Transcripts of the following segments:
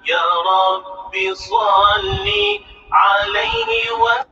يا رب صل عليه وسلم.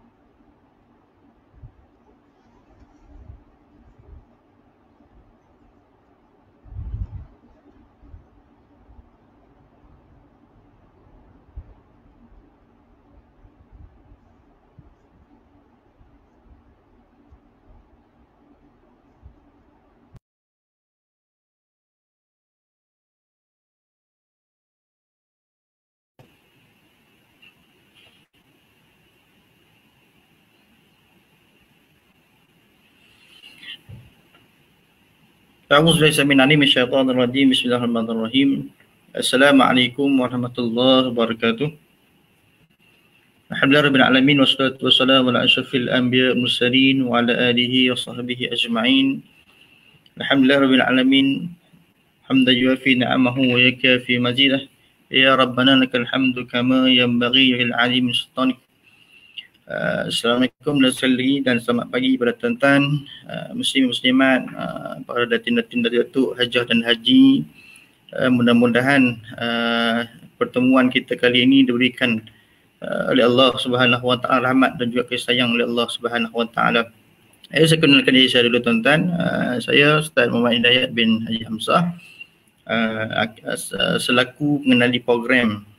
Bismillahirrahmanirrahim. Assalamualaikum warahmatullahi wabarakatuh. Alhamdulillahirabbil alamin wassalatu wassalamu ala asyrafil anbiya wal mursalin wa ala alihi wa sahbihi ajma'in. Alhamdulillahirabbil alamin hamdan yuwafi ni'amahu wa yakafi mazidah. Ya rabbana lakal hamdu kama yanbaghi lil alim sultanik. Assalamualaikum dan selamat pagi kepada tuan-tuan, muslim muslimat, para datin-datin datuk hajah dan haji. Mudah-mudahan pertemuan kita kali ini diberikan oleh Allah Subhanahu Wa Taala rahmat dan juga kasih sayang oleh Allah Subhanahu Wa Taala. Saya kenalkan diri saya dulu tuan-tuan. Saya Ustaz Muhammad Hidayat bin Haji Hamzah, selaku pengenali program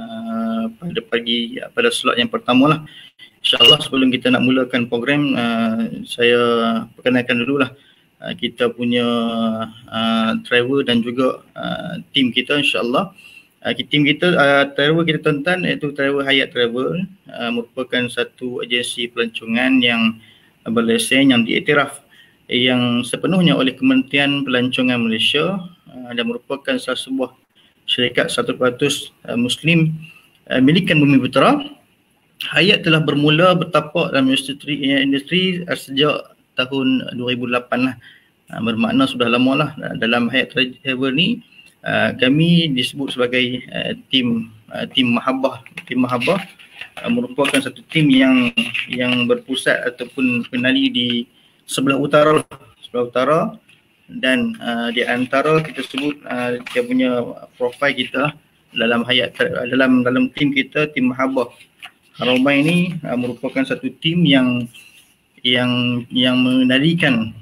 pada slot yang pertama lah. InsyaAllah sebelum kita nak mulakan program, saya perkenalkan dululah kita punya travel dan juga tim kita insyaAllah. Tim kita, travel kita tuan-tuan, iaitu Travel Hayat Travel, merupakan satu agensi pelancongan yang berlesen, yang diiktiraf, yang sepenuhnya oleh Kementerian Pelancongan Malaysia, dan merupakan salah sebuah syarikat 100% Muslim milikan Bumi Putra. Hayat telah bermula bertapak dalam industri sejak tahun 2008 lah. Bermakna sudah lama lah. Dalam Hayat Travel ni kami disebut sebagai tim Mahabbah. Tim Mahabbah merupakan satu tim yang berpusat ataupun penali di sebelah utara, dan di antara kita sebut dia punya profil kita dalam Hayat, dalam tim kita, tim Mahabbah Haramain ini merupakan satu tim yang mengendalikan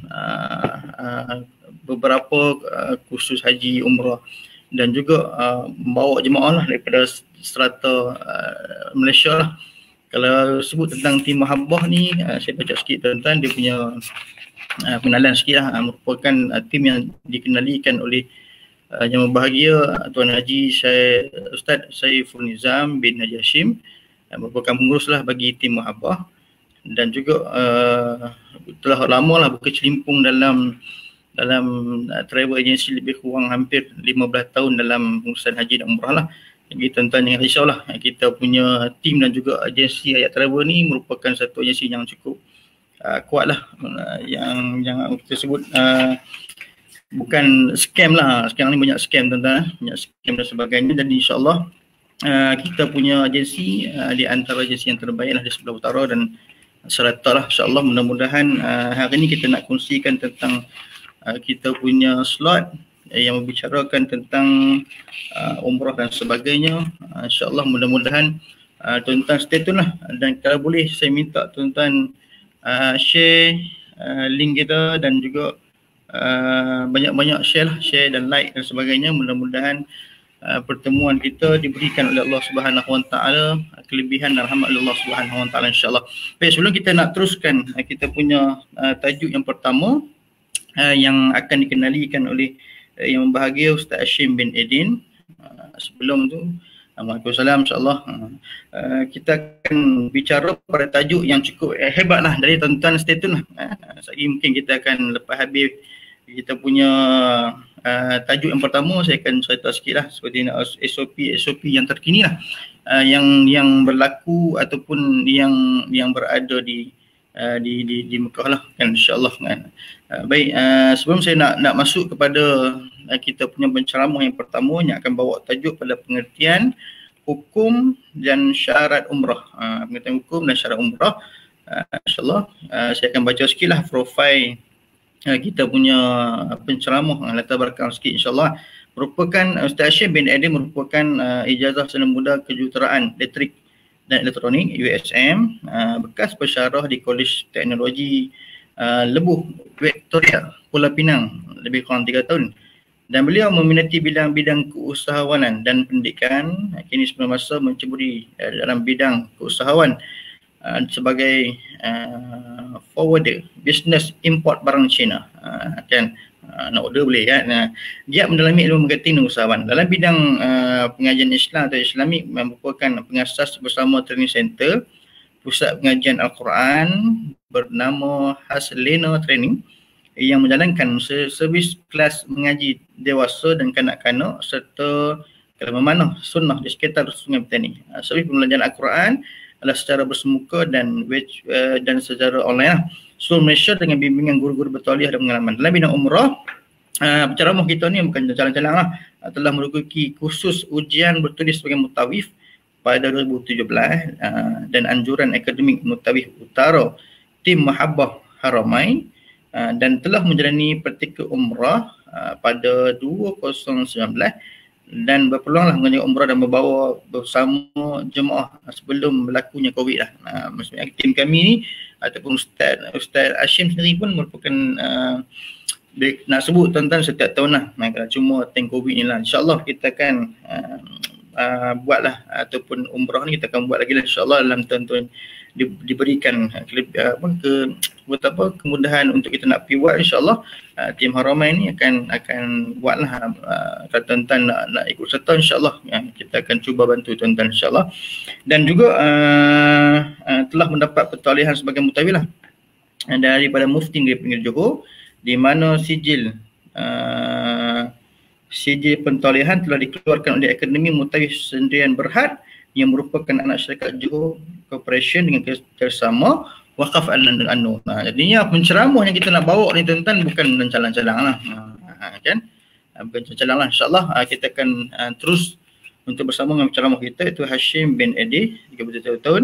beberapa kursus haji umrah dan juga membawa jemaah lah daripada strata Malaysia lah. Kalau sebut tentang tim Mahabbah ni, saya baca sikit tuan-tuan, dia punya pengenalan sikit lah. Merupakan tim yang dikenalikan oleh Yang Berbahagia Tuan Haji Ustaz Saiful Nizam bin Haji Hashim, merupakan pengurus lah bagi tim Mahabbah, dan juga telah lama lah berkecimpung dalam travel agency, lebih kurang hampir 15 tahun dalam pengurusan haji dan umrah lah. Jadi tuan-tuan jangan risau lah, kita punya tim dan juga agensi Hayat Travel ni merupakan satu agensi yang cukup kuat lah, yang kita sebut bukan scam lah. Sekarang ni banyak scam tuan-tuan, banyak scam dan sebagainya. Jadi insyaAllah kita punya agensi di antara agensi yang terbaik lah di sebelah utara dan serata lah insyaAllah. Mudah-mudahan hari ini kita nak kongsikan tentang kita punya slot yang membicarakan tentang umrah dan sebagainya. InsyaAllah mudah-mudahan tuan-tuan stay tune lah, dan kalau boleh saya minta tuan-tuan share link kita dan juga banyak-banyak share dan like dan sebagainya. Mudah-mudahan pertemuan kita diberikan oleh Allah Subhanahu Wa Taala kelebihan dan rahmat Allah Subhanahu Wa Taala insya-Allah. Baik, sebelum kita nak teruskan kita punya tajuk yang pertama yang akan dikenalikan oleh Yang Berbahagia Ustaz Hashim bin Edin. Sebelum tu, Waalaikumsalam insya-Allah, kita akan bicara pada tajuk yang cukup hebat lah. Dari tuan-tuan stay tune lah. Sekali mungkin kita akan lepas habis kita punya tajuk yang pertama, saya akan cerita sikit lah seperti SOP yang terkini lah, yang berlaku ataupun yang berada di Mekah lah kan, insyaAllah kan. Baik, sebelum saya nak masuk kepada kita punya penceramah yang pertama yang akan bawa tajuk pada pengertian hukum dan syarat umrah, pengertian hukum dan syarat umrah, insyaAllah saya akan baca sikit lah profil kita punya penceramah, latar belakang sikit insyaAllah. merupakan Ustaz Hashim bin Adi merupakan ijazah Sarjana Muda Kejuruteraan Elektrik dan Elektronik USM, bekas pensyarah di Kolej Teknologi Lebuh Victoria Pulau Pinang lebih kurang 3 tahun, dan beliau meminati bidang-bidang keusahawanan dan pendidikan. Kini sebelum masa menceburi dalam bidang keusahawan sebagai forwarder business import barang China, kan nak order boleh kan. Giat mendalami ilmu marketing dan usahawan dalam bidang pengajian Islam atau Islamik, merupakan pengasas bersama training center pusat pengajian Al-Quran bernama Haslena Training yang menjalankan servis kelas mengaji dewasa dan kanak-kanak serta memanah sunnah di sekitar Sungai Petani. Servis pembelajaran Al-Quran adalah secara bersemuka dan secara online seluruh Malaysia dengan bimbingan guru-guru bertauliah dan pengalaman. Dalam bidang umrah, penceramah kita ni bukan jalan-jalan lah, telah meruguki kursus ujian bertulis sebagai mutawif pada 2017 dan anjuran akademik Mutawif Utara tim Mahabbah Haramain, dan telah menjalani praktikal umrah pada 2019 dan berpeluanglah mengajar umrah dan membawa bersama jemaah sebelum berlakunya COVID lah. Maksudnya tim kami ni ataupun Ustaz Hashim sendiri pun merupakan nak sebut tuan-tuan setiap tahun lah. Cuma time COVID ni lah, InsyaAllah kita akan buatlah ataupun umrah ni kita akan buat lagi lah InsyaAllah dalam tahun-tahun diberikan kemudahan untuk kita nak pergi buat. InsyaAllah tim Haramain ni akan buatlah. Kalau tuan-tuan nak ikut serta InsyaAllah kita akan cuba bantu tuan-tuan InsyaAllah. Dan juga telah mendapat pertaulihan sebagai mutawif lah daripada Mufti Negeri Pinggir Johor, di mana sijil pentaulihan telah dikeluarkan oleh Akademi Mutawif Sendirian Berhad yang merupakan anak syarikat Johor Corporation dengan kerjasama Wakaf Al-Anur. Jadinya penceramah yang kita nak bawa ni tuan-tuan bukan calang-calang lah, kan? Bukan calang lah. InsyaAllah kita akan terus untuk bersama dengan penceramah kita, iaitu Hashim bin Adi, 37 tahun.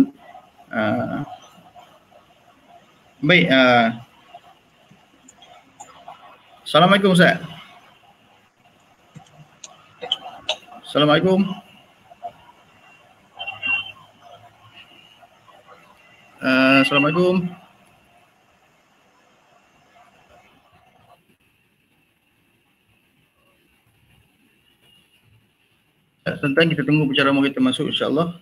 Baik. Assalamualaikum Ustaz. Assalamualaikum. Assalamualaikum. Tentang kita tunggu penceramah kita masuk insyaAllah.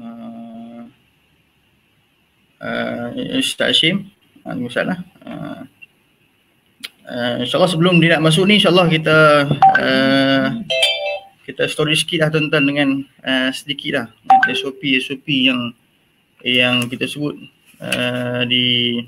Ustaz Hashim, Waalaikumsalam. InsyaAllah sebelum dia nak masuk ni, InsyaAllah kita story sikit lah tuan-tuan dengan sedikit lah SOP yang kita sebut di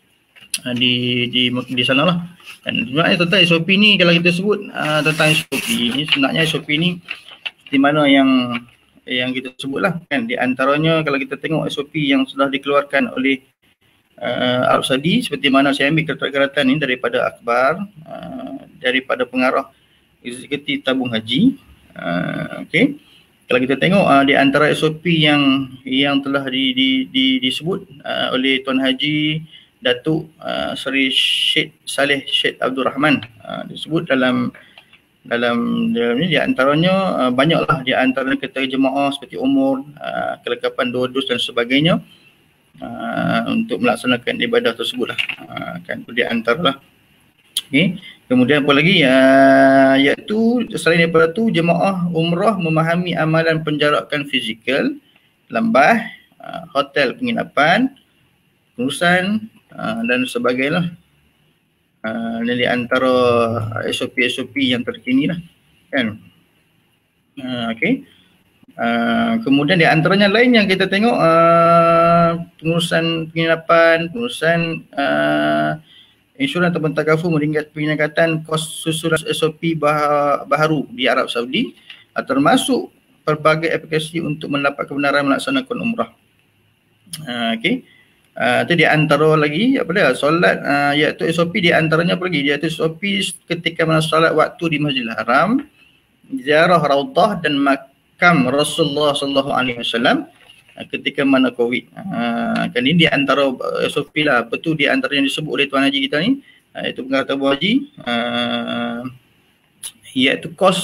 sana lah. Dan sebenarnya tentang SOP ni, kalau kita sebut tentang SOP ni, sebenarnya SOP ni di mana yang kita sebut lah kan. Di antaranya kalau kita tengok SOP yang sudah dikeluarkan oleh Arab Saudi, seperti mana saya ambil kertas-kertas ni daripada akhbar, daripada pengarah eksekutif tabung haji. Okey. Kalau kita tengok di antara SOP yang telah disebut oleh Tuan Haji Datuk Seri Syed Saleh Syed Abdul Rahman, disebut dalam ni, di antaranya banyaklah di antara kita jemaah seperti umur, kelengkapan dua-dus dan sebagainya untuk melaksanakan ibadah tersebut lah, kan di antara lah. Okay. Kemudian apa lagi, iaitu selain daripada tu, jemaah umrah memahami amalan penjarakan fizikal, lembah, hotel penginapan, pengurusan dan sebagainya. Dari antara SOP yang terkini lah kan. Okey. Kemudian di antaranya lain yang kita tengok, pengurusan penginapan, pengurusan insurans atau takaful peringkatan kos susulan SOP baharu di Arab Saudi, termasuk pelbagai aplikasi untuk mendapat kebenaran melaksanakan umrah. Okey. Itu di antara lagi apa dia, solat, iaitu SOP di antaranya apa lagi, iaitu SOP ketika mana solat waktu di Masjidil Haram, ziarah Raudah dan makam Rasulullah sallallahu alaihi wasallam ketika mana COVID. Kan ini di antara SOP lah. Betul di antara yang disebut oleh Tuan Haji kita ni, iaitu pengarah tabung haji, iaitu kos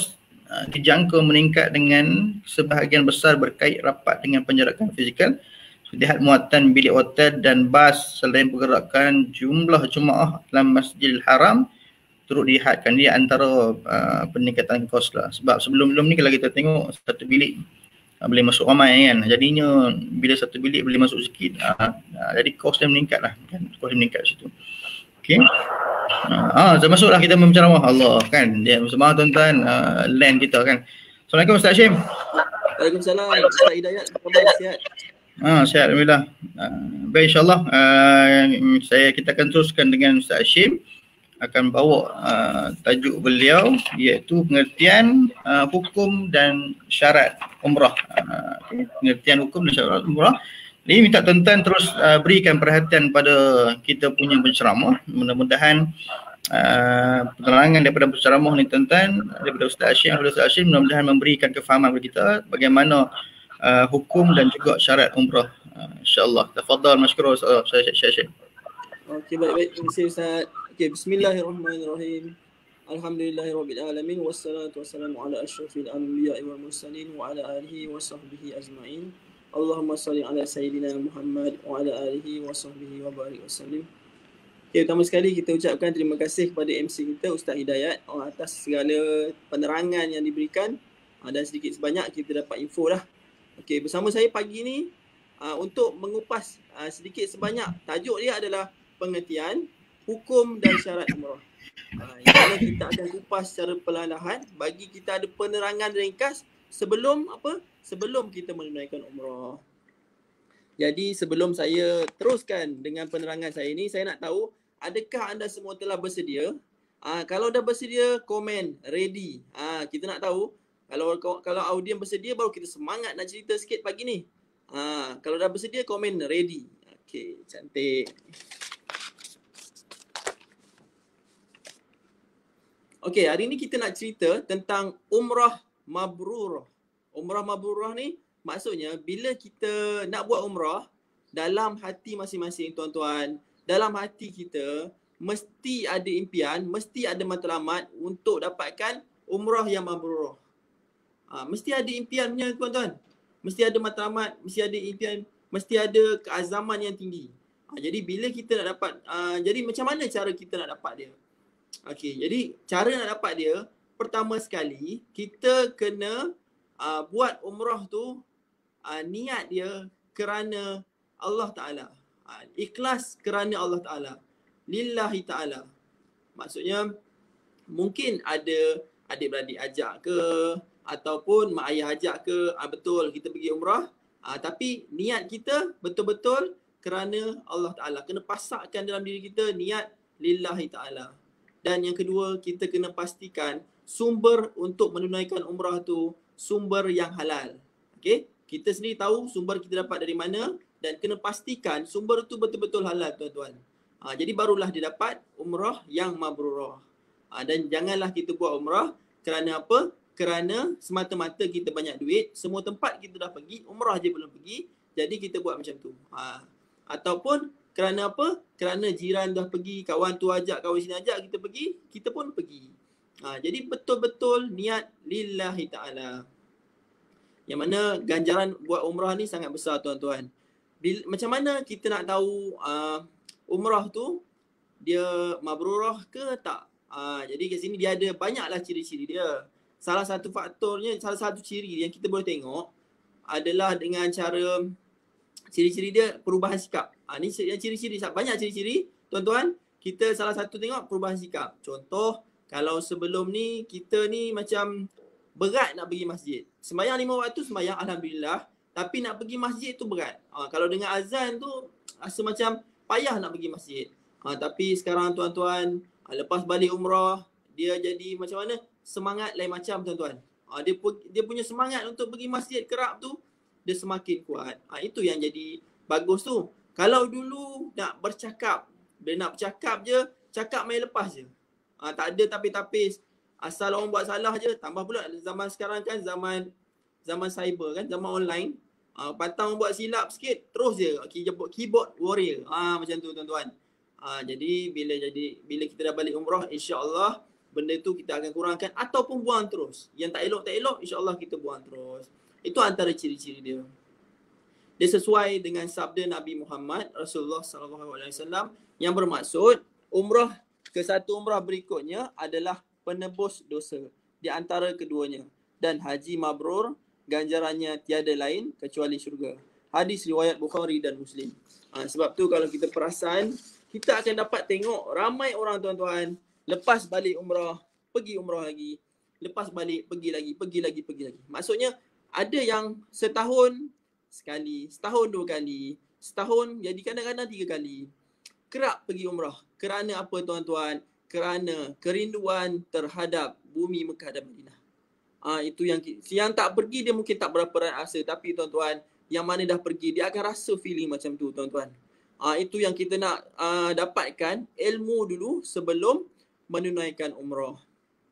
dijangka meningkat dengan sebahagian besar berkait rapat dengan penjarakan fizikal, lihat muatan bilik hotel dan bas selain pergerakan jumlah jemaah dalam Masjidil Haram turut dilihatkan. Dia antara peningkatan kos lah. Sebab sebelum-sebelum ni kalau kita tengok satu bilik boleh masuk ramai kan. Jadinya bila satu bilik boleh masuk sikit, jadi kos dia meningkat lah kan. Kos dia meningkat situ. Okey. Termasuklah kita menceramah Allah kan. Dia bersama tuan-tuan land kita kan. Assalamualaikum Ustaz Hashim. Waalaikumsalam Ustaz Hidayat. Apa khabar, sihat? Sihat alhamdulillah. Baik, insyaAllah kita akan teruskan dengan Ustaz Hashim, akan bawa tajuk beliau iaitu pengertian hukum dan syarat umrah. Pengertian hukum dan syarat umrah. Jadi minta tuan-tuan terus berikan perhatian pada kita punya penceramah. Mudah-mudahan penerangan daripada penceramah ni tuan-tuan, daripada Ustaz Hashim, mudah-mudahan memberikan kefahaman kepada kita bagaimana hukum dan juga syarat umrah. InsyaAllah. Tafadhal masykur Ustaz Hashim. Okey, baik. Terima kasih Ustaz. Okey, bismillahirrahmanirrahim. Alhamdulillahirabbil alamin wassalatu wassalamu ala asyrafil anbiya'i wal mursalin wa ala alihi wa sahbihi ajma'in. Allahumma salli ala sayyidina Muhammad wa ala alihi wa sahbihi wa barik wasallim. Okey, pertama sekali kita ucapkan terima kasih kepada MC kita Ustaz Hidayat atas segala penerangan yang diberikan, dan sedikit sebanyak kita dapat info lah. Okey, bersama saya pagi ni untuk mengupas sedikit sebanyak, tajuk dia adalah pengertian hukum dan syarat umrah. Yang mana kita akan kupas secara perlahan-lahan bagi kita ada penerangan ringkas sebelum kita menunaikan umrah. Jadi sebelum saya teruskan dengan penerangan saya ni, saya nak tahu adakah anda semua telah bersedia? Kalau dah bersedia, komen ready. Kita nak tahu kalau audien bersedia baru kita semangat nak cerita sikit pagi ni. Kalau dah bersedia, komen ready. Okey, cantik. Okey, hari ni kita nak cerita tentang umrah mabrurah. Umrah mabrurah ni maksudnya bila kita nak buat umrah, dalam hati masing-masing tuan-tuan, dalam hati kita mesti ada impian, mesti ada matlamat untuk dapatkan umrah yang mabrurah. Mesti ada impiannya tuan-tuan. Mesti ada matlamat, mesti ada impian, mesti ada keazaman yang tinggi. Jadi bila kita nak dapat, jadi macam mana cara kita nak dapat dia? Okey, jadi cara nak dapat dia, pertama sekali kita kena buat umrah tu niat dia kerana Allah Ta'ala. Ikhlas kerana Allah Ta'ala. Lillahi Ta'ala. Maksudnya mungkin ada adik-beradik ajak ke, ataupun mak ayah ajak ke, betul kita pergi umrah, tapi niat kita betul-betul kerana Allah Ta'ala. Kena pasakkan dalam diri kita niat lillahi ta'ala. Dan yang kedua, kita kena pastikan sumber untuk menunaikan umrah tu sumber yang halal. Okey, kita sendiri tahu sumber kita dapat dari mana dan kena pastikan sumber tu betul-betul halal tuan-tuan. Jadi barulah dia dapat umrah yang mabrurah. Dan janganlah kita buat umrah kerana apa? Kerana semata-mata kita banyak duit, semua tempat kita dah pergi, umrah je belum pergi, jadi kita buat macam tu. Ataupun kerana apa? Kerana jiran dah pergi, kawan tu ajak, kawan sini ajak, kita pergi, kita pun pergi. Jadi betul-betul niat lillahi ta'ala. Yang mana ganjaran buat umrah ni sangat besar tuan-tuan. Macam mana kita nak tahu umrah tu dia mabrurah ke tak? Jadi kat sini dia ada banyaklah ciri-ciri dia. Salah satu faktornya, salah satu ciri yang kita boleh tengok adalah dengan cara ciri-ciri dia perubahan sikap. Ni ciri-ciri, banyak ciri-ciri tuan-tuan. Kita salah satu tengok perubahan sikap. Contoh, kalau sebelum ni kita ni macam berat nak pergi masjid. Sembahyang 5 waktu sembahyang alhamdulillah, tapi nak pergi masjid tu berat. Kalau dengan azan tu rasa macam payah nak pergi masjid. Tapi sekarang tuan-tuan, lepas balik umrah, dia jadi macam mana? Semangat lain macam tuan-tuan. Dia punya semangat untuk pergi masjid kerap tu dia semakin kuat. Itu yang jadi bagus tu. Kalau dulu nak bercakap, dia nak bercakap je, cakap main lepas je. Tak ada tapis-tapis. Asal orang buat salah je. Tambah pula zaman sekarang kan zaman cyber kan, zaman online. Patang buat silap sikit, terus je keyboard warrior. Macam tu tuan-tuan. Jadi bila kita dah balik umrah, insya-Allah benda tu kita akan kurangkan ataupun buang terus. Yang tak elok insya-Allah kita buang terus. Itu antara ciri-ciri dia. Dia sesuai dengan sabda Nabi Muhammad Rasulullah SAW yang bermaksud umrah ke satu umrah berikutnya adalah penebus dosa di antara keduanya, dan haji mabrur ganjarannya tiada lain kecuali syurga. Hadis riwayat Bukhari dan Muslim. Sebab tu kalau kita perasan, kita akan dapat tengok ramai orang tuan-tuan lepas balik umrah, pergi umrah lagi, lepas balik pergi lagi. Maksudnya ada yang setahun sekali, setahun 2 kali, setahun jadi kadang-kadang 3 kali. Kerap pergi umrah. Kerana apa tuan-tuan? Kerana kerinduan terhadap bumi Mekah dan Madinah. Itu yang tak pergi dia mungkin tak berapa rasa, tapi tuan-tuan yang mana dah pergi dia akan rasa feeling macam tu tuan-tuan. Itu yang kita nak dapatkan ilmu dulu sebelum menunaikan umrah.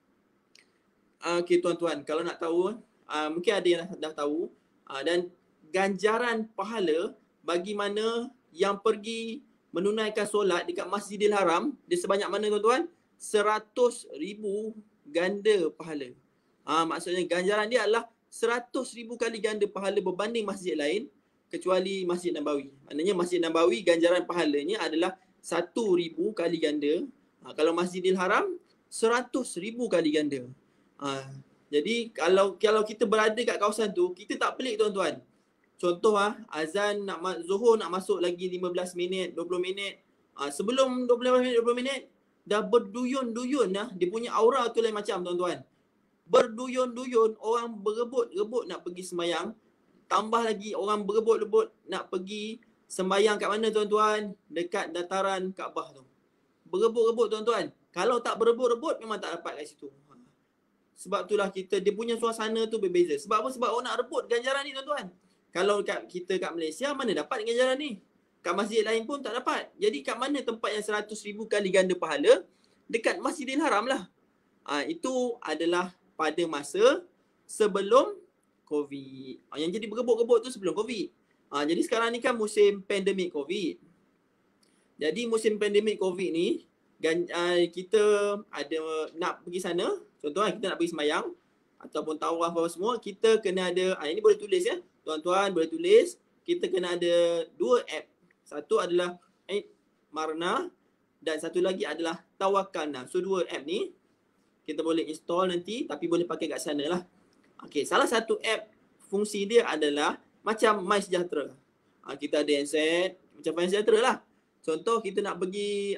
Okey tuan-tuan, kalau nak tahu mungkin ada yang dah tahu dan ganjaran pahala bagi mana yang pergi menunaikan solat dekat Masjidil Haram, dia sebanyak mana tuan-tuan? 100,000 ganda pahala. Maksudnya ganjaran dia adalah 100,000 kali ganda pahala berbanding masjid lain kecuali Masjid Nabawi. Maknanya Masjid Nabawi ganjaran pahalanya adalah 1,000 kali ganda. Kalau Masjidil Haram 100,000 kali ganda. Jadi kalau kita berada kat kawasan tu, kita tak pelik tuan-tuan. Contoh azan Zuhur nak masuk lagi 15 minit, 20 minit. Sebelum 20 minit, 20 minit dah berduyun-duyun dia punya aura tu lain macam tuan-tuan. Berduyun-duyun orang berebut-rebut nak pergi sembayang. Tambah lagi orang berebut-rebut nak pergi sembayang kat mana tuan-tuan? Dekat dataran Kaabah tu. Berebut-rebut tuan-tuan. Kalau tak berebut-rebut memang tak dapat kat situ. Sebab itulah dia punya suasana tu berbeza. Sebab apa? Sebab orang nak rebut ganjaran ni tuan-tuan. Kalau kita kat Malaysia, mana dapat ganjaran ni? Kat masjid lain pun tak dapat. Jadi kat mana tempat yang 100,000 kali ganda pahala? Dekat Masjidil Haram lah. Itu adalah pada masa sebelum COVID. Yang jadi berebut-rebut tu sebelum COVID. Jadi sekarang ni kan musim pandemik COVID. Jadi musim pandemik COVID ni, kita ada nak pergi sana. Contohnya kita nak pergi sembayang ataupun tawaf apa semua, kita kena ada, ini boleh tulis ya. Tuan-tuan boleh tulis, kita kena ada 2 app. Satu adalah Marna dan satu lagi adalah Tawakkalna. So 2 app ni kita boleh install nanti, tapi boleh pakai kat sana lah. Okay, salah satu app fungsi dia adalah macam MySejahtera. Kita ada handset macam MySejahtera lah. Contoh kita nak pergi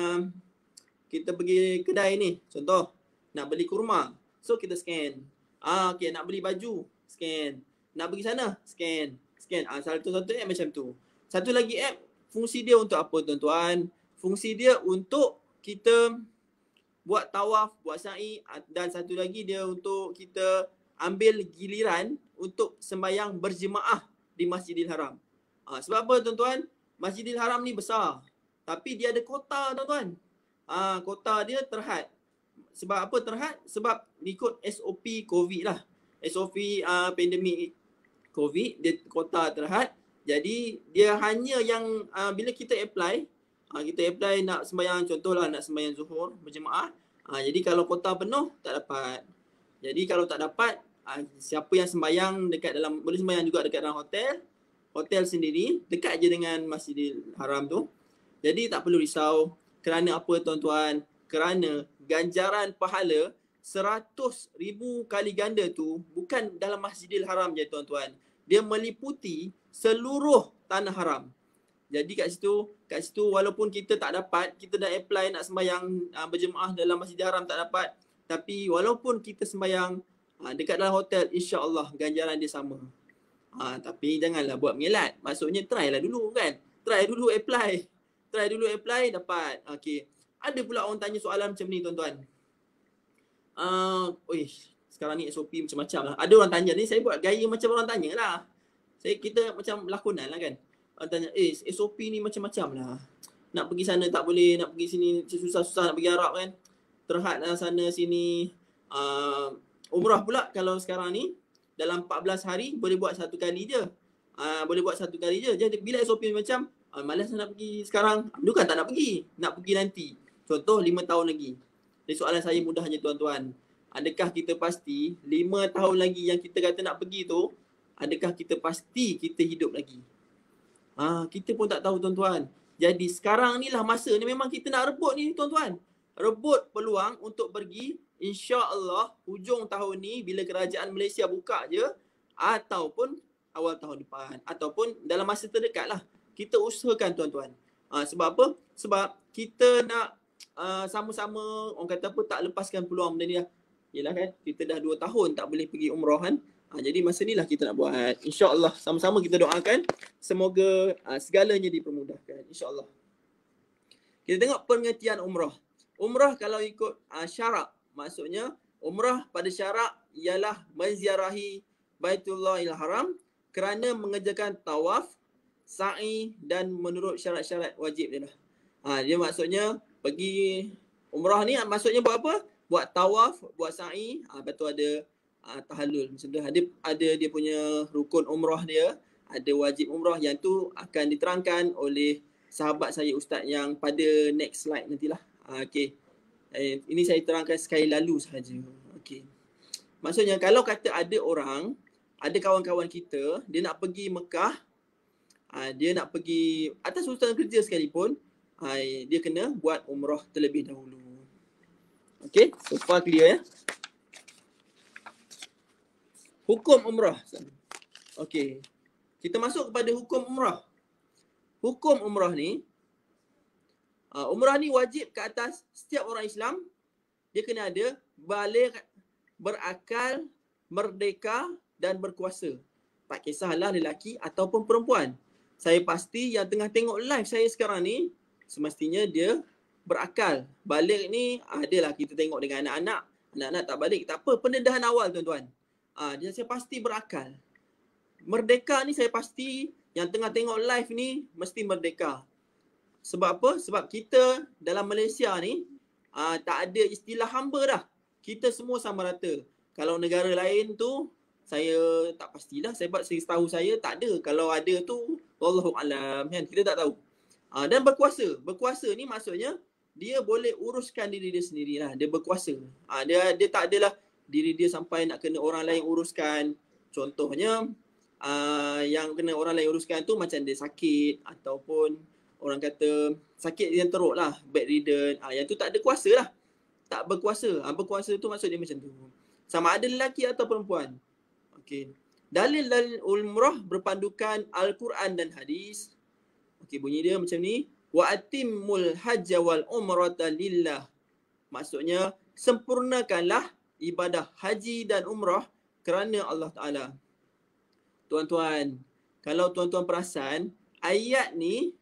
kita pergi kedai ni, contoh nak beli kurma. So kita scan. Okay, nak beli baju, scan. Nak pergi sana, scan. Satu app macam tu. Satu lagi app, fungsi dia untuk apa tuan-tuan? Fungsi dia untuk kita buat tawaf, buat sa'i, dan satu lagi dia untuk kita ambil giliran untuk sembahyang berjemaah di Masjidil Haram. Sebab apa tuan-tuan? Masjidil Haram ni besar, tapi dia ada kota tuan-tuan. Kota dia terhad. Sebab apa terhad? Sebab ikut SOP COVID lah. SOP pandemik COVID, dia kota terhad. Jadi dia hanya yang bila kita apply nak sembahyang, contohlah nak sembahyang Zuhur berjemaah. Jadi kalau kota penuh tak dapat. Jadi kalau tak dapat, siapa yang sembahyang dekat dalam, boleh sembahyang juga dekat dalam hotel sendiri, dekat je dengan Masjidil Haram tu. Jadi tak perlu risau. Kerana apa tuan-tuan? Kerana ganjaran pahala 100,000 kali ganda tu bukan dalam Masjidil Haram je tuan-tuan. Dia meliputi seluruh tanah haram. Jadi kat situ walaupun kita tak dapat, kita dah apply nak sembahyang berjemaah dalam Masjidil Haram tak dapat. Tapi walaupun kita sembahyang dekat dalam hotel, insya-Allah ganjaran dia sama. Tapi janganlah buat mengelat. Maksudnya try lah dulu kan. Try dulu apply dapat. Okey. Ada pula orang tanya soalan macam ni tuan-tuan. Sekarang ni SOP macam-macam lah. Ada orang tanya ni, saya buat gaya macam orang tanya lah. Kita macam lakonan lah kan. Orang tanya, SOP ni macam-macam lah. Nak pergi sana tak boleh, nak pergi sini susah-susah nak pergi Arab kan. Terhad lah sana sini. Umrah pula kalau sekarang ni dalam 14 hari boleh buat 1 kali je. Jadi bila SOP macam malas nak pergi sekarang, bukan tak nak pergi, nak pergi nanti. Contoh 5 tahun lagi. Jadi soalan saya mudahnya tuan-tuan. Adakah kita pasti 5 tahun lagi yang kita kata nak pergi tu, adakah kita pasti kita hidup lagi? Kita pun tak tahu tuan-tuan. Jadi sekarang ni lah masa ni memang kita nak rebut ni tuan-tuan. Rebut peluang untuk pergi, insya-Allah hujung tahun ni bila kerajaan Malaysia buka je, ataupun awal tahun depan, ataupun dalam masa terdekat lah. Kita usahakan tuan-tuan. Sebab apa? Sebab kita nak sama-sama orang kata apa, tak lepaskan peluang benda ni lah. Yelah kan, kita dah 2 tahun tak boleh pergi umrah kan. Jadi masa ni lah kita nak buat. InsyaAllah sama-sama kita doakan semoga segalanya dipermudahkan. InsyaAllah. Kita tengok pengertian umrah. Umrah kalau ikut syarak, maksudnya umrah pada syarak ialah menziarahi Baitullahil Haram kerana mengerjakan tawaf, sa'i dan menurut syarat-syarat wajib dia lah. Dia maksudnya pergi umrah ni maksudnya buat apa? Buat tawaf, buat sa'i, lepas tu ada tahallul. Macam tu ada dia punya rukun umrah dia, ada wajib umrah yang tu akan diterangkan oleh sahabat saya ustaz yang pada next slide nantilah. Okey. Ini saya terangkan sekali lalu sahaja. Okey. Maksudnya kalau kata ada orang, ada kawan-kawan kita, dia nak pergi Mekah, dia nak pergi atas urusan kerja sekalipun, dia kena buat umrah terlebih dahulu. Okey, so far clear ya. Hukum umrah. Okey. Kita masuk kepada hukum umrah. Hukum umrah ni, umrah ni wajib ke atas setiap orang Islam. Dia kena ada baligh, berakal, merdeka dan berkuasa. Tak kisahlah lelaki ataupun perempuan. Saya pasti yang tengah tengok live saya sekarang ni, semestinya dia berakal. Baligh ni adalah kita tengok dengan anak-anak. Anak-anak tak balik, tak apa. Pendedahan awal tuan-tuan. Dia saya pasti berakal. Merdeka ni saya pasti yang tengah tengok live ni mesti merdeka. Sebab apa? Sebab kita dalam Malaysia ni tak ada istilah hamba dah. Kita semua sama rata. Kalau negara lain tu saya tak pastilah. Sebab setahu saya tak ada. Kalau ada tu wallahu alam kan. Kita tak tahu. Dan berkuasa. Berkuasa ni maksudnya dia boleh uruskan diri dia sendirilah. Dia berkuasa. Dia tak adalah diri dia sampai nak kena orang lain uruskan. Contohnya yang kena orang lain uruskan tu macam dia sakit ataupun orang kata sakit yang teruk lah, bedridden. Yang tu tak ada kuasa lah. Tak berkuasa. Berkuasa tu maksud dia macam tu. Sama ada lelaki atau perempuan. Okey. Dalil-dalil umrah berpandukan Al-Quran dan hadis. Okey, bunyi dia macam ni. Wa atimmul hajja wal umrata lillah. Maksudnya sempurnakanlah ibadah haji dan umrah kerana Allah Ta'ala. Tuan-tuan, kalau tuan-tuan perasan, ayat ni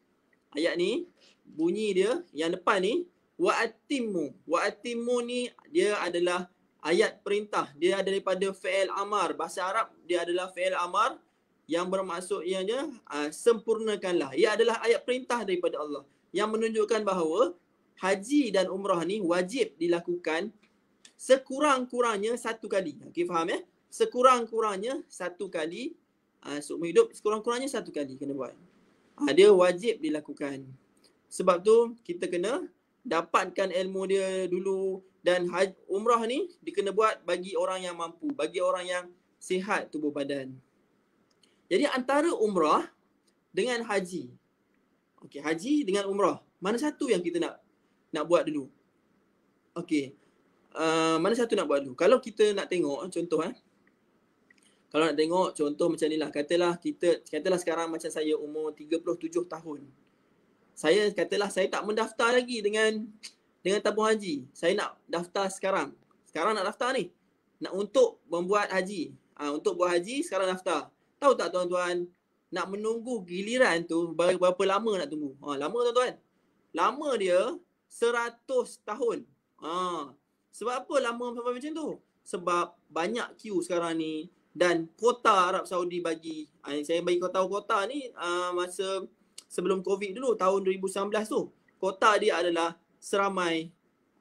bunyi dia yang depan ni wa atimmu. Wa atimmu ni dia adalah ayat perintah. Dia ada daripada fi'il amar. Bahasa Arab dia adalah fi'il amar yang bermaksud ianya sempurnakanlah. Ia adalah ayat perintah daripada Allah yang menunjukkan bahawa haji dan umrah ni wajib dilakukan sekurang-kurangnya 1 kali. Okey, faham ya? Sekurang-kurangnya 1 kali. Seumur hidup sekurang-kurangnya 1 kali kena buat. Dia wajib dilakukan. Sebab tu kita kena dapatkan ilmu dia dulu. Dan umrah ni dia kena buat bagi orang yang mampu, bagi orang yang sihat tubuh badan. Jadi antara umrah dengan haji. Okey, haji dengan umrah, mana satu yang kita nak buat dulu? Okey. Mana satu nak buat dulu? Kalau kita nak tengok contoh kalau nak tengok contoh macam ni lah. Katalah sekarang macam saya umur 37 tahun. Katalah saya tak mendaftar lagi dengan tabung haji. Saya nak daftar sekarang. Sekarang nak daftar ni. Untuk membuat haji. Untuk buat haji sekarang daftar. Tahu tak tuan-tuan? Nak menunggu giliran tu berapa lama nak tunggu? Lama tuan-tuan. Lama dia 100 tahun. Sebab apa lama sampai macam tu? Sebab banyak queue sekarang ni. Dan kota Arab Saudi bagi, saya bagi kau tahu kota ni masa sebelum Covid dulu tahun 2019 tu. Kota dia adalah seramai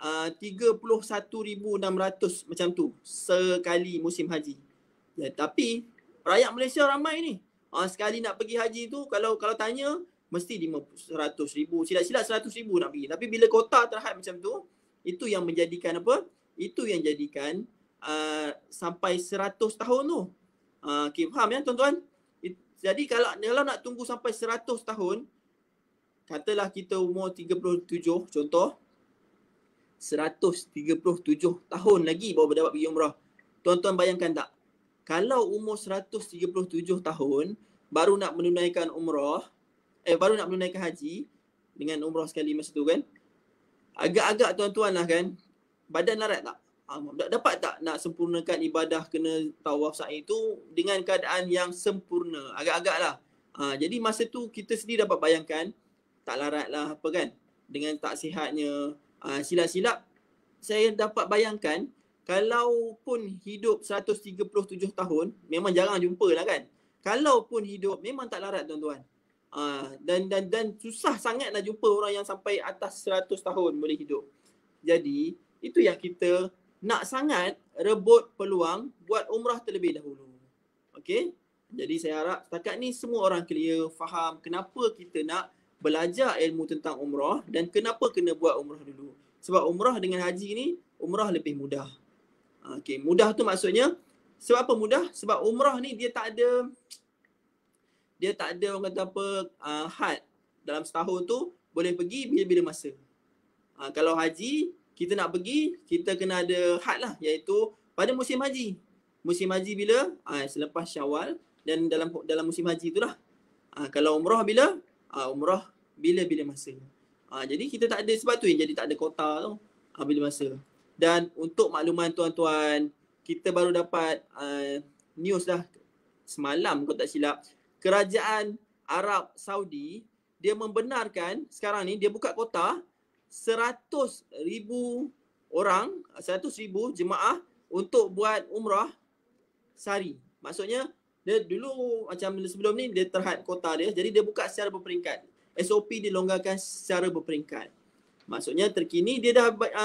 31,600 macam tu sekali musim haji. Ya, tapi rakyat Malaysia ramai ni. Sekali nak pergi haji tu kalau tanya mesti 100,000, silap-silap 100,000 nak pergi. Tapi bila kota terhad macam tu, Itu yang menjadikan apa? Itu yang jadikan sampai 100 tahun tu. Okay, faham ya tuan-tuan? Jadi kalau nak tunggu sampai 100 tahun, katalah kita umur 37 contoh, 137 tahun lagi baru dapat pergi umrah. Tuan-tuan bayangkan tak? Kalau umur 137 tahun baru nak menunaikan umrah, baru nak menunaikan haji dengan umrah sekali masa tu kan, agak-agak tuan-tuan lah kan, badan larat tak? Dapat tak nak sempurnakan ibadah kena tawaf sa'i tu dengan keadaan yang sempurna? Agak-agak lah. Jadi masa tu kita sendiri dapat bayangkan tak larat lah apa kan, dengan tak sihatnya, silap-silap saya dapat bayangkan kalau pun hidup 137 tahun, memang jarang jumpa lah kan. Kalau pun hidup memang tak larat tuan-tuan. Dan susah sangat nak jumpa orang yang sampai atas 100 tahun boleh hidup. Jadi itu yang kita nak sangat rebut peluang buat umrah terlebih dahulu. Okey? Jadi saya harap setakat ni semua orang clear, faham kenapa kita nak belajar ilmu tentang umrah dan kenapa kena buat umrah dulu. Sebab umrah dengan haji ni, umrah lebih mudah. Okey, mudah tu maksudnya sebab apa mudah? Sebab umrah ni dia tak ada orang kata apa had dalam setahun tu boleh pergi bila-bila masa. Kalau haji kita nak pergi, kita kena ada had lah, iaitu pada musim haji. Musim haji bila? Selepas Syawal dan dalam musim haji itulah. Kalau umrah bila? Umrah bila-bila masa. Jadi kita tak ada, sebab tu yang jadi tak ada kota tu. Bila masa. Dan untuk makluman tuan-tuan, kita baru dapat news dah semalam kalau tak silap. Kerajaan Arab Saudi, dia membenarkan sekarang ni dia buka kota 100,000 orang, 100,000 jemaah untuk buat umrah sehari. Maksudnya dia dulu macam sebelum ni dia terhad kota dia, jadi dia buka secara berperingkat. SOP dilonggarkan secara berperingkat. Maksudnya terkini dia dah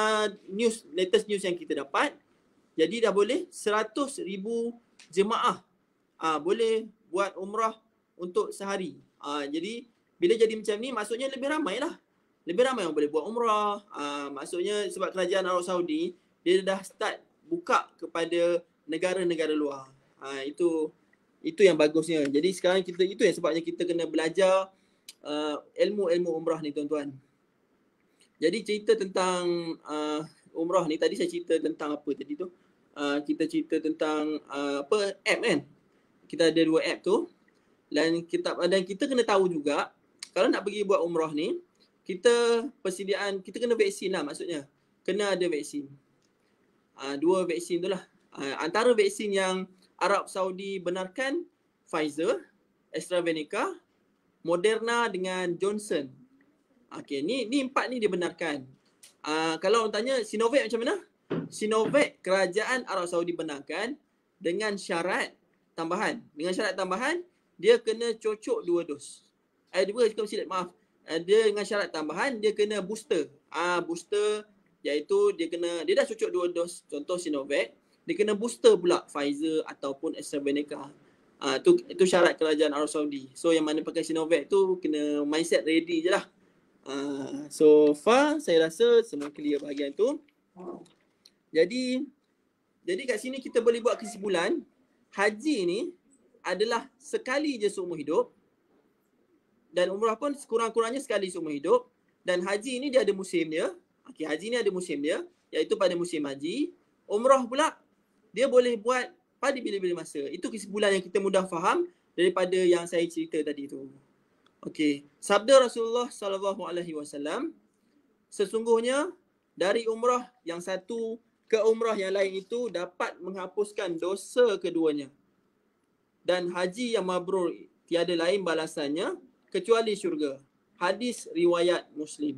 latest news yang kita dapat, jadi dah boleh 100,000 jemaah boleh buat umrah untuk sehari. Jadi bila jadi macam ni maksudnya lebih ramai lah. Lebih ramai yang boleh buat umrah. Maksudnya sebab kerajaan Arab Saudi dia dah start buka kepada negara-negara luar. Itu yang bagusnya. Jadi sekarang kita, itu yang sebabnya kita kena belajar ilmu-ilmu umrah ni tuan-tuan. Jadi cerita tentang umrah ni, tadi saya cerita tentang apa tadi tu? Kita cerita tentang app kan? Kita ada 2 app tu. Dan kita kena tahu juga kalau nak pergi buat umrah ni, kita kena vaksin lah maksudnya. Kena ada vaksin. 2 vaksin tu lah. Antara vaksin yang Arab Saudi benarkan, Pfizer, AstraZeneca, Moderna dengan Johnson. Okey, ni 4 ni dibenarkan. Kalau orang tanya Sinovac macam mana? Sinovac kerajaan Arab Saudi benarkan dengan syarat tambahan. Dengan syarat tambahan, dia kena cocok 2 dos. Dia dengan syarat tambahan dia kena booster. Booster iaitu dia dah cocok 2 dos, contoh Sinovac, dia kena booster pula Pfizer ataupun AstraZeneca. Itu syarat kerajaan Arab Saudi. So yang mana pakai Sinovac tu kena mindset ready je lah. So far saya rasa semua clear bahagian tu. Jadi kat sini kita boleh buat kesimpulan, haji ni adalah sekali je seumur hidup. Dan umrah pun sekurang-kurangnya sekali seumur hidup. Dan haji ni dia ada musim dia. Okey, haji ni ada musim dia, iaitu pada musim haji. Umrah pula dia boleh buat pada bila-bila masa. Itu kesimpulan yang kita mudah faham daripada yang saya cerita tadi tu. Okey, sabda Rasulullah SAW, sesungguhnya dari umrah yang satu ke umrah yang lain itu dapat menghapuskan dosa keduanya. Dan haji yang mabrur tiada lain balasannya kecuali syurga. Hadis riwayat Muslim.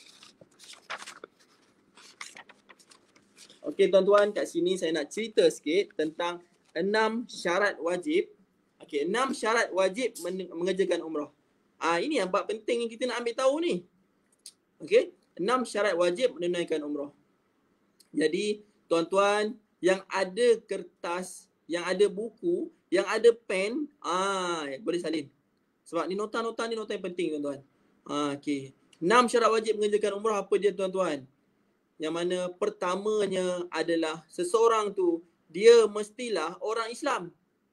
Okey tuan-tuan, kat sini saya nak cerita sikit tentang 6 syarat wajib. Okey, 6 syarat wajib mengerjakan umrah. Ini yang bab penting yang kita nak ambil tahu ni. Okey, 6 syarat wajib menunaikan umrah. Jadi tuan-tuan yang ada kertas, yang ada buku, yang ada pen, boleh salin. Sebab ni nota-nota yang penting tuan-tuan. Okey. 6 syarat wajib mengerjakan umrah apa dia tuan-tuan? yang mana pertamanya adalah seseorang tu dia mestilah orang Islam.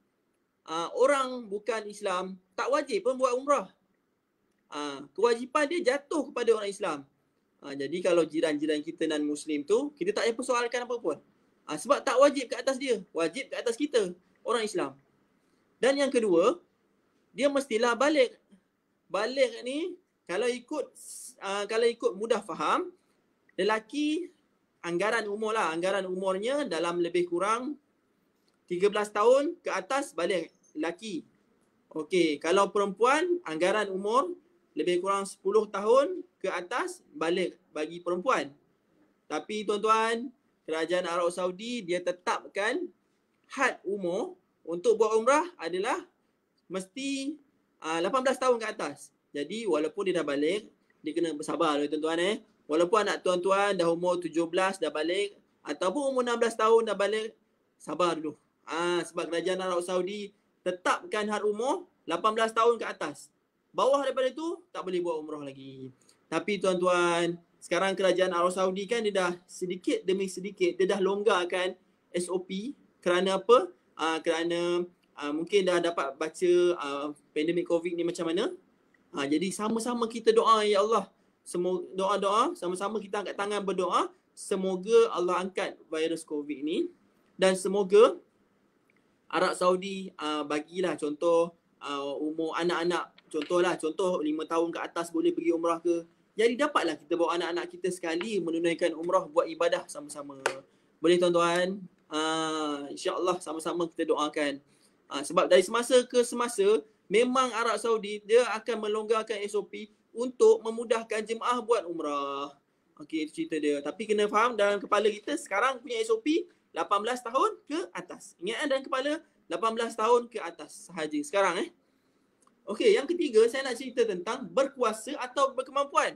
Orang bukan Islam tak wajib pun buat umrah. Kewajipan dia jatuh kepada orang Islam. Jadi kalau jiran-jiran kita non-Muslim tu, kita tak payah persoalkan apa pun. Sebab tak wajib ke atas dia, wajib ke atas kita, orang Islam. Dan yang kedua, dia mestilah balik. Balik ni kalau ikut mudah faham, lelaki anggaran umurnya dalam lebih kurang 13 tahun ke atas balik lelaki. Okey, kalau perempuan anggaran umur lebih kurang 10 tahun ke atas balik bagi perempuan. Tapi tuan-tuan, kerajaan Arab Saudi dia tetapkan had umur untuk buat umrah adalah mesti 18 tahun ke atas. Jadi walaupun dia dah balik, dia kena bersabar tuan-tuan Walaupun anak tuan-tuan dah umur 17 dah balik ataupun umur 16 tahun dah balik, sabar dulu. Sebab kerajaan Arab Saudi tetapkan had umur 18 tahun ke atas. Bawah daripada tu tak boleh buat umrah lagi. Tapi tuan-tuan, sekarang kerajaan Arab Saudi kan dia dah sedikit demi sedikit dia dah longgarkan SOP. Kerana apa? Kerana mungkin dah dapat baca pandemik COVID ni macam mana. Jadi sama-sama kita doa, ya Allah. Semoga doa-doa, sama-sama kita angkat tangan berdoa, semoga Allah angkat virus COVID ni dan semoga Arab Saudi bagilah contoh umur anak-anak, contoh 5 tahun ke atas boleh pergi umrah ke. Jadi dapatlah kita bawa anak-anak kita sekali menunaikan umrah, buat ibadah sama-sama. Boleh tuan-tuan? InsyaAllah sama-sama kita doakan. Sebab dari semasa ke semasa memang Arab Saudi dia akan melonggarkan SOP untuk memudahkan jemaah buat umrah. Okey, itu cerita dia. Tapi kena faham dalam kepala kita sekarang punya SOP 18 tahun ke atas. Ingat dalam kepala 18 tahun ke atas sahaja sekarang Okey, yang ketiga saya nak cerita tentang berkuasa atau berkemampuan.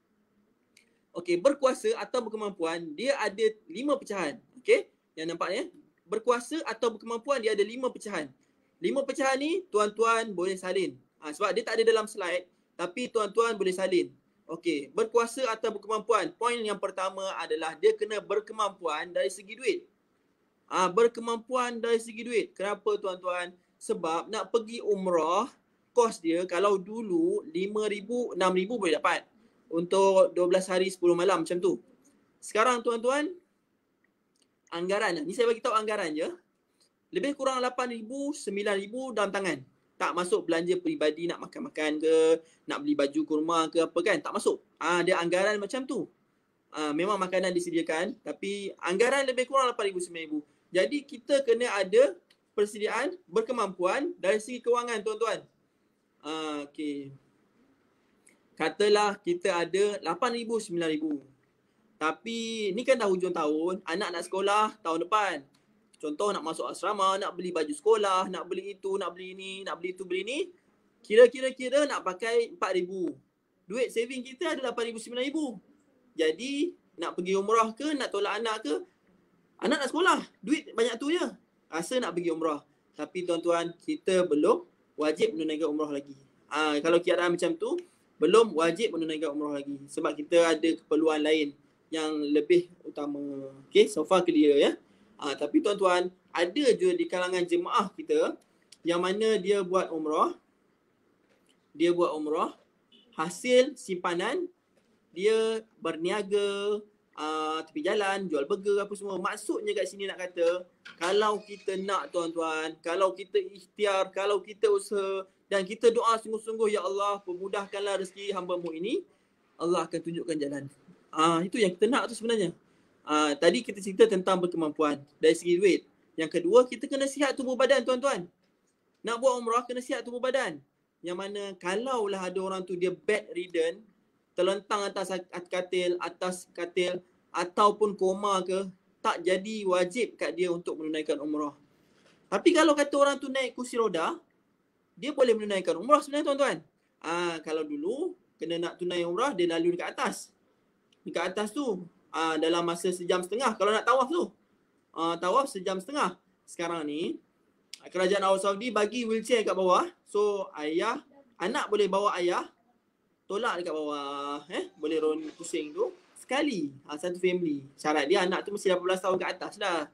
Okey, berkuasa atau berkemampuan dia ada 5 pecahan. Okey, yang nampak berkuasa atau berkemampuan dia ada 5 pecahan. 5 pecahan ni tuan-tuan boleh salin. Sebab dia tak ada dalam slide tapi tuan-tuan boleh salin. Okey, berkuasa atau berkemampuan. Poin yang pertama adalah dia kena berkemampuan dari segi duit. Berkemampuan dari segi duit. Kenapa tuan-tuan? Sebab nak pergi umrah, kos dia kalau dulu 5,000, 6,000 boleh dapat. Untuk 12 hari 10 malam macam tu. Sekarang tuan-tuan, anggaran ni saya bagi tahu anggaran je. Lebih kurang 8,000, 9,000 dalam tangan. Tak masuk belanja peribadi nak makan-makan ke, nak beli baju kurma ke apa kan, tak masuk. Dia anggaran macam tu. Memang makanan disediakan tapi anggaran lebih kurang 8,000, 9,000. Jadi kita kena ada persediaan berkemampuan dari segi kewangan tuan-tuan. Okey. Katalah kita ada 8,000, 9,000. Tapi ni kan dah hujung tahun, anak nak sekolah tahun depan. Contoh nak masuk asrama, nak beli baju sekolah, nak beli itu, nak beli ini, nak beli itu, beli ni. Kira-kira nak pakai 4,000. Duit saving kita ada 8,000, 9,000. Jadi nak pergi umrah ke, nak tolak anak ke, anak nak sekolah, duit banyak tu je. Rasa nak pergi umrah. Tapi tuan-tuan, kita belum wajib menunaikan umrah lagi. Kalau keadaan macam tu, belum wajib menunaikan umrah lagi. Sebab kita ada keperluan lain yang lebih utama. Okay, so far clear ya. Tapi tuan-tuan, ada je di kalangan jemaah kita yang mana dia buat umrah, hasil simpanan dia berniaga, tepi jalan, jual burger apa semua. Maksudnya kat sini nak kata, kalau kita nak tuan-tuan, kalau kita ikhtiar, kalau kita usaha dan kita doa sungguh-sungguh, ya Allah permudahkanlah rezeki hamba-Mu ini, Allah akan tunjukkan jalan. Itu yang kita nak tu sebenarnya. Tadi kita cerita tentang berkemampuan dari segi duit. Yang kedua, kita kena sihat tubuh badan tuan-tuan. Nak buat umrah kena sihat tubuh badan. Yang mana kalaulah ada orang tu dia bedridden, terlentang atas katil ataupun koma ke, tak jadi wajib kat dia untuk menunaikan umrah. Tapi kalau kata orang tu naik kursi roda, dia boleh menunaikan umrah sebenarnya tuan-tuan. Kalau dulu kena nak tunai umrah, dia lalu dekat atas. Dekat atas tu dalam masa sejam setengah kalau nak tawaf tu. Tawaf sejam setengah. Sekarang ni kerajaan Arab Saudi bagi wheelchair kat bawah. So anak boleh bawa ayah, tolak dekat bawah. Boleh pusing tu. sekali. Satu family. Syarat dia anak tu mesti 18 tahun ke atas lah.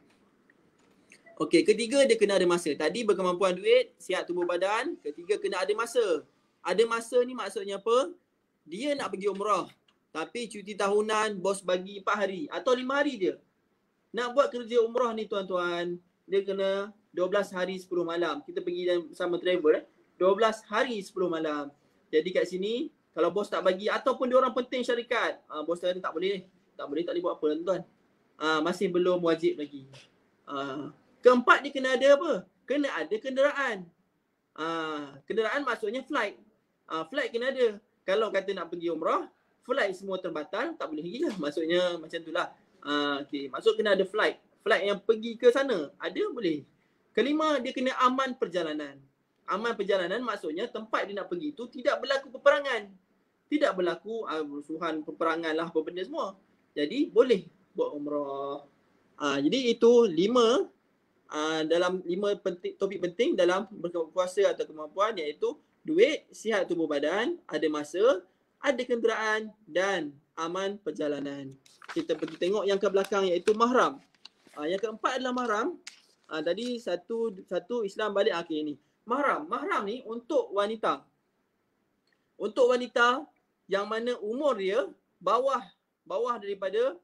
Okey, ketiga dia kena ada masa. Tadi berkemampuan duit, sihat tubuh badan. Ketiga kena ada masa. Ada masa ni maksudnya apa? Dia nak pergi umrah. Tapi cuti tahunan bos bagi 4 hari atau 5 hari dia. Nak buat kerja umrah ni tuan-tuan, dia kena 12 hari 10 malam. Kita pergi sama travel 12 hari 10 malam. Jadi kat sini kalau bos tak bagi ataupun dia orang penting syarikat, bos kata tak boleh buat apa tuan-tuan. Masih belum wajib lagi. Keempat dia kena ada apa? Kena ada kenderaan. Kenderaan maksudnya flight. Flight kena ada. Kalau kata nak pergi umrah, flight semua terbatal, tak boleh lagi lah. Maksudnya macam tu lah. Okay. Maksud kena ada flight. Flight yang pergi ke sana, ada boleh. Kelima, dia kena aman perjalanan. Aman perjalanan maksudnya tempat dia nak pergi tu tidak berlaku peperangan. Tidak berlaku rusuhan, peperangan lah, apa benda semua. Jadi boleh buat umrah. Jadi itu 5 dalam 5 topik penting dalam berkuasa atau kemampuan, iaitu duit, sihat tubuh badan, ada masa, ada kenderaan dan aman perjalanan. Kita pergi tengok yang ke belakang, iaitu mahram. Yang keempat adalah mahram. Tadi satu Islam balik akhir ni. Mahram. Mahram ni untuk wanita. Untuk wanita yang mana umur dia bawah 40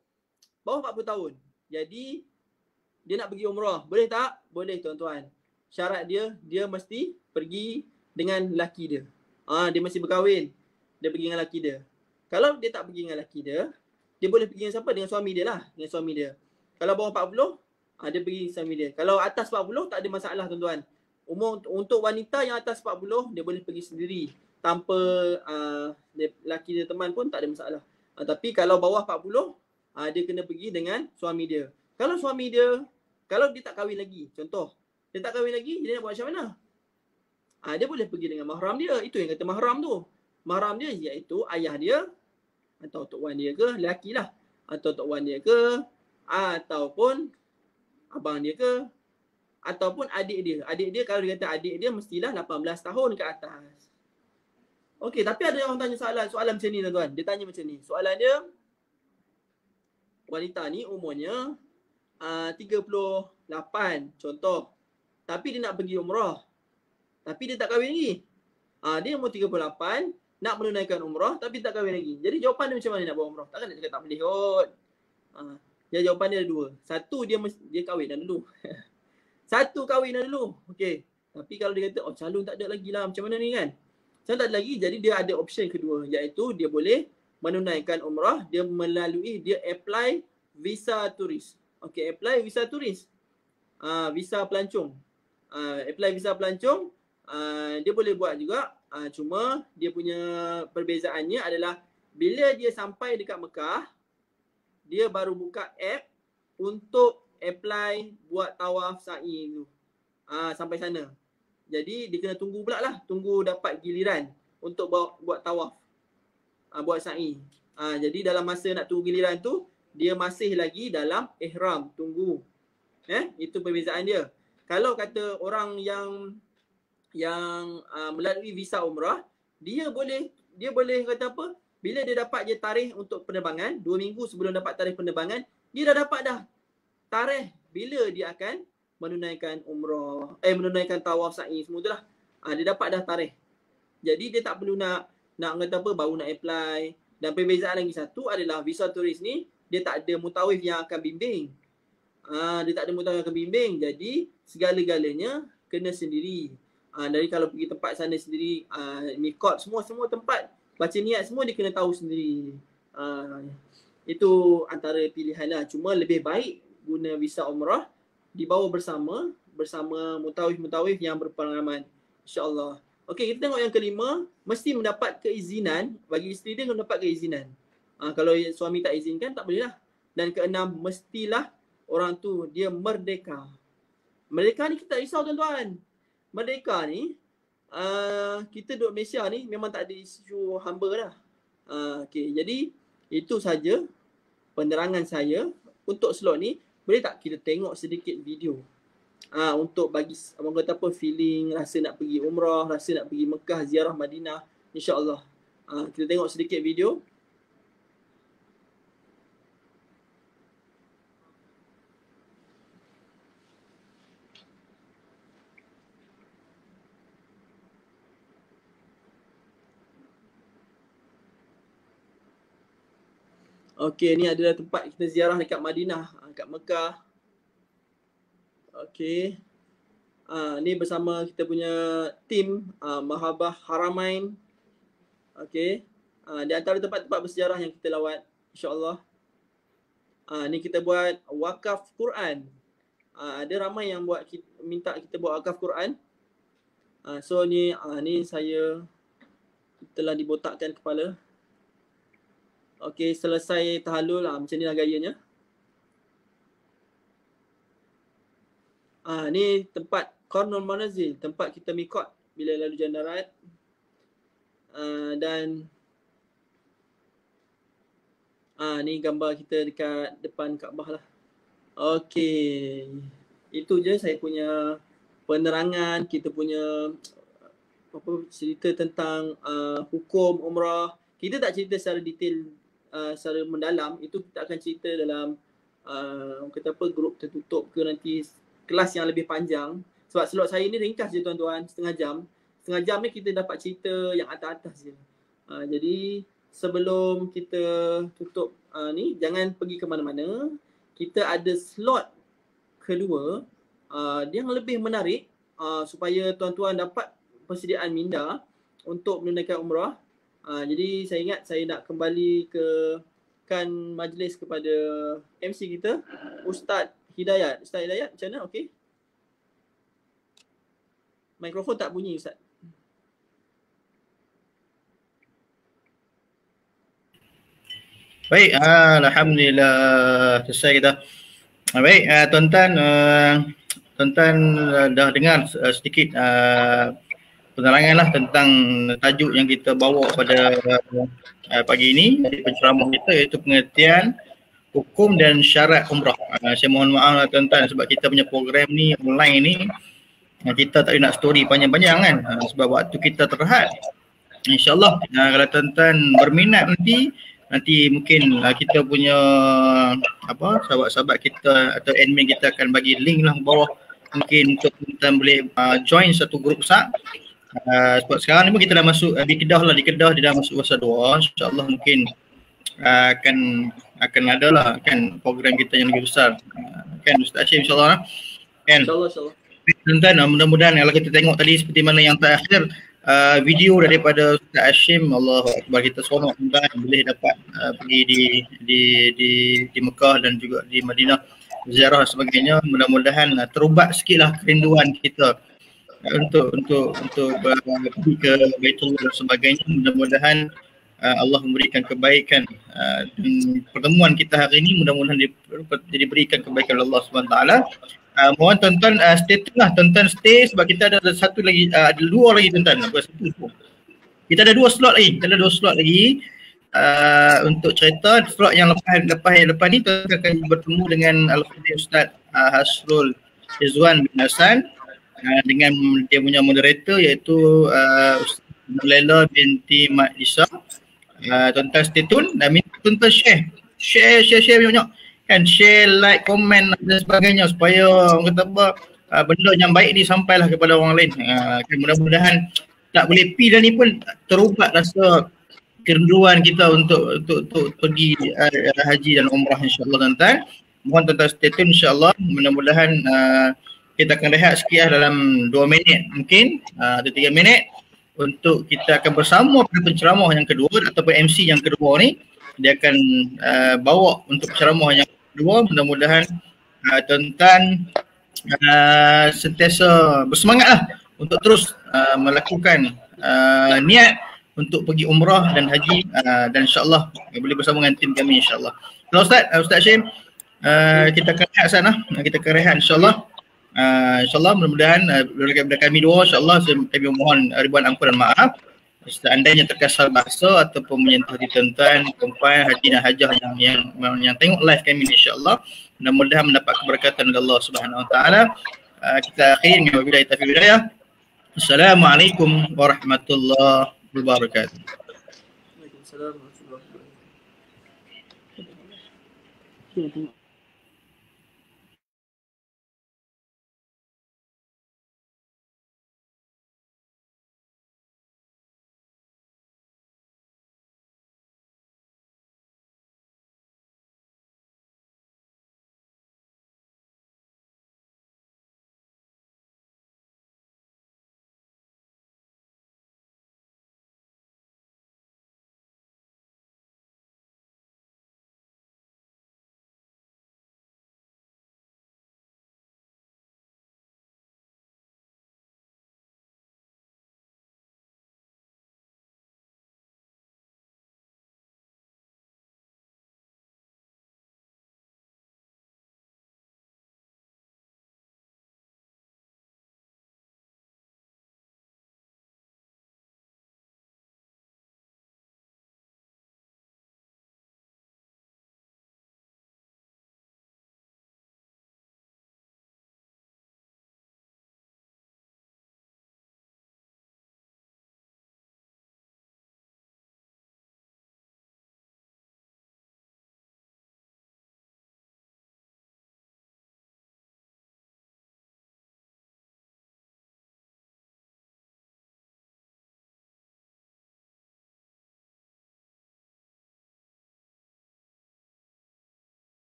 tahun. Jadi dia nak pergi umrah. Boleh tak? Boleh tuan-tuan. Syarat dia mesti pergi dengan lelaki dia. Dia masih berkahwin. Dia pergi dengan lelaki dia. Kalau dia tak pergi dengan lelaki dia, dia boleh pergi dengan siapa? Dengan suami dia lah. Dengan suami dia. Kalau bawah 40, dia pergi dengan suami dia. Kalau atas 40, tak ada masalah tuan-tuan. Untuk wanita yang atas 40, dia boleh pergi sendiri. Tanpa lelaki dia teman pun tak ada masalah. Tapi kalau bawah 40, dia kena pergi dengan suami dia. Kalau suami dia, kalau dia tak kahwin lagi, contoh, dia tak kahwin lagi, dia nak buat macam mana? Dia boleh pergi dengan mahram dia. Itu yang kata mahram tu. Mahram dia iaitu ayah dia, atau tok wan dia ke, lelaki lah. Atau tok wan dia ke, ataupun abang dia ke, ataupun adik dia. Adik dia, kalau dia kata adik dia, mestilah 18 tahun ke atas. Okey, tapi ada orang tanya soalan macam ni tuan-tuan. Dia tanya macam ni. Soalan dia, wanita ni umurnya 38 contoh. Tapi dia nak pergi umrah. Tapi dia tak kahwin lagi. Dia umur 38, nak menunaikan umrah tapi tak kahwin lagi. Jadi jawapan dia macam mana nak buat umrah? Takkan nak cakap tak boleh kot. Jadi jawapan dia ada dua. Satu, dia kahwin dah dulu. Satu, kahwin dah dulu. Okey. Tapi kalau dia kata, calon tak ada lagi lah. Macam mana ni kan? Calon tak ada lagi. Jadi dia ada option kedua. Iaitu dia boleh menunaikan umrah. Dia apply visa turis. Okey, apply visa turis. Visa pelancong. Apply visa pelancong. Dia boleh buat juga. Cuma dia punya perbezaannya adalah bila dia sampai dekat Mekah, dia baru buka app untuk apply buat tawaf sa'i tu. Sampai sana. Jadi dia kena tunggu pula lah. Tunggu dapat giliran untuk buat tawaf. Buat sa'i. Jadi dalam masa nak tunggu giliran tu, dia masih lagi dalam ihram. Tunggu. Itu perbezaan dia. Kalau kata orang yang melalui visa umrah, dia boleh kata apa? Bila dia dapat je tarikh untuk penerbangan, 2 minggu sebelum dapat tarikh penerbangan, dia dah dapat dah tarikh bila dia akan menunaikan umrah, menunaikan tawaf sa'i semua tu lah. Dia dapat dah tarikh. Jadi dia tak perlu nak kata apa, baru nak apply. Dan perbezaan lagi satu adalah visa turis ni, dia tak ada mutawif yang akan bimbing. Dia tak ada mutawif yang akan bimbing. Jadi segala-galanya kena sendiri. Dari kalau pergi tempat sana sendiri, mikot semua tempat, baca niat semua dia kena tahu sendiri. Itu antara pilihan lah. Cuma lebih baik guna visa umrah, dibawa bersama mutawif yang berpengalaman, insya-Allah. Okey, kita tengok yang kelima, mesti mendapat keizinan. Bagi isteri dia kena dapat keizinan. Kalau suami tak izinkan, tak boleh lah. Dan keenam, mestilah orang tu dia merdeka. Merdeka ni kita tak risau tuan-tuan. Merdeka ni, kita duduk Malaysia ni memang tak ada isu hamba dah. Okay, jadi itu saja penerangan saya untuk slot ni. Boleh tak kita tengok sedikit video untuk bagi abang kata apa, feeling rasa nak pergi umrah, rasa nak pergi Mekah, ziarah Madinah, insya-Allah. Kita tengok sedikit video. Okey, ni adalah tempat kita ziarah dekat Madinah, kat Mekah. Okey. Ni bersama kita punya tim Mahabah Haramain. Okey. Di antara tempat-tempat bersejarah yang kita lawat, insya-Allah. Ni kita buat wakaf Quran. Ada ramai yang minta kita buat wakaf Quran. So ni saya telah dibotakkan kepala. Okey, selesai tahallul macam inilah gayanya. Ni tempat Qarnul Manazil, tempat kita mikot bila lalu Jalan Darat. Dan ni gambar kita dekat depan Kaabah lah. Okey. Itu je saya punya penerangan, kita punya cerita tentang hukum umrah. Kita tak cerita secara detail, secara mendalam. Itu kita akan cerita dalam grup tertutup ke nanti kelas yang lebih panjang. Sebab slot saya ni ringkas je tuan-tuan, setengah jam. Setengah jam ni kita dapat cerita yang atas-atas je. Jadi sebelum kita tutup ni, jangan pergi ke mana-mana. Kita ada slot kedua yang lebih menarik supaya tuan-tuan dapat persediaan minda untuk menunaikan umrah. Jadi saya ingat saya nak kembali kan majlis kepada MC kita, Ustaz Hidayat. Ustaz Hidayat, macam mana? Okey. Mikrofon tak bunyi, Ustaz. Baik, alhamdulillah selesai kita. Baik, tuan-tuan dah dengar sedikit penerangan lah tentang tajuk yang kita bawa pada pagi ini dari penceramah kita, iaitu pengertian hukum dan syarat umrah. Saya mohon maaf lah tuan-tuan sebab kita punya program ni online ni kita tak nak story panjang-panjang kan, sebab waktu kita terhad. InsyaAllah kalau tuan-tuan berminat nanti mungkin kita punya sahabat-sahabat kita atau admin kita akan bagi link lah bawah, mungkin untuk tuan-tuan boleh join satu grup besar. Sebab sekarang ni pun kita dah masuk di Kedah dia dah masuk fasa 2. InsyaAllah mungkin akan ada lah kan program kita yang lebih besar, kan Ustaz Hashim, insyaAllah kan. InsyaAllah. Tuan-tuan, mudah-mudahan kalau kita tengok tadi seperti mana yang terakhir video daripada Ustaz Hashim, Allahu Akbar, kita semua tuan-tuan boleh dapat pergi di Mekah dan juga di Madinah ziarah dan sebagainya. Mudah-mudahan terubat sikitlah kerinduan kita untuk pergi ke Baitullah dan sebagainya. Mudah-mudahan Allah memberikan kebaikan dan pertemuan kita hari ini mudah-mudahan diberikan kebaikan Allah SWT. Mohon tuan-tuan stay tune lah, tuan-tuan stay sebab kita ada satu lagi, ada 2 lagi tuan-tuan. Kita ada 2 slot lagi untuk cerita. Slot yang lepas ni tuan-tuan akan bertemu dengan Al-Fadhil Ustaz Hasrul Izwan bin Hasan dengan dia punya moderator iaitu Ustaz Laila binti Mat Isa. Tuan-tuan stay tune dan minta tuan-tuan share banyak kan, share, like, komen dan sebagainya supaya orang kata benda yang baik ni sampailah kepada orang lain. Kan mudah-mudahan tak boleh pi dah ni pun terubat rasa kerinduan kita untuk pergi haji dan umrah insya-Allah tuan-tuan. Mohon tuan-tuan stay tune insya-Allah. Mudah-mudahan kita akan rehat sikit dalam 2 minit mungkin atau 3 minit untuk kita akan bersama pada penceramah yang kedua ataupun MC yang kedua ni. Dia akan bawa untuk ceramah yang kedua. Mudah-mudahan tuan-tuan sentiasa bersemangatlah untuk terus melakukan niat untuk pergi umrah dan haji dan insya-Allah boleh bersama dengan tim kami insya-Allah. Kalau Ustaz Hashim, kita akan rehat sana, kita akan rehat insya-Allah. InsyaAllah mudah-mudahan daripada kami dua insyaAllah kami mohon ribuan ampun dan maaf seandainya terkasar bahasa ataupun menyentuh hati tuan-tuan, perempuan, haji dan hajah yang tengok live kami insyaAllah. Mudah-mudahan mendapat keberkatan dari Allah Subhanahu Wa Taala. Kita akhiri dengan wabillahi taufiq hidayah. Assalamualaikum warahmatullahi wabarakatuh. Waalaikumsalam warahmatullahi wabarakatuh.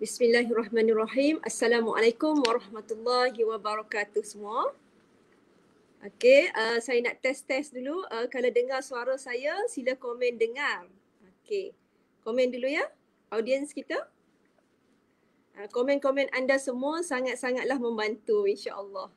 Bismillahirrahmanirrahim. Assalamualaikum warahmatullahi wabarakatuh semua. Okey, saya nak test dulu. Kalau dengar suara saya, sila komen dengar. Okey, komen dulu ya, audiens kita. Komen-komen anda semua sangat-sangatlah membantu, insya-Allah.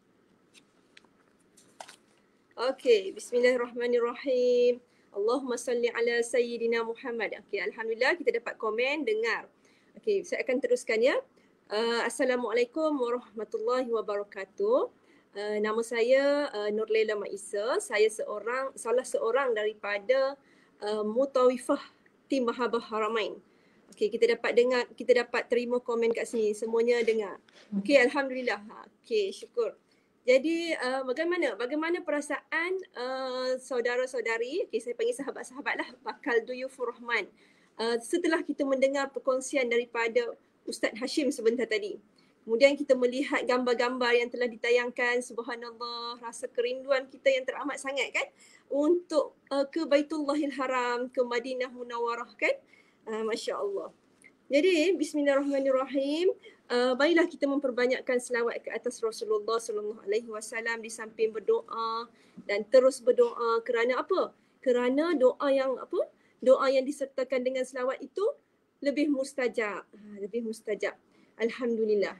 Okey, bismillahirrahmanirrahim. Allahumma salli ala sayyidina Muhammad. Okey, alhamdulillah kita dapat komen dengar. Okey, saya akan teruskan ya. Assalamualaikum warahmatullahi wabarakatuh. Nama saya Nurlela Maisa. Saya salah seorang daripada mutawifah tim Mahabah Haramain. Okey, kita dapat terima komen kat sini. Semuanya dengar. Okey, alhamdulillah. Okey, syukur. Jadi bagaimana perasaan saudara-saudari, okey saya panggil sahabat-sahabatlah, bakal Duyufur Rahman. Setelah kita mendengar perkongsian daripada Ustaz Hashim sebentar tadi. Kemudian kita melihat gambar-gambar yang telah ditayangkan, subhanallah, rasa kerinduan kita yang teramat sangat kan untuk ke Baitullahil Haram, ke Madinah Munawwarah kan. Masya Allah. Jadi bismillahirrahmanirrahim. Baiklah kita memperbanyakkan selawat ke atas Rasulullah SAW di samping berdoa dan terus berdoa kerana apa? Kerana doa yang disertakan dengan selawat itu lebih mustajab. Lebih mustajab. Alhamdulillah.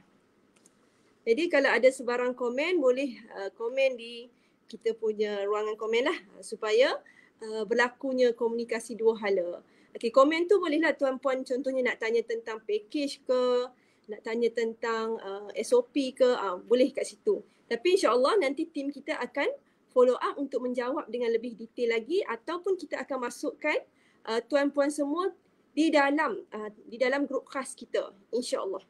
Jadi kalau ada sebarang komen boleh komen di kita punya ruangan komen lah supaya berlakunya komunikasi dua hala. Okey, komen tu bolehlah tuan-puan contohnya nak tanya tentang package ke, nak tanya tentang SOP ke, boleh kat situ. Tapi insya-Allah nanti tim kita akan follow up untuk menjawab dengan lebih detail lagi ataupun kita akan masukkan tuan-puan semua di dalam grup khas kita insya-Allah.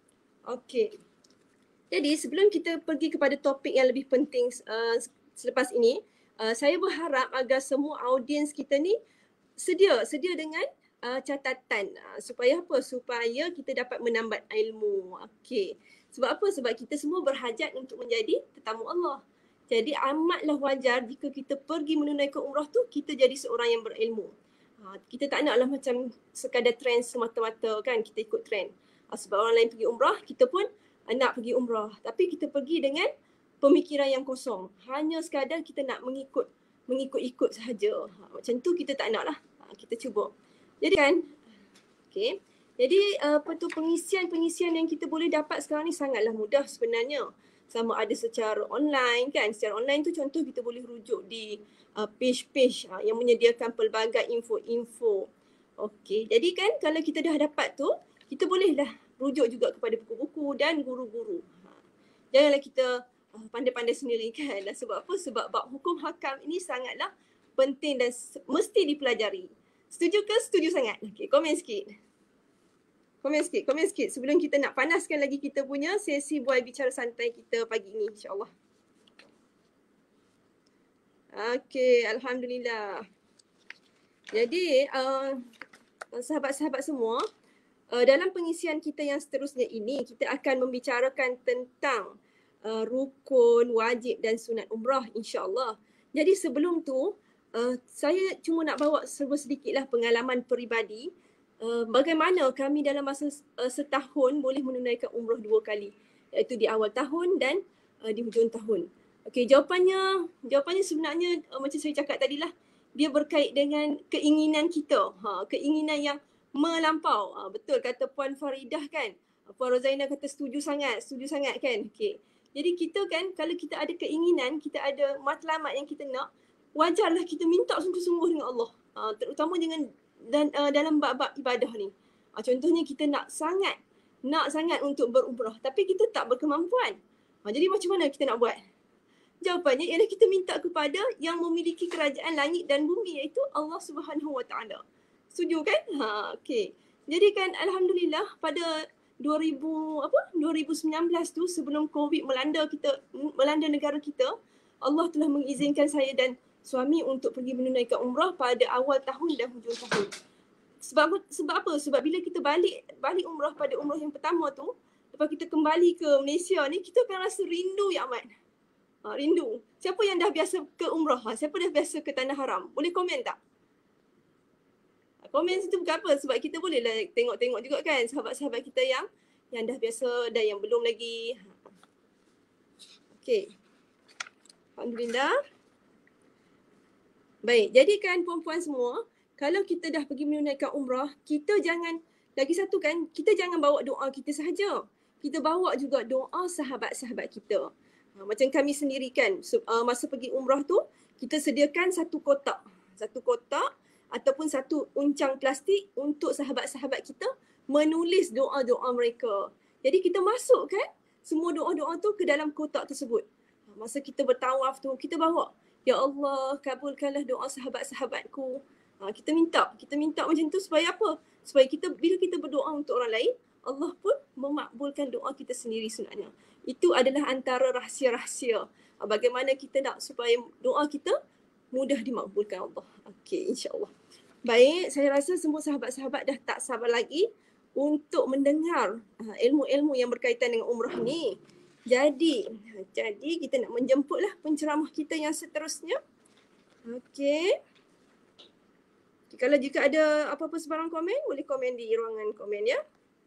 Okey. Jadi sebelum kita pergi kepada topik yang lebih penting selepas ini, saya berharap agar semua audiens kita ni sedia dengan catatan supaya apa? Supaya kita dapat menambah ilmu. Okey. Sebab apa? Sebab kita semua berhajat untuk menjadi tetamu Allah. Jadi amatlah wajar jika kita pergi menunaikan umrah tu kita jadi seorang yang berilmu. Kita tak naklah macam sekadar trend semata-mata kan, kita ikut trend. Sebab orang lain pergi umrah, kita pun nak pergi umrah. Tapi kita pergi dengan pemikiran yang kosong. Hanya sekadar kita nak mengikut-ikut sahaja. Macam tu kita tak nak lah. Kita cuba. Jadi kan, okay. Jadi pengisian yang kita boleh dapat sekarang ni sangatlah mudah sebenarnya. Sama ada secara online kan. Secara online tu contoh kita boleh rujuk di page-page yang menyediakan pelbagai info-info. Okey, jadi kan kalau kita dah dapat tu, kita bolehlah rujuk juga kepada buku-buku dan guru-guru. Janganlah kita pandai-pandai sendiri kan. Dan sebab apa? Sebab bab hukum hakam ini sangatlah penting dan mesti dipelajari. Setuju ke? Setuju sangat. Okey, komen sikit. Komen sikit sebelum kita nak panaskan lagi kita punya sesi bual bicara santai kita pagi ini insya-Allah. Okey, alhamdulillah. Jadi sahabat-sahabat semua, dalam pengisian kita yang seterusnya ini kita akan membicarakan tentang rukun, wajib dan sunat umrah insya-Allah. Jadi sebelum tu saya cuma nak bawa sedikitlah pengalaman peribadi bagaimana kami dalam masa setahun boleh menunaikan umrah 2 kali, iaitu di awal tahun dan di hujung tahun. Okey, jawapannya sebenarnya macam saya cakap tadi lah, dia berkait dengan keinginan kita. Keinginan yang melampau. Betul kata Puan Faridah kan. Puan Rozaina kata setuju sangat kan. Okey. Jadi kita kan kalau kita ada keinginan, kita ada matlamat yang kita nak, wajarlah kita minta sungguh-sungguh dengan Allah. Terutama dengan dalam bab-bab ibadah ni. Contohnya kita nak sangat untuk berumrah tapi kita tak berkemampuan. Jadi macam mana kita nak buat? Jawapannya ialah kita minta kepada yang memiliki kerajaan langit dan bumi iaitu Allah Subhanahu Wa Taala. Setuju kan? Okey. Jadi kan alhamdulillah pada 2019 tu sebelum COVID melanda negara kita, Allah telah mengizinkan saya dan suami untuk pergi menunaikan umrah pada awal tahun dan hujung tahun. Sebab apa? Sebab bila kita balik umrah pada umrah yang pertama tu, lepas kita kembali ke Malaysia ni, kita akan rasa rindu ya amat. Rindu. Siapa yang dah biasa ke umrah? Siapa dah biasa ke Tanah Haram? Boleh komen tak? Komen situ bukan apa, sebab kita bolehlah tengok-tengok juga kan sahabat-sahabat kita yang dah biasa dan yang belum lagi. Okey. Alhamdulillah. Baik, jadi kan puan-puan semua, kalau kita dah pergi menunaikan umrah, kita jangan, lagi satu kan, kita jangan bawa doa kita sahaja. Kita bawa juga doa sahabat-sahabat kita. Macam kami sendiri kan, masa pergi umrah tu, kita sediakan satu kotak ataupun satu uncang plastik untuk sahabat-sahabat kita menulis doa-doa mereka. Jadi kita masukkan semua doa-doa tu ke dalam kotak tersebut. Masa kita bertawaf tu, kita bawa, ya Allah, kabulkanlah doa sahabat-sahabatku. Kita minta macam tu supaya apa? Supaya kita, bila kita berdoa untuk orang lain, Allah pun memakbulkan doa kita sendiri sebenarnya. Itu adalah antara rahsia-rahsia bagaimana kita nak supaya doa kita mudah dimakbulkan Allah. Okey, insya-Allah. Baik, saya rasa semua sahabat-sahabat dah tak sabar lagi untuk mendengar ilmu-ilmu yang berkaitan dengan umrah ni. Jadi kita nak menjemputlah penceramah kita yang seterusnya. Okey. Kalau jika ada apa-apa sebarang komen, boleh komen di ruangan komen ya.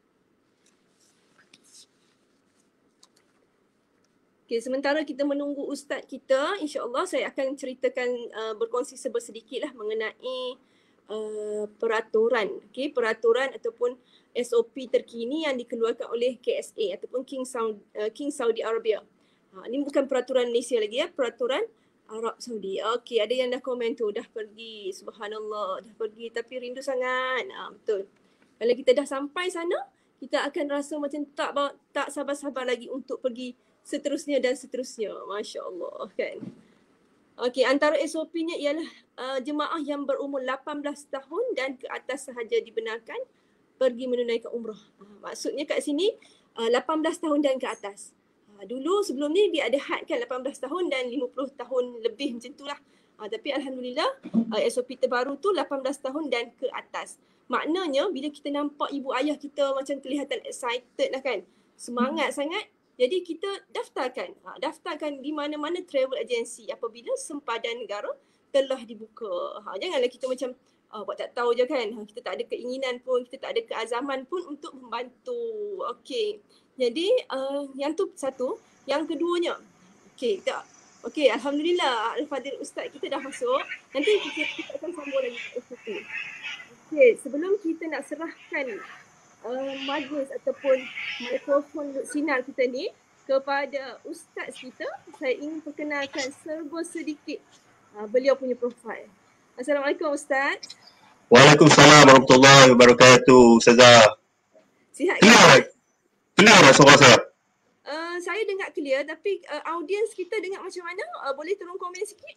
Okey, sementara kita menunggu ustaz kita, insya-Allah saya akan ceritakan berkongsi sedikit lah mengenai peraturan. Okey, peraturan ataupun SOP terkini yang dikeluarkan oleh KSA ataupun King Saudi Arabia. Ini bukan peraturan Malaysia lagi ya, peraturan Arab Saudi. Okey, ada yang dah komen tu, dah pergi. Subhanallah, dah pergi tapi rindu sangat. Betul. Kalau kita dah sampai sana, kita akan rasa macam tak sabar-sabar lagi untuk pergi seterusnya dan seterusnya. Masya-Allah kan. Okey, antara SOP-nya ialah jemaah yang berumur 18 tahun dan ke atas sahaja dibenarkan pergi menunaikan umrah. Maksudnya kat sini 18 tahun dan ke atas. Dulu sebelum ni dia ada had kan 18 tahun dan 50 tahun lebih macam itulah. Tapi alhamdulillah SOP terbaru tu 18 tahun dan ke atas. Maknanya bila kita nampak ibu ayah kita macam kelihatan excited lah kan. Semangat sangat. Jadi kita daftarkan di mana-mana travel agency apabila sempadan negara telah dibuka. Janganlah kita macam buat tak tahu je kan. Kita tak ada keinginan pun, kita tak ada keazaman pun untuk membantu. Okey. Jadi yang tu satu. Yang keduanya. Okey, alhamdulillah Al-Fadhil Ustaz kita dah masuk. Nanti kita akan sambung lagi SOP. Okey, sebelum kita nak serahkan majlis ataupun mikrofon sinar kita ni kepada ustaz kita, saya ingin perkenalkan serba sedikit beliau punya profil. Assalamualaikum Ustaz. Waalaikumsalam warahmatullahi wabarakatuh. Ustazah. Sihat ke? Clear tak suara saya? Saya dengar clear tapi audiens kita dengar macam mana? Boleh tolong komen sikit?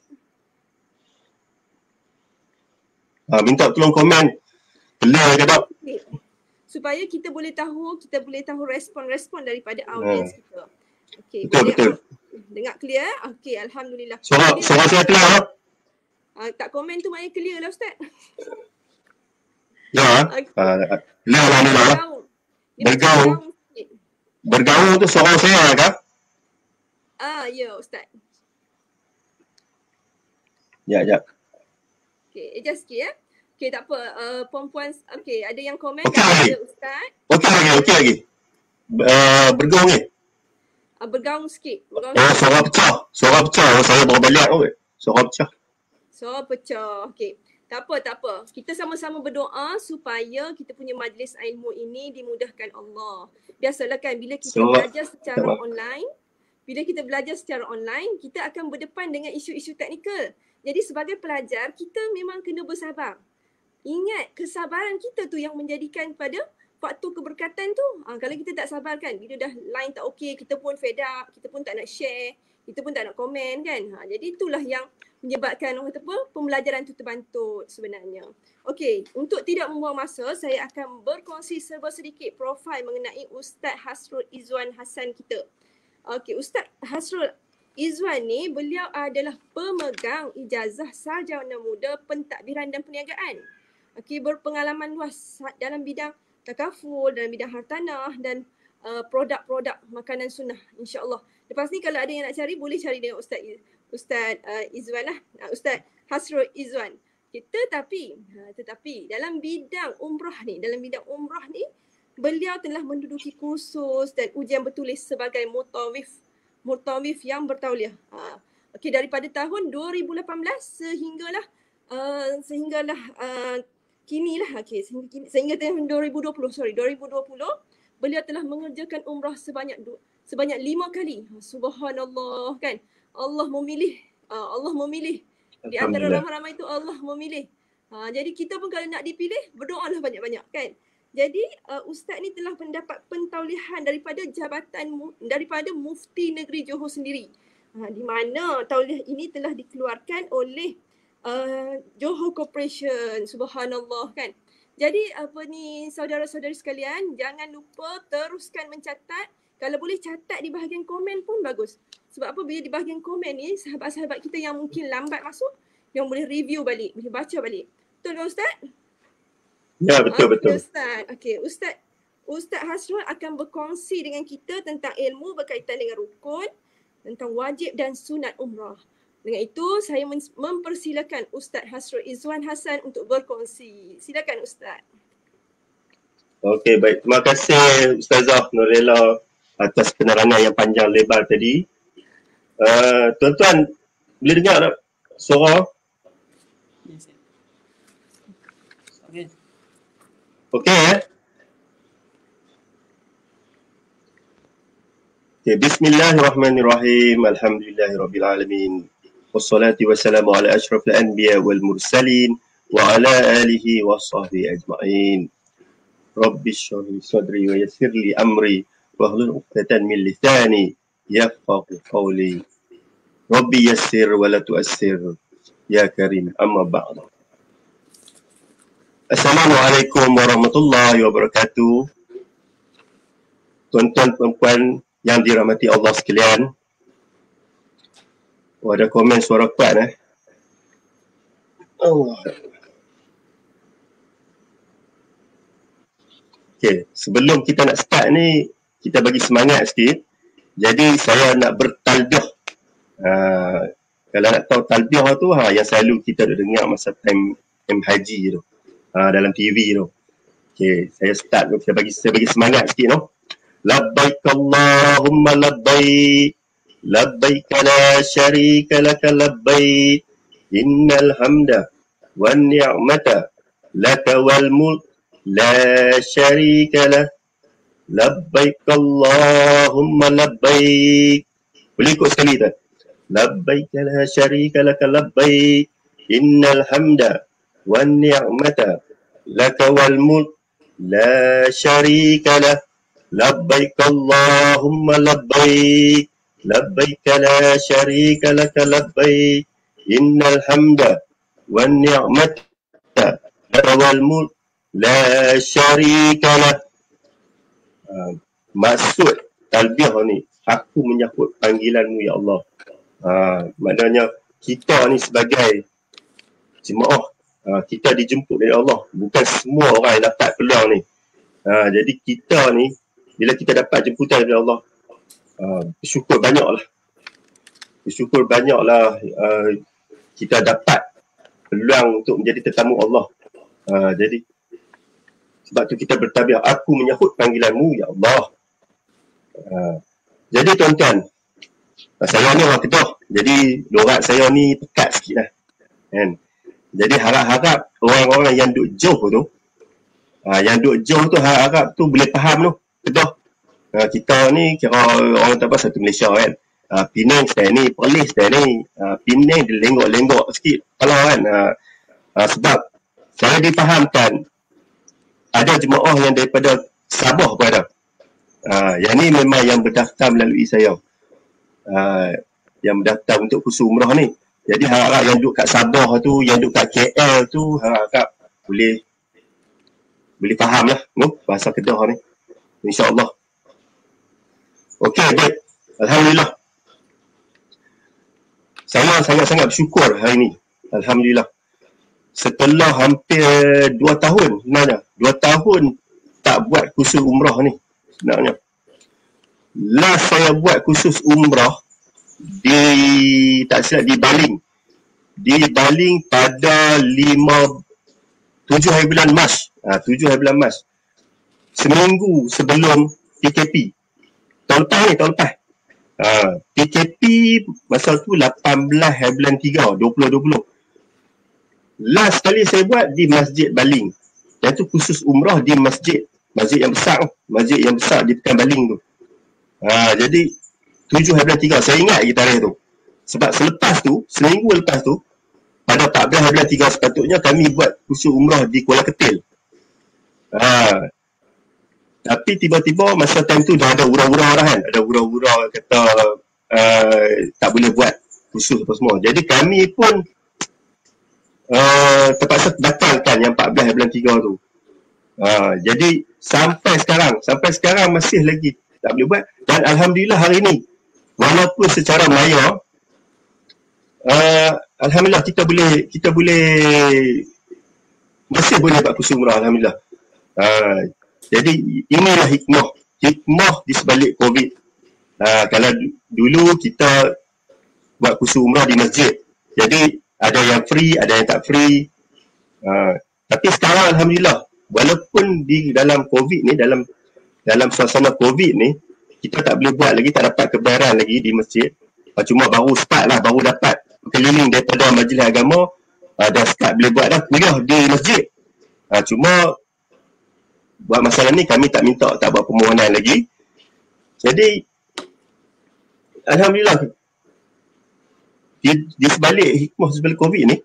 Minta tolong komen. Clear ke tak? Okay. Supaya kita boleh tahu respon-respon daripada audiens kita. Okey, betul. Dengar clear? Okey, alhamdulillah. Suara saya clear? Tak komen tu maknanya clear lah Ustaz. Ya. Clear alhamdulillah. Bergaung tu suara saya kah? Ya Ustaz. Ya. Okey, adjust sikit ya. Okey, tak apa. Perempuan, okey, ada yang komen okay. Ustaz. Okey lagi. Bergaung ni. Bergaung sikit. Suara pecah. Saya baru balik kot. Suara pecah. Okey. Tak apa. Kita sama-sama berdoa supaya kita punya majlis ilmu ini dimudahkan Allah. Biasalah kan bila kita belajar secara online, kita akan berdepan dengan isu-isu teknikal. Jadi sebagai pelajar, kita memang kena bersabar. Ingat, kesabaran kita tu yang menjadikan pada faktor keberkatan tu. Kalau kita tak sabar kan, bila dah line tak okey, kita pun fed up, kita pun tak nak share, kita pun tak nak komen kan. Jadi itulah yang menyebabkan pembelajaran tu terbantut sebenarnya. Okey, untuk tidak membuang masa, saya akan berkongsi serba sedikit profil mengenai Ustaz Hasrul Izwan Hassan kita. Okey, Ustaz Hasrul Izwan ni, beliau adalah pemegang ijazah sarjana muda pentadbiran dan perniagaan. Okey, berpengalaman luas dalam bidang takaful, dalam bidang hartanah dan produk-produk makanan sunnah, insya-Allah. Lepas ni kalau ada yang nak cari, boleh cari dengan Ustaz Izwan lah. Ustaz Hasrul Izwan. Tetapi dalam bidang umrah ni, beliau telah menduduki kursus dan ujian bertulis sebagai mutawif yang bertauliah. Okey, daripada tahun 2018 sehinggalah kinilah, okey, sehingga tahun 2020 beliau telah mengerjakan umrah sebanyak 5 kali. Subhanallah, kan. Allah memilih di antara ramai-ramai itu Allah memilih. Jadi kita pun kalau nak dipilih, berdoalah banyak-banyak, kan. Jadi ustaz ni telah mendapat pentaulihan daripada daripada Mufti Negeri Johor sendiri. Di mana tauliah ini telah dikeluarkan oleh Johor Corporation. Subhanallah, kan. Jadi saudara-saudari sekalian, jangan lupa teruskan mencatat. Kalau boleh catat di bahagian komen pun bagus. Sebab apa, bila di bahagian komen ni, sahabat-sahabat kita yang mungkin lambat masuk, yang boleh review balik, boleh baca balik. Betul tak Ustaz? Ya, betul. Ustaz. Okey, Ustaz Hasrul akan berkongsi dengan kita tentang ilmu berkaitan dengan rukun, tentang wajib dan sunat umrah. Dengan itu, saya mempersilakan Ustaz Hasrul Izwan Hasan untuk berkongsi. Silakan Ustaz. Okey, baik. Terima kasih Ustazah Nurlela atas penerangan yang panjang lebar tadi. Tuan-tuan, boleh dengar tak suara? Okey, Bismillahirrahmanirrahim. Alhamdulillahirrabbilalamin. Wassalatu wassalamu ala ashrafil anbiya wal mursalin wa ala alihi wa sahbihi ajma'in. Rabbi shrah li sadri wa yassir li amri wahlul 'uqdatan min lisani yafqahu qawli. Rabbi yassir wa la tu'assir ya karim, amma ba'd. Assalamualaikum warahmatullahi wabarakatuh. Tuan-tuan perempuan yang dirahmati Allah sekalian. Ada komen suara kuat Allah. Okey, sebelum kita nak start ni, kita bagi semangat sikit. Jadi saya nak bertalbiyah. Kalau nak tahu talbiyah tu, yang selalu kita dengar masa time haji tu, dalam TV tu. Okey, saya start tu, saya bagi semangat sikit tu. Labbaik Allahumma labbaik, labbaik la syarika laka labbaik, innal hamda wan ni'mata laka wal mulk la syarika lah. Labbaik Allahumma labbaik. Boleh ikut sekali tak? Labbaik la syarika laka labbaik, innal hamda wan ni'mata laka wal mulk la syarika lah. Labbaik Allahumma labbaik, labbaik la syarika laka labbaik, innal hamda wan ni'mata laka wal mulk la syarikalah. Maksud talbiyah ni, aku menyahut panggilanmu ya Allah. Maknanya kita ni sebagai jemaah, kita dijemput dari Allah. Bukan semua orang yang dapat peluang ni. Jadi kita ni, bila kita dapat jemputan dari Allah, bersyukur banyaklah. Bersyukur banyaklah kita dapat peluang untuk menjadi tetamu Allah. Jadi sebab tu kita bertabiat, aku menyahut panggilanmu ya Allah. Jadi tuan-tuan, saya ni orang Kedah, jadi lorat saya ni pekat sikit lah, kan? Jadi harap-harap orang-orang yang duduk jauh tu, harap-harap tu boleh faham tu, Kedah. Kita ni kira orang tak apa, satu Malaysia kan. Penang style ni, Perlis style ni, Penang dia lenggok-lenggok sikit kepala kan. Sebab saya difahamkan ada jemaah yang daripada Sabah pun ada. Yang ni memang yang berdaftar melalui saya. Yang berdaftar untuk kursus umrah ni. Jadi harap-harap yang duduk kat Sabah tu, yang duduk kat KL tu, harap-harap boleh faham lah bahasa Kedah ni. InsyaAllah. Okey, baik. Alhamdulillah. Saya sangat-sangat bersyukur hari ni. Alhamdulillah. Setelah hampir 2 tahun sebenarnya. 2 tahun tak buat kursus umrah ni sebenarnya. Last saya buat kursus umrah di Baling. Di Baling pada 7 hari bulan Mac. 7 hari bulan Mac. seminggu sebelum PKP. Tahun lepas. PKP masa tu 18 bulan 3 2020. Last kali saya buat di Masjid Baling. Dan tu khusus umrah di masjid yang besar di Pekan Baling tu. Jadi 7 bulan 3 saya ingat lagi tarikh tu. Sebab selepas tu, seminggu lepas tu, pada 14 bulan 3 sepatutnya kami buat khusus umrah di Kuala Ketil. Tapi tiba-tiba masa time tu dah ada hurau-hurau dah kan. Ada hurau-hurau kata tak boleh buat khusus apa semua. Jadi kami pun terpaksa batalkan yang 14 bulan 3 tu. Jadi sampai sekarang masih lagi tak boleh buat. Dan Alhamdulillah hari ni, walaupun secara maya, Alhamdulillah kita boleh masih boleh buat khusus umrah, Alhamdulillah. Jadi inilah hikmah di sebalik COVID. Kalau dulu kita buat khusus umrah di masjid, jadi ada yang free, ada yang tak free. Tapi sekarang Alhamdulillah, walaupun di dalam COVID ni, dalam suasana COVID ni, kita tak boleh buat lagi, tak dapat kebenaran lagi di masjid. Cuma baru dapat keliling daripada majlis agama, dah start boleh buat dah kuliah di masjid. Cuma buat masalah ni kami tak buat permohonan lagi. Jadi Alhamdulillah, di sebalik hikmah sebalik COVID ni,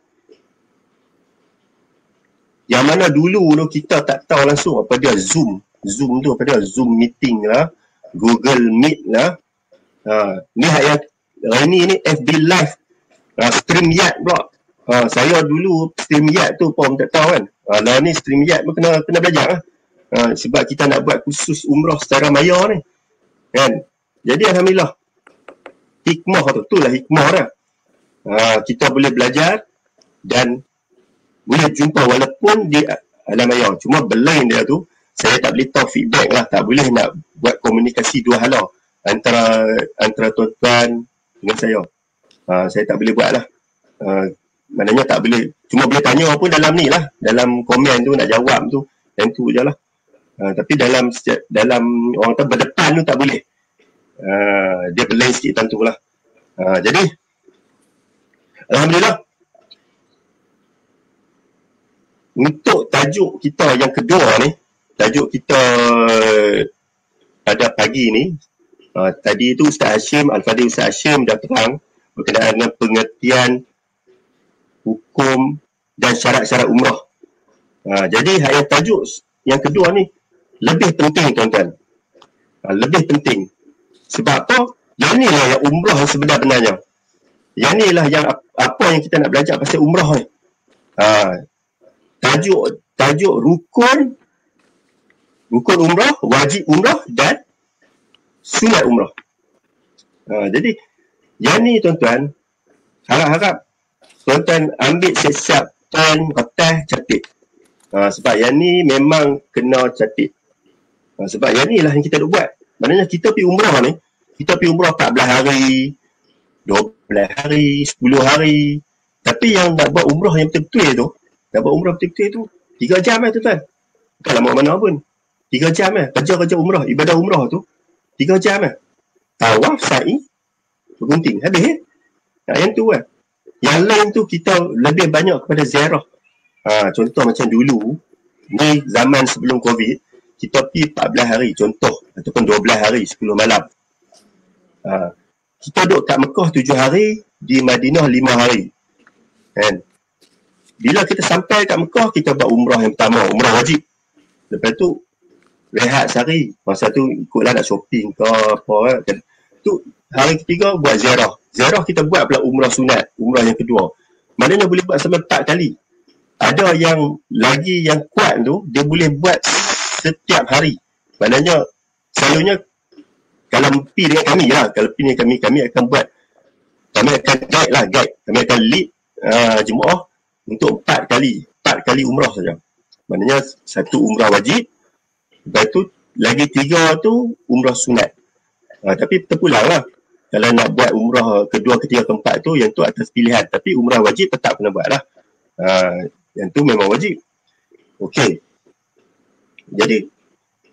yang mana dulu tu kita tak tahu langsung apa dia Zoom tu, apa dia Zoom meeting lah, Google Meet lah. Ni yang hari ni FB Live, StreamYard pula. Saya dulu StreamYard tu pun tak tahu kan. Lah ni StreamYard pun kena belajar lah. Sebab kita nak buat khusus umrah secara maya ni kan. Jadi Alhamdulillah, hikmah itulah hikmah dah. Kita boleh belajar dan boleh jumpa walaupun di alam maya. Cuma belain dia tu, saya tak boleh tahu feedback lah, tak boleh nak buat komunikasi dua hala antara tuan-tuan dengan saya. Saya tak boleh buat lah. Maknanya tak boleh, cuma boleh tanya pun dalam ni lah, dalam komen tu nak jawab tu, yang tu je lah. Tapi dalam orang kata berdepan tu tak boleh. Dia belain sikit tentu lah. Jadi Alhamdulillah, untuk tajuk kita yang kedua ni, tajuk kita pada pagi ni, tadi tu Ustaz Hashim, Al-Fadhil Ustaz Hashim dah terang berkenaan dengan pengertian hukum dan syarat-syarat umrah. Jadi yang tajuk yang kedua ni lebih penting tuan-tuan. Lebih penting. Sebab apa? Yang ni lah yang umrah yang sebenarnya. Yang ni lah yang apa yang kita nak belajar pasal umrah ni. Tajuk rukun umrah, wajib umrah dan sunat umrah. Jadi yang ni tuan-tuan, harap-harap tuan-tuan ambil siap-siap pen, kertas, catat. Sebab yang ni memang kena catat. Sebab yang ni lah yang kita nak buat. Maknanya kita pergi umrah ni, kita pergi umrah 14 hari, 12 hari, 10 hari. Tapi yang nak buat umrah yang betul-betul tu, 3 jam tuan-tuan. Bukan lama mana pun. 3 jam kerja umrah, ibadah umrah tu 3 jam tawaf, sa'i, bergunting, habis yang tu kan. Yang lain tu kita lebih banyak kepada ziarah. Contoh macam dulu ni, zaman sebelum COVID, kita pergi 14 hari contoh, ataupun 12 hari 10 malam. Kita duduk kat Mekah 7 hari, di Madinah 5 hari kan. Bila kita sampai kat Mekah, kita buat umrah yang pertama, umrah wajib. Lepas tu rehat sehari, masa tu ikutlah nak shopping ke apa kan. Tu hari ketiga buat ziarah. Ziarah kita buat pula umrah sunat, umrah yang kedua. Maknanya boleh buat sampai 4 kali. Ada yang lagi yang kuat tu, dia boleh buat setiap hari. Maknanya selalunya kalau pergi dengan kami lah, kalau pergi dengan kami akan buat, kami akan guide. Kami akan lead jemaah untuk 4 kali umrah saja. Maknanya 1 umrah wajib, lepas tu lagi 3 tu umrah sunat. Tapi terpulang lah. Kalau nak buat umrah kedua, ketiga, keempat tu, yang tu atas pilihan. Tapi umrah wajib tetap kena buat lah. Yang tu memang wajib. Okey. Jadi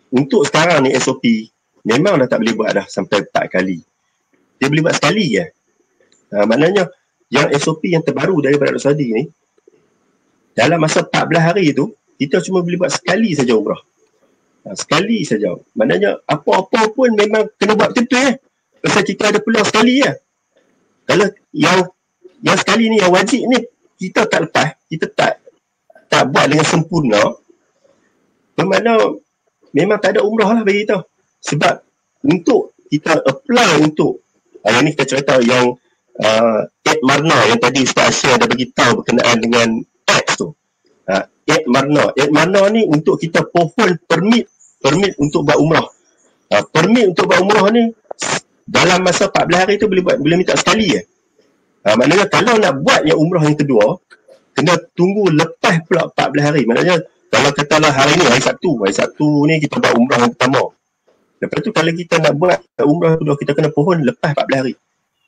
untuk sekarang ni SOP memang dah tak boleh buat dah sampai 4 kali. Dia boleh buat sekali je. Maknanya yang SOP yang terbaru daripada Dr. Sadi ni, dalam masa 14 hari tu, kita cuma boleh buat sekali saja umrah. Sekali saja. Maknanya apa-apa pun memang kena buat betul-betul ya. Pasal kita ada peluang sekali ya. Kalau yang sekali ni, yang wajib ni, kita tak lepas, kita tak buat dengan sempurna, bermakna memang tak ada umrah lah bagi kita. Sebab untuk kita apply untuk yang ni kita cerita yang Ed Marna yang tadi Ustaz Asyir dah bagi tahu berkenaan dengan tax tu. Ed Marna ni untuk kita pohon permit untuk buat umrah. Permit untuk buat umrah ni dalam masa 14 hari tu boleh minta sekali je. Maknanya kalau nak buat yang umrah yang kedua, kena tunggu lepas pula 14 hari. Maknanya kalau katalah hari ni, hari Sabtu ni kita buat umrah yang pertama. Lepas tu kalau kita nak buat umrah kedua, kita kena pohon lepas 14 hari.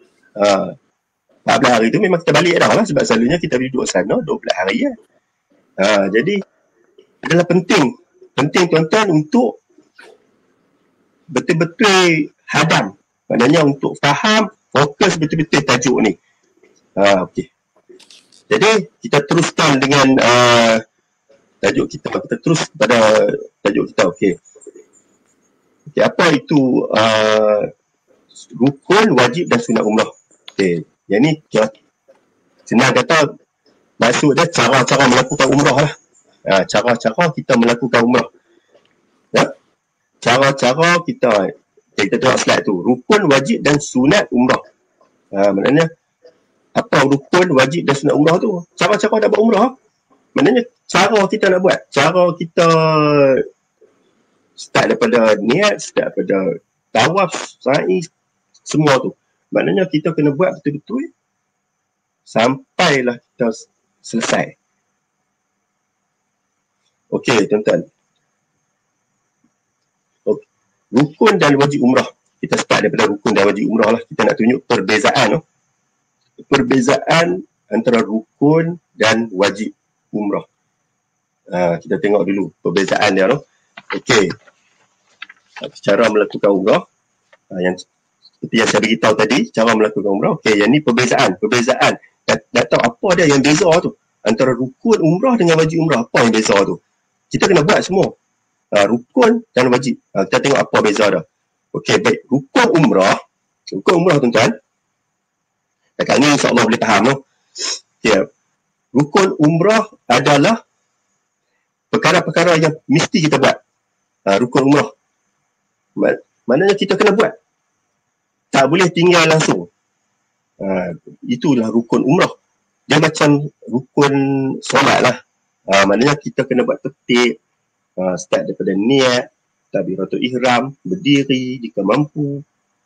14 hari tu memang kita balik dah lah, sebab selalunya kita duduk sana 12 hari ya. Jadi adalah penting tuan-tuan untuk betul-betul hadam. Maknanya untuk faham, fokus betul-betul tajuk ni. Okey. Jadi kita teruskan dengan tajuk kita. Kita terus pada tajuk kita. Okey. Okey, apa itu rukun, wajib dan sunat umrah? Okey. Yang ni senang kata, maksud dia cara-cara melakukan umrah lah. Cara-cara kita melakukan umrah. Ya? Cara-cara kita tengok slide tu. Rukun, wajib dan sunat umrah. Maknanya apa rukun, wajib dan sunat umrah tu? Cara-cara nak buat umrah. Maknanya cara kita nak buat. Cara kita start daripada niat, start daripada tawaf, sa'i, semua tu. Maknanya kita kena buat betul-betul sampailah kita selesai. Okey, tuan-tuan. Okay. Rukun dan wajib umrah. Kita start daripada rukun dan wajib umrah lah. Kita nak tunjuk perbezaan. Perbezaan antara rukun dan wajib umrah. Kita tengok dulu perbezaan dia. Okey. Cara melakukan umrah. Yang seperti yang saya beritahu tadi, cara melakukan umrah. Okey, yang ni perbezaan. Tak tahu apa dia yang beza tu. Antara rukun umrah dengan wajib umrah. Apa yang beza tu? Kita kena buat semua. Rukun dan wajib. Kita tengok apa beza dia. Okey, baik. Rukun umrah, tuan-tuan. Dekat ni insya-Allah boleh faham. Okay. Rukun umrah adalah perkara-perkara yang mesti kita buat. Rukun umrah. Maknanya kita kena buat. Tak boleh tinggal langsung. Itulah rukun umrah. Dia macam rukun solat lah. Maknanya kita kena buat tertib. Start daripada niat, takbiratul ihram, berdiri jika mampu,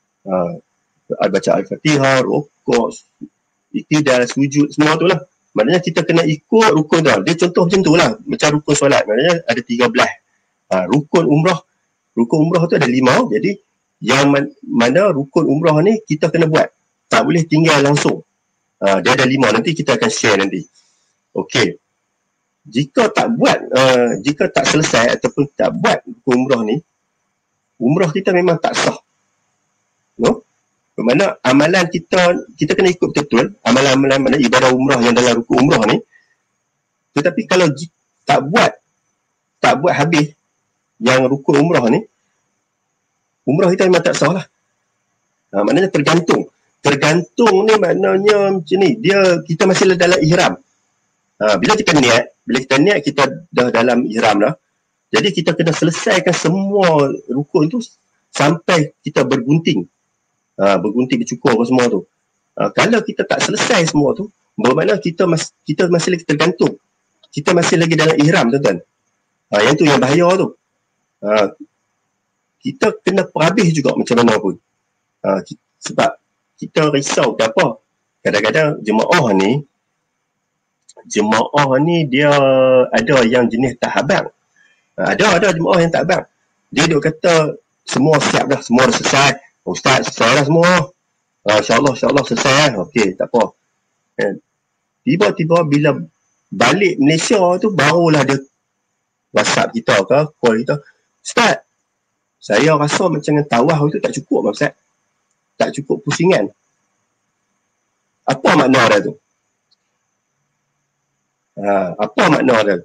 baca Al-Fatihah, rukuk, iktidal, sujud, semua tu lah. Maknanya kita kena ikut rukun tu. Dia contoh macam tu lah. Macam rukun solat. Maknanya ada 13. Rukun umrah tu ada 5. Jadi yang mana rukun umrah ni kita kena buat. Tak boleh tinggal langsung. Dia ada 5. Nanti kita akan share nanti. Okey. Jika tak selesai ataupun tak buat rukun umrah ni, umrah kita memang tak sah. No? Bermakna amalan kita kena ikut betul-betul. Amalan-amalan mana ibadah umrah yang dalam rukun umrah ni. Tetapi kalau tak buat habis yang rukun umrah ni, umrah kita memang tak sah lah. Maknanya tergantung. Tergantung ni maknanya macam ni. Kita masih dalam ihram. Bila kita niat, kita dah dalam ihram dah. Jadi kita kena selesaikan semua rukun tu sampai kita bergunting. Bercukur semua tu. Kalau kita tak selesai semua tu, bermakna kita masih lagi tergantung. Kita masih lagi dalam ihram, tuan-tuan. Yang tu yang bahaya tu. Kita kena perhabis juga macam mana pun. Sebab kita risau ke apa. Kadang-kadang jemaah ni dia ada yang jenis tak habang. Ada jemaah yang tak habang. Dia duk kata semua siap dah, semua dah selesai. Ustaz, selesai dah semua. InsyaAllah selesai. Okey, tak apa. Tiba-tiba bila balik Malaysia tu, barulah dia WhatsApp kita ke, call kita. Ustaz, Saya rasa macam dengan tawaf itu tak cukup, Ustaz. Tak cukup pusingan. Apa makna dia tu? Apa makna dia?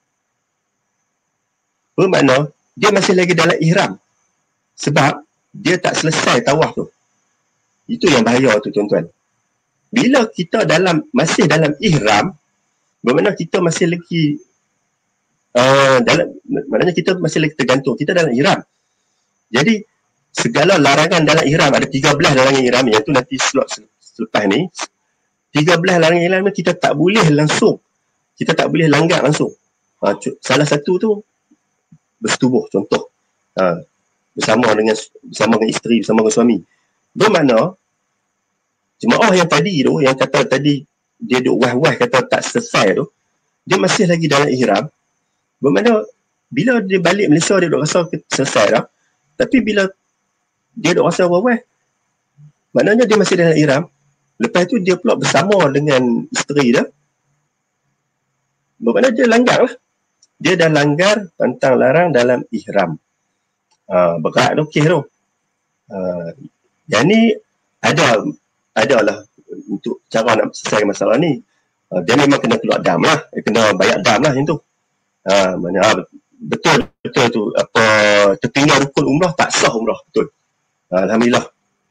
Bermakna dia masih lagi dalam ihram. Sebab dia tak selesai tawaf tu. Itu yang bahaya tu, tuan-tuan. Bila kita masih dalam ihram, bermakna kita masih lagi maknanya kita masih lagi tergantung. Kita dalam ihram. Jadi segala larangan dalam ihram, ada 13 larangan ihram, yang tu nanti slot selepas ni. 13 larangan ihram ni kita tak boleh langsung. Kita tak boleh langgar langsung. Salah satu tu bersetubuh, contoh. Bersama dengan isteri, bersama dengan suami. Bermakna jemaah yang tadi tu, yang kata tadi dia duk wah-wah kata tak selesai tu, dia masih lagi dalam ihram. Bermakna bila dia balik Malaysia dia duk rasa selesai dah. Tapi bila dia duk rasa wah-wah, maknanya dia masih dalam ihram. Lepas tu dia pula bersama dengan isteri dia. Bermakna dia langgar lah. Dia dah langgar pantang larang dalam ihram. Berat tu kes tu. Yang ni adalah untuk cara nak selesai masalah ni. Dia memang kena keluar dam lah. Dia kena bayar dam lah yang tu. Betul tu. Apa tertinggal rukun umrah, tak sah umrah. Betul. Alhamdulillah.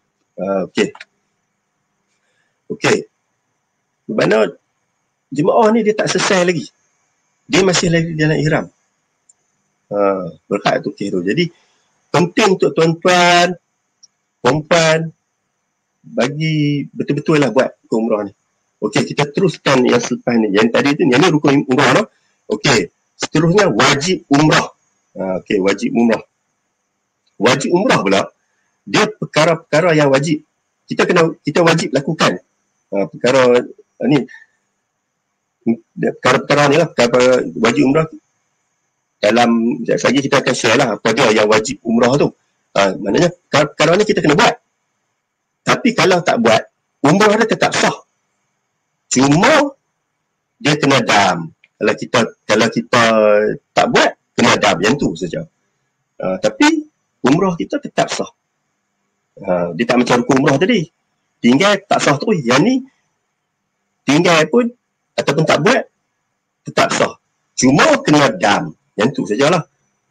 Okey. Bermakna jemaah ni dia tak selesai lagi. Dia masih lagi dalam ihram. Berat tu kes tu. Jadi penting untuk tuan-tuan, perempuan, bagi betul-betul lah buat rukun umrah ni. Okey, kita teruskan yang selepas ni. Yang tadi tu, yang ni rukun umrah tu. Okey, seterusnya wajib umrah. Okey, wajib umrah. Wajib umrah pula, dia perkara-perkara yang wajib. Kita wajib lakukan. Perkara ni, perkara-perkara ni lah, perkara wajib umrah. Dalam sekejap lagi kita akan share lah apa dia yang wajib umrah tu. Maknanya perkara ni kita kena buat. Tapi kalau tak buat, umrah dia tetap sah. Cuma dia kena dam. Kalau kita tak buat, kena dam. Yang tu saja. Tapi umrah kita tetap sah. Dia tak macam rukun umrah tadi. Tinggal tak sah terus. Yang ni tinggal pun ataupun tak buat, tetap sah. Cuma kena dam. Yang tu sajalah.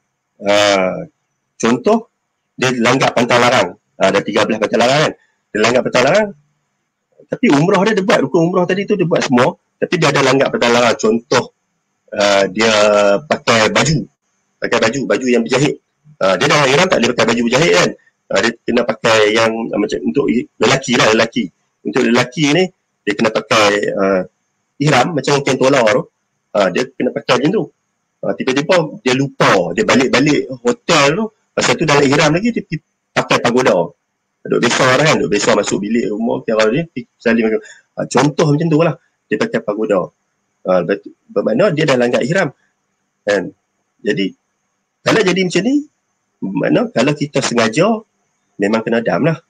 Contoh, dia langgar pantang larang. Ada 13 pantang larang kan. Dia langgar pantang larang. Tapi umrah dia buat. Rukun umrah tadi tu dia buat semua. Tapi dia ada langgar pantang larang. Contoh, dia pakai baju. Baju yang berjahit. Dia dalam ihram tak boleh pakai baju berjahit kan. Dia kena pakai yang macam untuk lelaki lah. Untuk lelaki ni, dia kena pakai ihram macam kain tola tu. Dia kena pakai macam tu. Tiba-tiba dia lupa. Dia balik-balik hotel tu. Pasal tu dalam ihram lagi, dia pakai pagoda. Duk besar kan. Duk besar masuk bilik rumah. Kira dia saling macam. Contoh macam tu lah. Dia pakai pagoda. Bermakna dia dah langgar ihram. Kan? Jadi, kalau jadi macam ni, bermakna kalau kita sengaja, memang kena dam lah.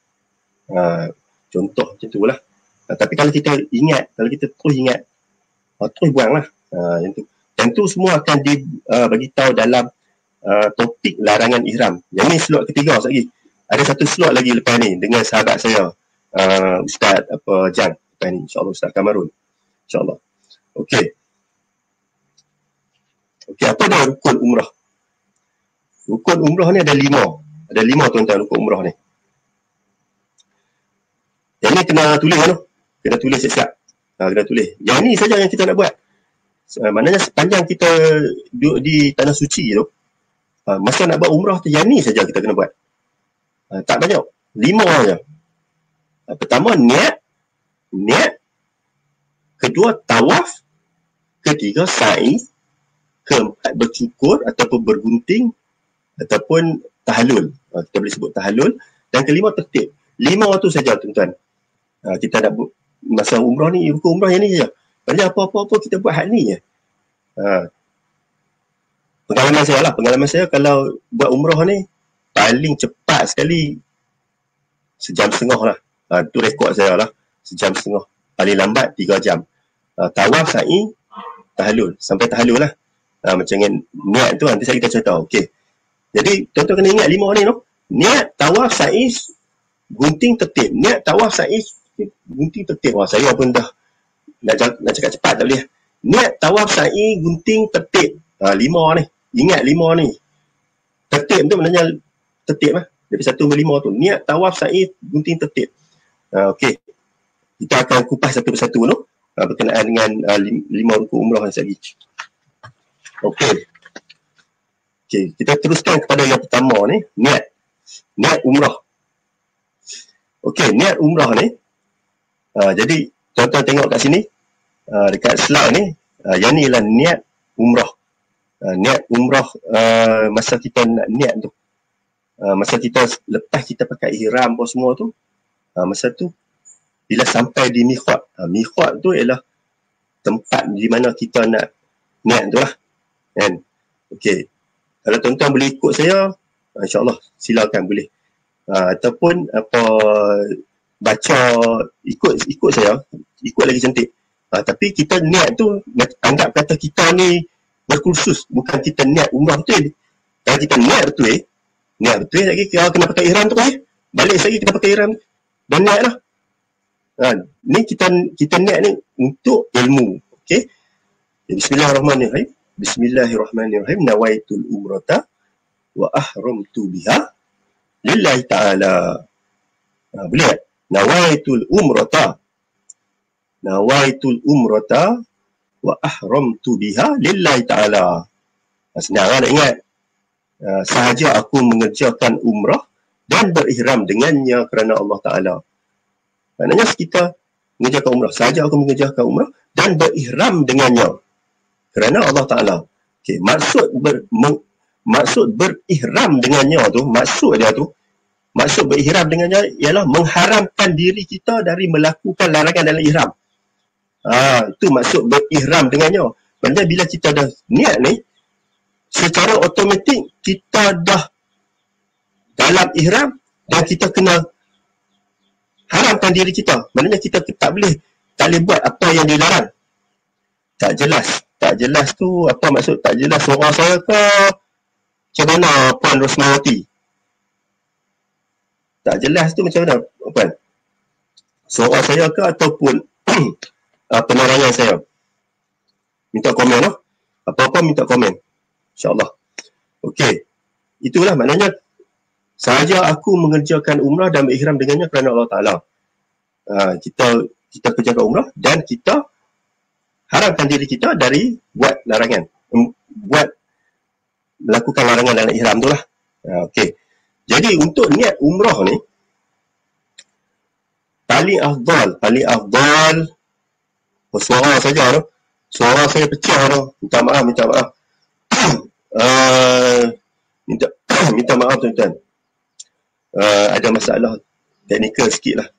Contoh macam tu lah. Tapi kalau kita ingat, kalau kita terus ingat, terus buang lah. Yang tu. Dan tu semua akan bagi tahu dalam topik larangan ihram. Yang ni slot ketiga lagi. Ada satu slot lagi lepas ni dengan sahabat saya, Ustaz Jang. Lepas ni, insyaAllah Ustaz Kamarun. InsyaAllah. Okey, apa dia rukun umrah? Rukun umrah ni ada 5. Ada 5 tuan-tuan rukun umrah ni. Yang ni kena tulis kan tu? Kena tulis siap-siap. Kena tulis. Yang ni saja yang kita nak buat. Maknanya sepanjang kita duduk di tanah suci tu, masa nak buat umrah tu, yang ni saja kita kena buat. Tak banyak. 5 je. Pertama, niat. Kedua, tawaf. Ketiga, sa'i. Keempat, bercukur ataupun bergunting. Ataupun tahallul. Kita boleh sebut tahallul. Dan kelima, tertib. 5 tu saja, tuan-tuan. Kita nak buat masa umrah ni, rukun umrah yang ni saja. Banyak apa-apa kita buat hal ni je. Pengalaman saya kalau buat umrah ni, paling cepat sekali 1.5 jam lah. Tu rekod saya lah. 1.5 jam. Paling lambat 3 jam. Tawaf, sa'i, tahallul. Sampai tahallul lah. Macam niat tu nanti saya kita cerita. Okey. Jadi tuan-tuan kena ingat 5 ni tu. Niat, tawaf, sa'i, gunting, tertib. Niat, tawaf, sa'i, gunting, tertib. Wah, saya pun dah nak cakap cepat tak boleh. Niat, tawaf, sa'i, gunting, tertib. 5 ni. Ingat 5 ni. Tertib tu maknanya tertib lah. Dari 1 ke 5 tu. Niat, tawaf, sa'i, gunting, tertib. Okey. Kita akan kupas satu persatu tu. Berkenaan dengan 5 rukun umrah yang lagi. Okey. Okey, kita teruskan kepada yang pertama ni, niat. Niat umrah. Okey, niat umrah ni. Jadi tuan-tuan tengok kat sini. Dekat slide ni, yang ni ialah niat umrah. Niat umrah masa kita nak niat tu. Masa kita lepas kita pakai ihram apa semua tu, masa tu bila sampai di miqat. Miqat tu ialah tempat di mana kita nak niat tu lah. Kan? Okey. Kalau tuan-tuan boleh ikut saya, insya-Allah silakan boleh. Ataupun baca ikut saya, ikut lagi cantik. Tapi kita niat tu anggap kata kita ni berkursus, bukan kita niat umrah betul. Kalau kita niat betul lagi kita kena pakai ihram tu balik lagi kita pakai ihram dan niat lah. Ni kita niat ni untuk ilmu. Okey. Bismillahirrahmanirrahim. Bismillahirrahmanirrahim. Nawaitul umrata wa ahramtu biha lillahi ta'ala. Boleh tak? Nawaitul umrata wa ahramtu biha lillahi ta'ala. Senang nak ingat. Sahaja aku mengerjakan umrah dan berihram dengannya kerana Allah Ta'ala. Maknanya kita mengerjakan umrah. Sahaja aku mengerjakan umrah dan berihram dengannya kerana Allah Ta'ala. Okay. Maksud berihram dengannya tu, maksud berihram dengannya ialah mengharamkan diri kita dari melakukan larangan dalam ihram. Itu maksud berihram dengannya. Maksudnya bila kita dah niat ni, secara automatik kita dah dalam ihram dan kita kena haramkan diri kita. Maknanya kita tak boleh buat apa yang dilarang. Tak jelas tu apa maksud tak jelas suara saya ke macam mana Puan Rosmawati? Tak jelas tu macam mana Puan? Suara saya ke ataupun penerangan saya? Minta komen lah. Apa-apa minta komen. InsyaAllah. Okey. Itulah maknanya sahaja aku mengerjakan umrah dan berihram dengannya kerana Allah Ta'ala. Kita kerjakan umrah dan kita haramkan diri kita dari buat larangan. Melakukan larangan dalam ihram tu lah. Okey. Jadi untuk niat umrah ni, paling afdal, suara saja tu. Suara saya pecah tu. Minta maaf. Minta maaf tuan-tuan. Ada masalah teknikal sikit lah.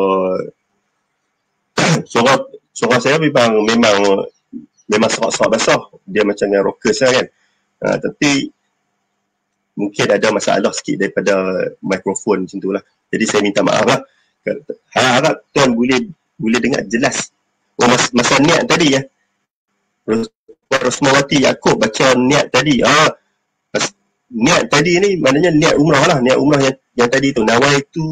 Suara saya memang serak-serak basah. Dia macam dengan rockers lah kan. Tapi mungkin ada masalah sikit daripada mikrofon macam tu lah. Jadi saya minta maaf lah. Harap tuan boleh dengar jelas. Masa niat tadi ya. Rosmawati Yaakob baca niat tadi. Niat tadi ni maknanya niat umrah lah. Niat umrah yang tadi tu. Nawaitu.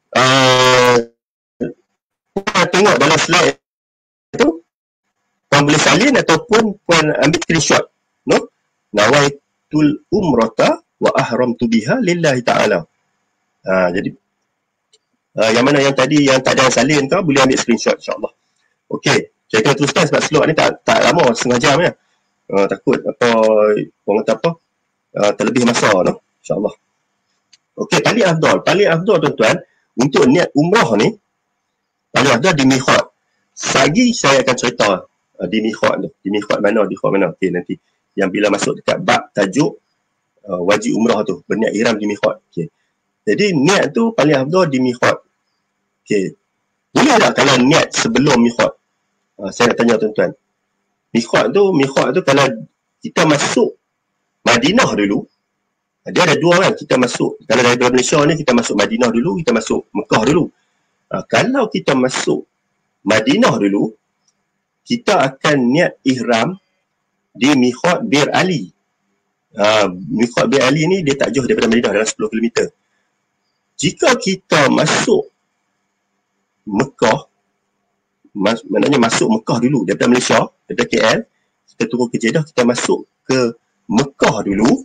Tengok dalam slide tu. Puan boleh salin ataupun puan ambil screenshot. No? Nawaitul umrata wa ahramtu biha lillahi ta'ala. Jadi yang mana yang tadi yang tak ada salin kau boleh ambil screenshot insya-Allah. Okey, saya akan teruskan sebab slot ni tak lama, setengah jam ya. Takut orang kata terlebih masa no, insya-Allah. Okey, paling afdal tuan-tuan untuk niat umrah ni paling afdal di miqat. Sagi saya akan cerita di miqat tu. Di miqat mana? Okey, nanti yang bila masuk dekat bab tajuk wajib umrah tu, berniat ihram di miqat. Okey. Jadi niat tu paling afdal di miqat. Okey. Boleh tak kalau niat sebelum miqat? Saya nak tanya tuan-tuan. Miqat tu kalau kita masuk Madinah dulu, dia ada dua kan, kita masuk, kalau dari Malaysia ni kita masuk Madinah dulu, kita masuk Mekah dulu. Kalau kita masuk Madinah dulu, kita akan niat ihram di miqat Bir Ali. Miqat bin Ali ni dia tak jauh daripada Madinah, dalam 10 km. Jika kita masuk Mekah, maknanya masuk Mekah dulu daripada Malaysia, daripada KL, kita turun ke Jeddah, kita masuk ke Mekah dulu,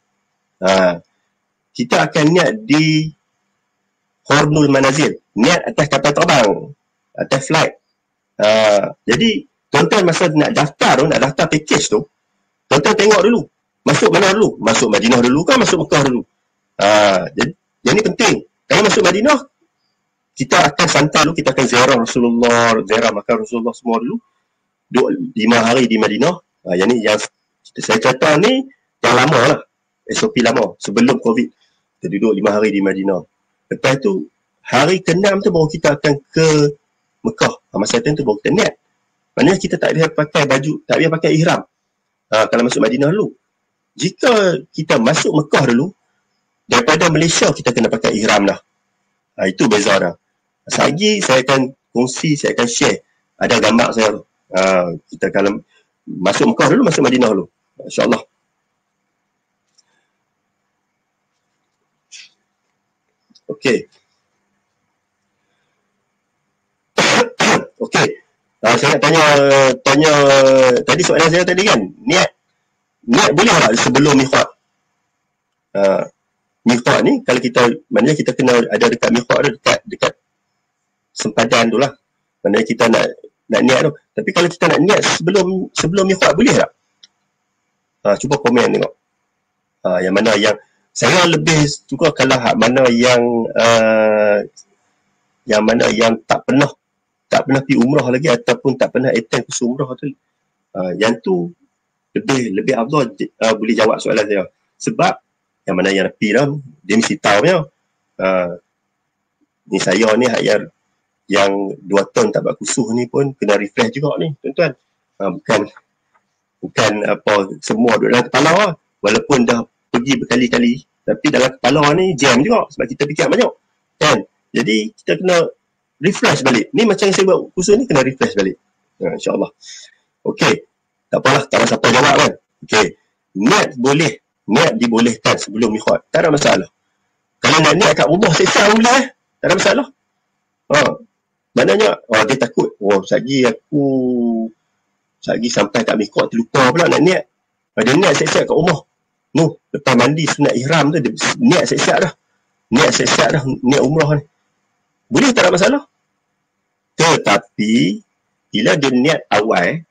kita akan niat di Hornul Manazil, niat atas kapal terbang, atas flight. Jadi tuan-tuan masa nak daftar package tu, tuan-tuan tengok dulu masuk mana dulu, masuk Madinah dulu kan masuk Mekah dulu. Jadi penting, kalau masuk Madinah kita akan santai dulu, kita akan ziarah Rasulullah, ziarah makam Rasulullah semua dulu, duduk 5 hari di Madinah. Yang saya kata ni yang lama lah, SOP lama sebelum COVID. Kita duduk 5 hari di Madinah. Lepas tu hari ke-6 tu baru kita akan ke Mekah. Masa tu baru kita niat. Maknanya kita tak payah pakai baju, tak payah pakai ihram kalau masuk Madinah dulu. Jika kita masuk Mekah dulu, daripada Malaysia kita kena pakai ihram dah. Itu beza dah. Lagi saya akan kongsi, saya akan share. Ada gambar saya tu. Kita kalau masuk Mekah dulu, masuk Madinah dulu. InsyaAllah. Okey. Okey. Saya nak tanya tadi soalan saya tadi kan, niat boleh tak sebelum miqat? Miqat ni kalau kita, maknanya kita kena ada dekat miqat tu, dekat sempadan tu lah. Maknanya kita nak niat tu. Tapi kalau kita nak niat sebelum miqat boleh tak? Cuba komen tengok. Yang mana yang saya lebih suka kalau mana yang tak pernah pergi umrah lagi ataupun tak pernah attend kursus umrah tu. Yang tu lebih afdal boleh jawab soalan saya. Sebab yang mana yang pergi dah, dia mesti tahu punya. Ni saya ni yang 2 tahun tak buat kursus ni pun kena refresh juga ni, tuan-tuan. Bukan apa semua duduk dalam kepala lah. Walaupun dah pergi berkali-kali, tapi dalam kepala ni jam juga sebab kita fikir banyak. Kan? Jadi kita kena refresh balik. Ni macam yang saya buat kursus ni kena refresh balik. InsyaAllah. Okey. Tak apalah, tak ada siapa jawab kan. Okey. Niat dibolehkan sebelum miqat. Tak ada masalah. Kalau nak niat kat rumah seksa boleh. Tak ada masalah. Maknanya, dia takut. Sagi sampai kat miqat terlupa pula nak niat. Dia niat seksa kat rumah. Lepas mandi sunat ihram tu, dia niat seksa dah. Niat umrah ni. Boleh, tak ada masalah. Tetapi, bila dia niat awal,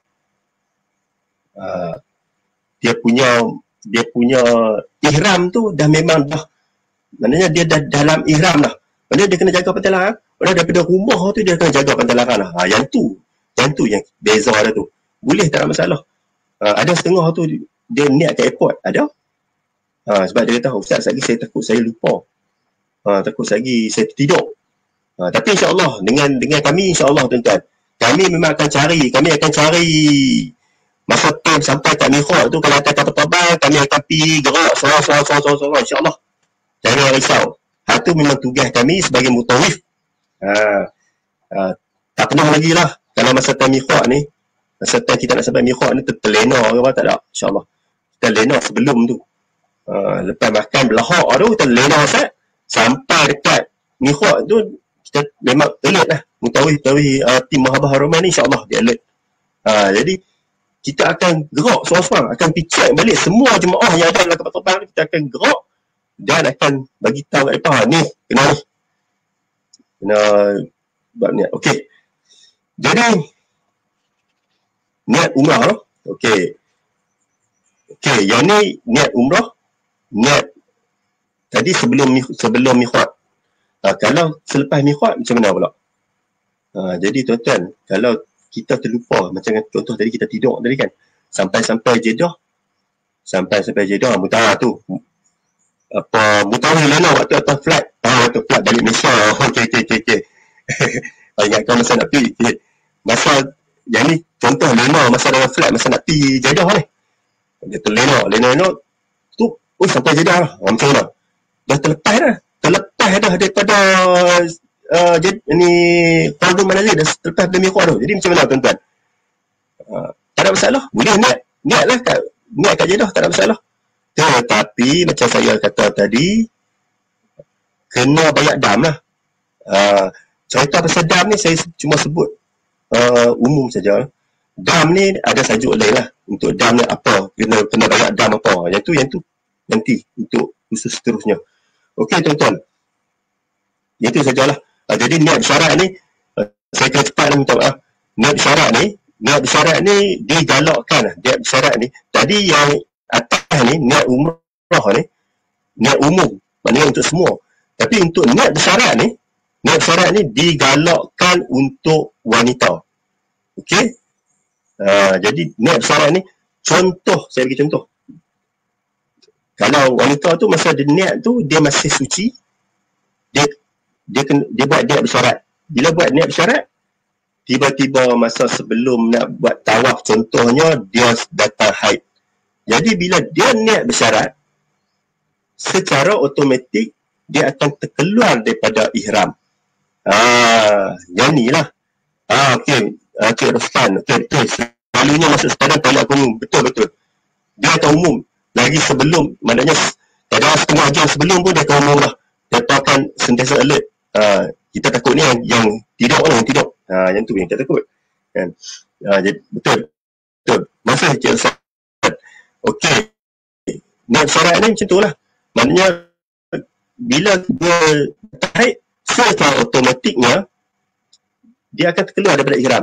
dia punya ihram tu dah memang dah, maknanya dia dah dalam ihram dah. Maknanya dia kena jaga pantai larang. Maknanya daripada rumah tu dia kena jaga pantai larang dah. Yang tu yang beza dah tu. Boleh, tak ada masalah. Ada setengah tu dia niat kat airport. Ada. Sebab dia kata, Ustaz, lagi saya takut saya lupa. Takut lagi saya tertidur. Tapi insyaAllah dengan kami, insyaAllah tuan-tuan, kami memang akan cari masa time sampai kat miqat tu. Kalau akan kapal terbang, kami akan pergi gerak sorang insyaAllah. Jangan risau. Itu memang tugas kami sebagai mutawif. Tak pernah lagi lah kalau masa time miqat ni, masa time kita nak sampai miqat ni terlena ke apa, tak ada, insyaAllah. Kita lena sebelum tu. Lepas makan belahak tu, kita lena sampai dekat miqat tu, kita memang alert lah. Mutawif tim Mahabah Haruman ni insyaAllah dia alert. Jadi kita akan gerak seorang-seorang, akan pergi check balik semua jemaah yang ada dalam kapal terbang ni. Kita akan gerak dan akan bagi tahu kat mereka, ni kena buat niat. Okey. Jadi niat umrah lah. Okey, yang ni niat umrah, niat tadi sebelum miqat. Kalau selepas miqat macam mana pula? Jadi tuan-tuan, kalau kita terlupa, macam contoh tadi kita tidur tadi kan, sampai Jeddah, mutawif tu mutawif lena waktu atas flight, waktu flight balik Malaysia. Okey. Ingat kau masa nak pergi, masa yang ni contoh lena masa dalam flight, masa nak pergi Jeddah ni, dia terlena tu, sampai Jeddah lah, macam mana dah terlepas dah daripada ni Hornul Manazil, dah terlepas dari miqat tu. Jadi macam mana tuan-tuan? Tak ada masalah. Boleh niat lah kat Jeddah, tak ada masalah. Tetapi macam saya kata tadi, kena bayar dam lah. Cerita pasal dam ni saya cuma sebut umum saja. Dam ni ada sajuk lain lah. Untuk dam ni apa, kena bayar dam apa. Yang tu nanti untuk khusus seterusnya. Okey tuan-tuan. Itu sajalah. Jadi niat syarat ni, saya kena cepat lah, minta maaf. Niat syarat ni digalakkan. Niat syarat ni, tadi yang atas ni, niat umrah ni, niat umum, maknanya untuk semua. Tapi untuk niat syarat ni digalakkan untuk wanita. Okey? Jadi niat syarat ni, contoh, saya bagi contoh. Kalau wanita tu masa dia niat tu, dia masih suci, dia buat niat bersyarat. Bila buat niat bersyarat, tiba-tiba masa sebelum nak buat tawaf contohnya, dia datang haid. Jadi bila dia niat bersyarat, secara automatik dia akan terkeluar daripada ihram. Yang ni lah. Okey, Rostan. Okey, betul. Selalunya masuk sepadan tolak umum. Betul. Dia akan umum. Lagi sebelum, maknanya kadang setengah jam sebelum pun dia akan umum lah. Dia akan sentiasa alert. Kita takut ni yang tidak. Yang tu yang kita takut. Kan? Betul. Masa Cik Rostan. Okey. Niat syarat ni macam tu lah. Maknanya bila dia haid, secara automatiknya dia akan terkeluar daripada ihram.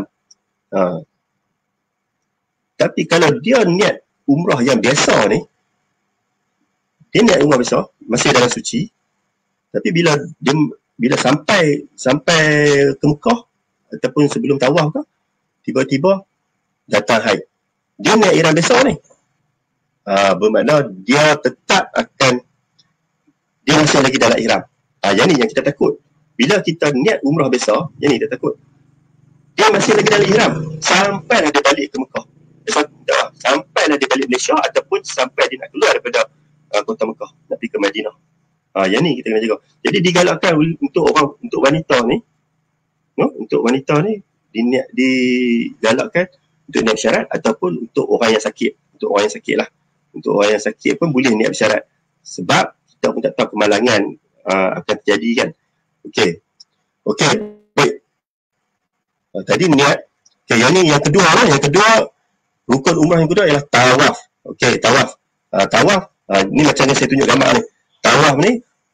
Tapi kalau dia niat umrah yang biasa ni, dia niat umrah biasa, masih dalam suci, tapi bila sampai ke Mekah ataupun sebelum tawaf ke, tiba-tiba datang haid. Dia niat ihram biasa ni. Bermakna dia tetap akan, dia masih lagi dalam ihram. Yang ni yang kita takut. Bila kita niat umrah besar, yang ni kita takut. Dia masih lagi dalam ihram sampailah dia balik ke Mekah. Sampailah dia balik Malaysia ataupun sampai dia nak keluar daripada kota Mekah, nak pergi ke Madinah. Yang ni kita kena jaga. Jadi digalakkan untuk wanita ni, untuk wanita ni digalakkan untuk niat syarat ataupun untuk orang yang sakit. Untuk orang yang sakit lah. Untuk orang yang sakit pun boleh niat syarat. Sebab kita pun tak tahu kemalangan akan terjadi kan. Okey, baik. Tadi niat. Okay, yang kedua lah. Yang kedua, rukun umrah yang kedua ialah tawaf. Okey, tawaf. Tawaf, ni macam yang saya tunjuk gambar ni. Tawaf ni,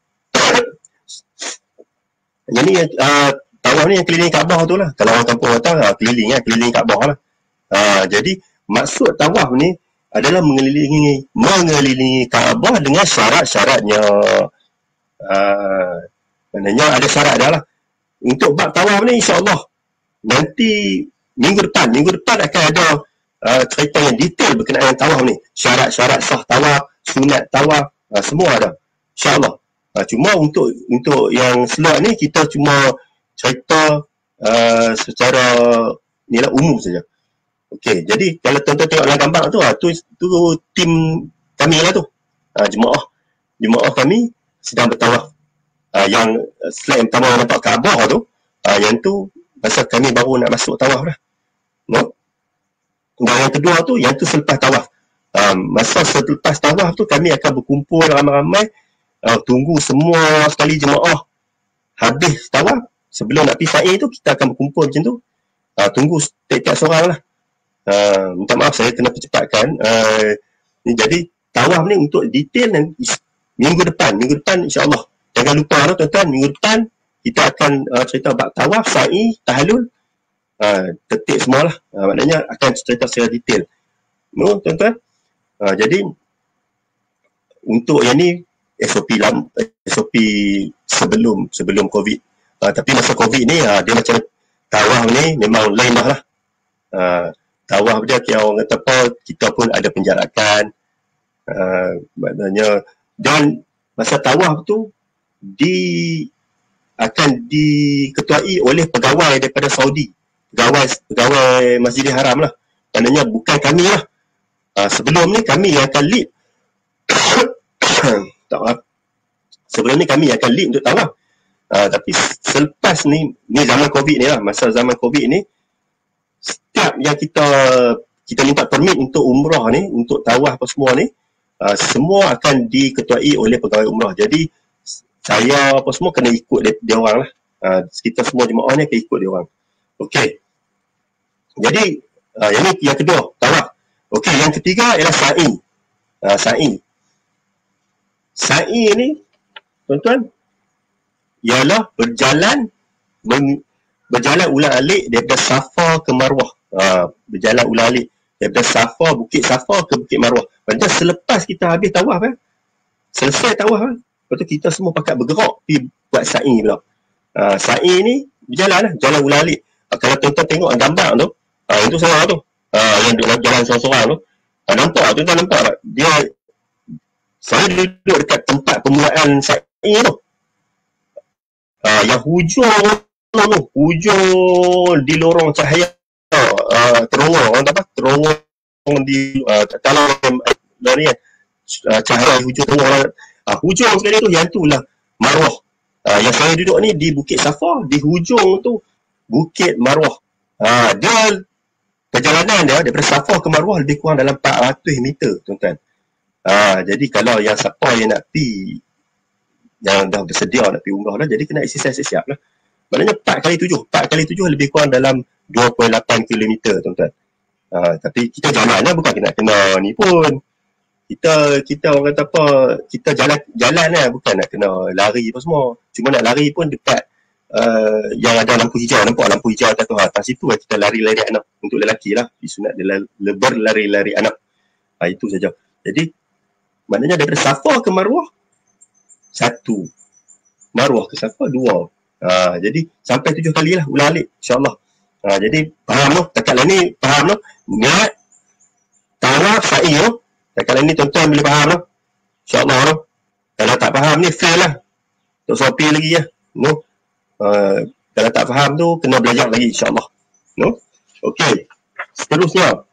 yang ni tawaf ni yang keliling Kaabah tu lah. Kalau orang kampung kata, keliling Kaabah lah. Jadi, maksud tawaf ni adalah mengelilingi Kaabah dengan syarat-syaratnya. Maknanya ada syarat dah lah. Untuk bab tawaf ni insya-Allah nanti minggu depan akan ada cerita yang detail berkenaan dengan tawaf ni. Syarat-syarat sah tawaf, sunat tawaf, semua ada. InsyaAllah. Cuma untuk yang slot ni kita cuma cerita secara nilai umum saja. Okey, jadi kalau tuan-tuan tengok dalam gambar tu tim kami lah tu. Jemaah kami sedang bertawaf. Yang slide yang pertama nampak Kaabah tu, yang tu pasal kami baru nak masuk tawaf lah. Dan yang kedua tu, yang tu selepas tawaf. Masa selepas tawaf tu kami akan berkumpul ramai-ramai, tunggu semua sekali jemaah habis tawaf. Sebelum nak pergi sa'i tu kita akan berkumpul macam tu. Tunggu tiap-tiap seorang lah. Minta maaf saya kena percepatkan. Jadi tawaf ni untuk detail nanti minggu depan insya-Allah. Jangan lupa lah tuan-tuan, minggu depan kita akan cerita bab tawaf, sa'i, tahallul, tertib semualah. Maknanya akan cerita secara detail. Tuan-tuan. Jadi untuk yang ni SOP sebelum COVID. Tapi masa COVID ni dia macam tawaf ni memang lain lah. Tawaf dia kira orang kata apa, kita pun ada penjarakan. Maknanya, dan masa tawaf tu akan diketuai oleh pegawai daripada Saudi, pegawai Masjidil Haram lah. Maknanya bukan kami lah. Sebelum ni kami yang akan lead. Sebelum ni kami akan lead untuk tawaf. Tapi selepas ni zaman COVID ni lah, masa zaman COVID ni, setiap yang kita minta permit untuk umrah ni, untuk tawaf apa semua ni, semua akan diketuai oleh pegawai umrah. Jadi saya apa semua kena ikut dia orang lah. Kita semua jemaah ni akan ikut dia orang. Okey. Jadi yang kedua, tawaf. Okey, yang ketiga ialah sa'i. Sa'i. Sa'i ni tuan-tuan ialah berjalan ulang-alik daripada Safa ke Marwah. Berjalan ulang-alik daripada Safa, Bukit Safa ke Bukit Marwah. Maksudnya selepas kita habis tawaf selesai tawaf lepas tu kita semua pakat bergerak pergi buat sa'i pula. Sa'i ni berjalan lah, jalan ulang-alik. Kalau tuan-tuan tengok gambar tu, itu saya tu. Yang jalan seorang-seorang tu. Nampak, tuan-tuan nampak tak? Saya duduk dekat tempat pemulaan sa'i tu. Yang hujung di lorong cahaya, terowong, orang apa? Terowong di dalam ni cahaya hujung terowong. Hujung sekali tu, yang tu lah Marwah. Yang saya duduk ni di Bukit Safa, di hujung tu Bukit Marwah. Dia perjalanan dia daripada Safa ke Marwah lebih kurang dalam 400 meter, tuan-tuan. Jadi kalau yang siapa yang nak pergi, yang dah bersedia nak pergi umrah dah, jadi kena exercise siap lah. Maknanya 4x7 lebih kurang dalam 2.8 km, tuan-tuan. Tapi kita jalan lah, bukan kena ni pun. Kita orang kata apa, kita jalan lah, bukan nak kena lari apa semua. Cuma nak lari pun dekat yang ada lampu hijau, nampak lampu hijau atas situ lah kita lari-lari anak. Untuk lelaki lah, disunat dia berlari-lari anak. Itu saja. Jadi maknanya daripada Safa ke Marwah 1, Marwah ke Safa 2. Jadi sampai 7 kali lah ulang-alik, insyaAllah. Jadi faham tu, takat ni faham tu, niat tawaf sa'i tu, takat ni tuan-tuan boleh faham tu, insyaAllah tu. Kalau tak faham ni fail lah, tak sopi lagi lah, no? Kalau tak faham tu kena belajar lagi, insyaAllah, no? Okey, seterusnya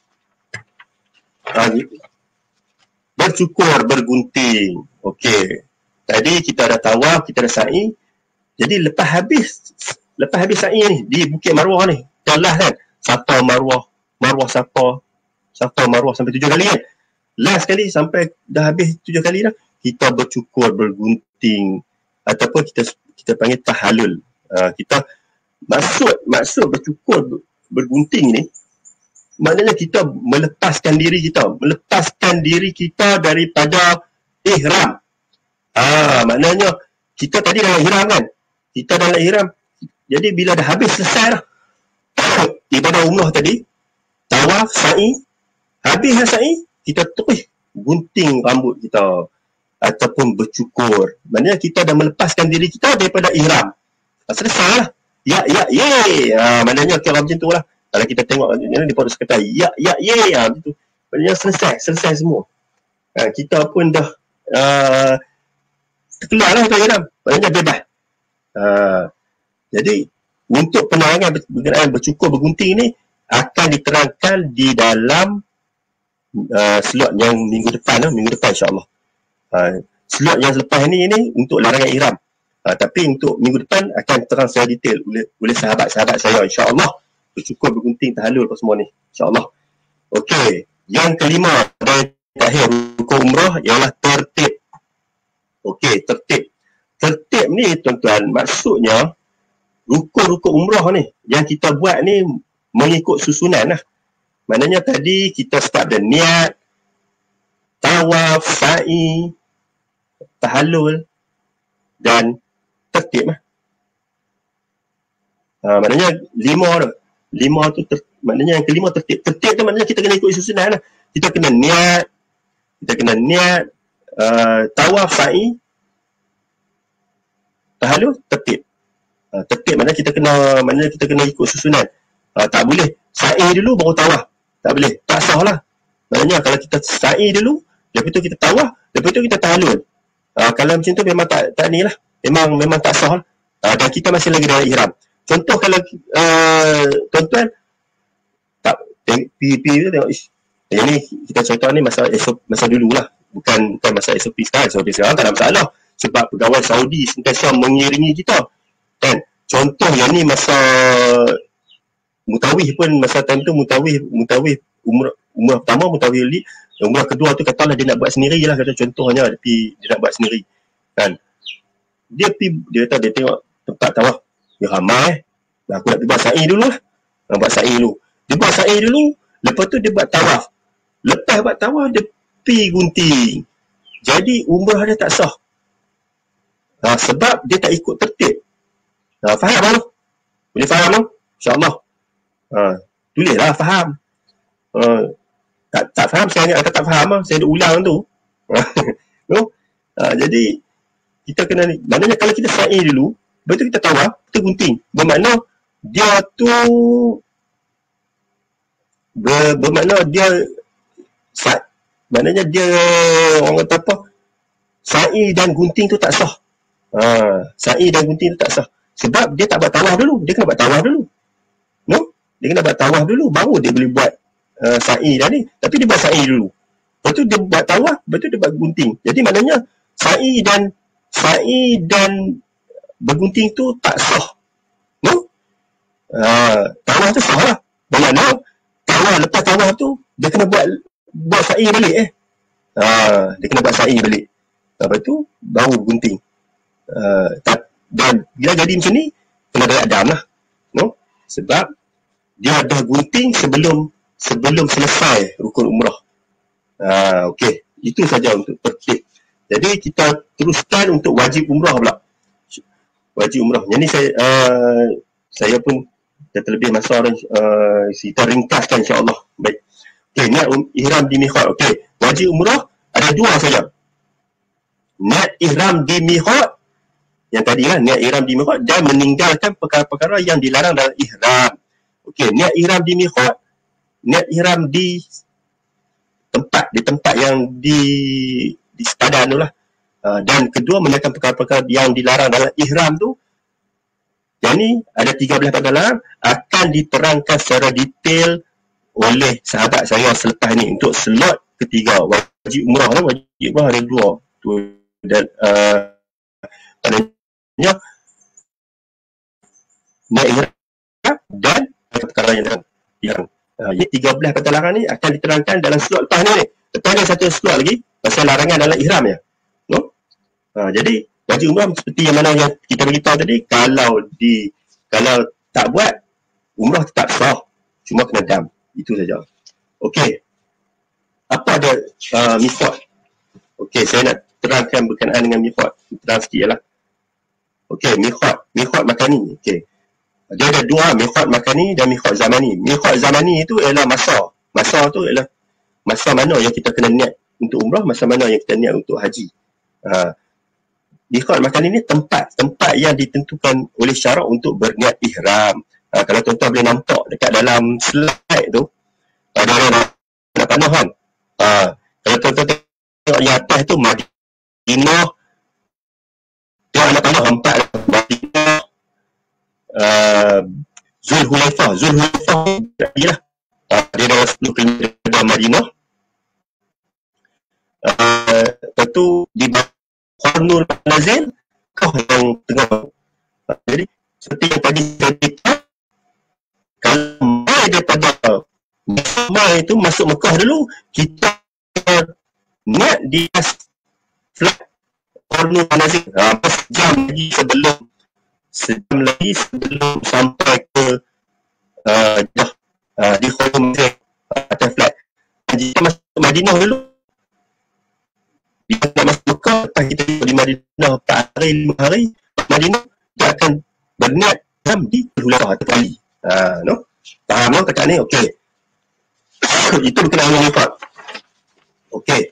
bercukur, bergunting. Okey, tadi kita dah tawaf, kita dah sa'i. Jadi lepas habis sa'i ni di Bukit Marwah ni, jalan kan, Safa Marwah, Marwah Safa, Safa Marwah sampai 7 kali kan. Last kali sampai dah habis 7 kali dah, kita bercukur, bergunting, ataupun kita panggil tahallul. Kita maksud bercukur, bergunting ni maknanya kita melepaskan diri kita daripada ihram. Maknanya kita tadi dalam ihram kan, kita dalam ihram. Jadi bila dah habis selesai dah ibadah umrah tadi, tawaf, sa'i, habis sa'i, kita terus gunting rambut kita ataupun bercukur. Maknanya kita dah melepaskan diri kita daripada ihram. Selesai lah. Maknanya kira macam tu lah. Kalau kita tengok dia pada kata gitu. Maknanya selesai semua. Kita pun dah terkeluar lah dari ihram. Maknanya bebas. Jadi untuk penerangan berkenaan bercukur, bergunting ni akan diterangkan di dalam slot yang minggu depan insyaAllah. Slot yang selepas ni untuk larangan ihram. Tapi untuk minggu depan akan terang secara detail oleh sahabat-sahabat saya, insyaAllah. Bercukur, bergunting, tahallul apa semua ni, insyaAllah. Okey, yang kelima dan terakhir rukun umrah ialah tertib. Okey, tertib. Tertib ni tuan-tuan, maksudnya rukun-rukun umrah ni yang kita buat ni mengikut susunan lah. Maknanya tadi kita start dengan niat, tawaf, sa'i, tahallul dan tertib lah. Maknanya 5 tu maknanya yang kelima tertib. Tertib tu maknanya kita kena ikut susunan lah. Kita kena niat, tawaf, sa'i, tahallul, tertib. Tertib maknanya kita kena ikut susunan. Tak boleh sa'i dulu baru tawaf. Tak boleh. Tak sah lah. Maknanya kalau kita sa'i dulu, lepas tu kita tawaf, lepas tu kita tahallul. Kalau macam tu memang tak ni lah. Memang tak sah lah. Dan kita masih lagi dalam ihram. Contoh kalau tuan-tuan tak pergi tu tengok yang ni kita contoh ni masa dulu lah. Bukan masa SOP sekarang. SOP sekarang tak ada masalah. Sebab pegawai Saudi sentiasa mengiringi kita. Kan? Contoh yang ni masa mutawih pun, masa time tu mutawih umrah pertama, mutawih Umrah kedua tu katalah dia nak buat sendiri lah, kata contohnya dia nak buat sendiri kan. Dia kata dia tengok tempat tawaf dia ramai, aku nak pergi buat sa'i dulu lah. Buat sa'i dulu. Dia buat sa'i dulu, lepas tu dia buat tawaf. Lepas buat tawaf dia pergi gunting. Jadi umrah dia tak sah. Sebab dia tak ikut tertib. Faham tak? Boleh faham tak? InsyaAllah. Tulislah faham. Tak faham, saya ingat tak faham lah. Saya ada ulang tu. No? Jadi kita kena ni. Maknanya kalau kita sa'i dulu, lepas tu kita tawaf, kita gunting. Bermakna dia tu bermakna dia maknanya dia orang kata apa, sa'i dan gunting tu tak sah. Sa'i dan gunting tu tak sah. Sebab dia tak buat tawaf dulu. Dia kena buat tawaf dulu. No? Dia kena buat tawaf dulu baru dia boleh buat sa'i dah ni. Tapi dia buat sa'i dulu. Lepas tu dia buat tawaf, lepas tu dia buat gunting. Jadi maknanya sa'i dan bergunting tu tak sah. No? Tawaf tu sah lah. Bermakna lepas tawaf tu dia kena buat sa'i balik dia kena buat sa'i balik. Lepas tu baru gunting. Dan bila jadi macam ni kena ada adab lah. No? Sebab dia dah gunting sebelum selesai rukun umrah. Okey, itu saja untuk tertib. Jadi kita teruskan untuk wajib umrah pula. Wajib umrah. Jadi saya pun dah terlebih masa kita ringkaskan insya-Allah. Baik. Okey, niat ihram di miqat. Okey, wajib umrah ada dua saja. Niat ihram di miqat yang tadi lah, niat ihram di miqat dan meninggalkan perkara-perkara yang dilarang dalam ihram. Okey, niat ihram di miqat, niat ihram di tempat yang di sepadan tu lah. Dan kedua, meninggalkan perkara-perkara yang dilarang dalam ihram tu. Yang ni ada 13 perkara akan diterangkan secara detail oleh sahabat saya selepas ni untuk slot ketiga. Wajib umrah lah, wajib umrah ada dua tu. Dan maknanya niat ihram dan perkara yang 13 kata larang ni akan diterangkan dalam slot lepas ni. Lepas ni satu slot lagi pasal larangan dalam ihram ya. No? Jadi wajib umrah seperti yang mana yang kita beritahu tadi, kalau tak buat umrah tetap sah, cuma kena dam. Itu saja. Okey. Apa ada miqat? Okey, saya nak terangkan berkenaan dengan miqat. Terang sikit lah. Okey, miqat makani. Okey. Dia ada dua, miqat makani dan miqat zamani. Miqat zamani itu ialah masa. Masa tu ialah masa mana yang kita kena niat untuk umrah, masa mana yang kita niat untuk haji. Miqat makani ni tempat yang ditentukan oleh syarak untuk berniat ihram. Kalau tuan-tuan boleh nampak dekat dalam slide tu, ada nak panah kan. Kalau tuan-tuan tengok yang atas tu Madinah, dia nak panah 4 Madinah, Zulhulaifah dia lah. Dia dah 10 km dari Madinah. Lepas tu di Qarnul Manazil kau yang tengah. Jadi seperti yang tadi saya cerita, kalau mai daripada mai itu masuk Mekah dulu, kita niat di flat Qarnul Manazil. Sejam lagi sebelum sampai ke di Qarnul Manazil atas flat. Jika masuk Madinah dulu, dia nak masuk Mekah, lepas kita di Madinah 4 hari, 5 hari, Madinah dia akan berniat di Zulhulaifah atau Bali. No? Faham tak kat ni? Okey. Itu berkenaan dengan miqat. Okey.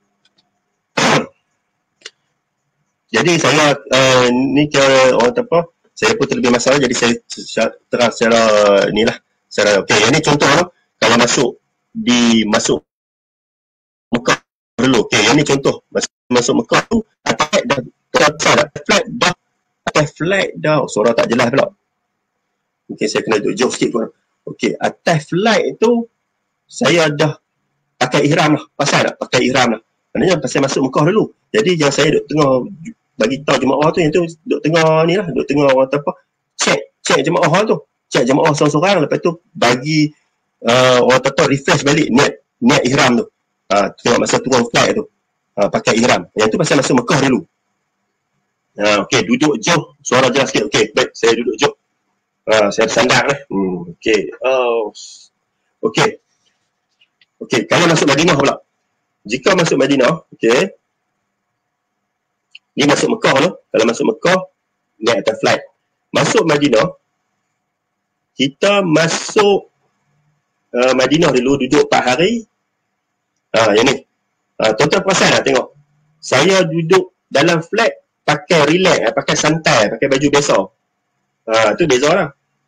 Jadi saya ni kira orang apa? Saya pun terlebih masalah, jadi saya terang secara inilah. Secara okey. Yang ni contoh kalau masuk Mekah dulu. Okey, yang ni contoh. Masuk Mekah tu atas dah flight dah. Suara tak jelas pula. Mungkin saya kena duduk jauh sikit pun. Okey, atas flight tu saya dah pakai ihram lah. Pasal tak pakai ihram lah. Maknanya pasal masuk Mekah dulu. Jadi yang saya duduk tengah bagi tahu jemaah tu, yang tu duduk tengah ni lah, duduk tengah orang apa, check jemaah tu. Check jemaah seorang-seorang, lepas tu bagi orang kata refresh balik niat ihram tu. Tengok masa turun flight tu. Pakai ihram. Yang tu pasal masuk Mekah dulu. Okey, duduk jauh. Suara jelas sikit. Okey, baik. Saya duduk jauh. Saya bersandar lah. Okey. Okey. Okey, kalau masuk Madinah pula. Jika masuk Madinah, okey. Ni masuk Mekah tu. Kalau masuk Mekah, naik atas flight. Masuk Madinah, kita masuk Madinah dulu, duduk 4 hari. Yang ni. Tuan-tuan perasan lah tengok. Saya duduk dalam flight, pakai relax, pakai santai, pakai baju biasa. Tu beza lah.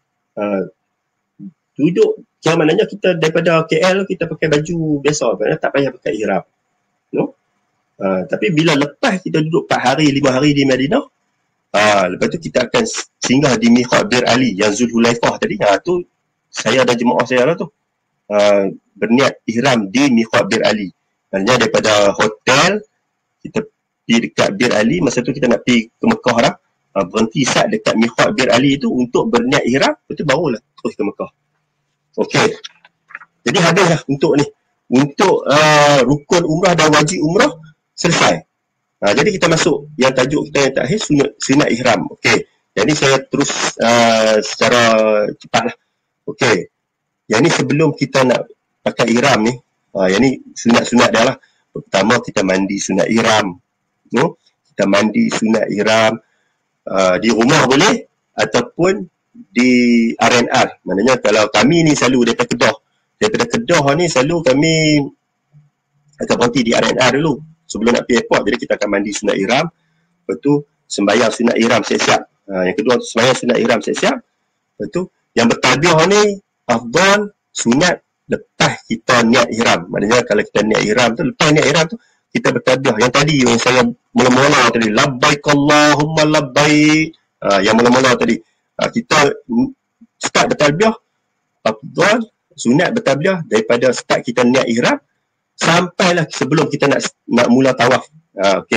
Duduk, maknanya kita daripada KL kita pakai baju biasa, tak payah pakai ihram. No? Tapi bila lepas kita duduk 4 hari, 5 hari di Madinah, lepas tu kita akan singgah di Miqat Bir Ali yang Zulhulaifah tadi. Tu saya dan jemaah saya lah tu. Berniat ihram di Miqat Bir Ali. Maknanya daripada hotel kita pergi dekat Bir Ali, masa tu kita nak pergi ke Mekah dah. Berhenti sat dekat Miqat Bir Ali tu untuk berniat ihram, lepas tu barulah terus ke Mekah. Okey. Jadi habislah untuk ni. Untuk rukun umrah dan wajib umrah selesai. Jadi kita masuk yang tajuk kita yang terakhir, sunat ihram. Okey. Jadi saya terus secara cepatlah. Okey. Yang ni sebelum kita nak pakai ihram ni, yang ni sunat-sunat dia lah. Pertama kita mandi sunat ihram. No? Kita mandi sunat ihram di rumah boleh ataupun di RNR. Maknanya kalau kami ni selalu daripada Kedah ni selalu kami akan berhenti di RNR dulu sebelum nak pergi airport. Jadi kita akan mandi sunat ihram, lepas tu sembahyang sunat ihram siap-siap. Yang kedua sembahyang sunat ihram siap-siap. Lepas tu yang bertalbiyah ni afdal sunat lepas kita niat ihram. Maknanya kalau kita niat ihram tu, lepas niat ihram tu kita bertalbiyah. Yang tadi yang saya mula-mula tadi, labbaik Allahumma labbaik, yang mula-mula tadi, kita start bertalbiyah afdal sunat bertalbiyah daripada start kita niat ihram sampailah sebelum kita nak mula tawaf. Okey.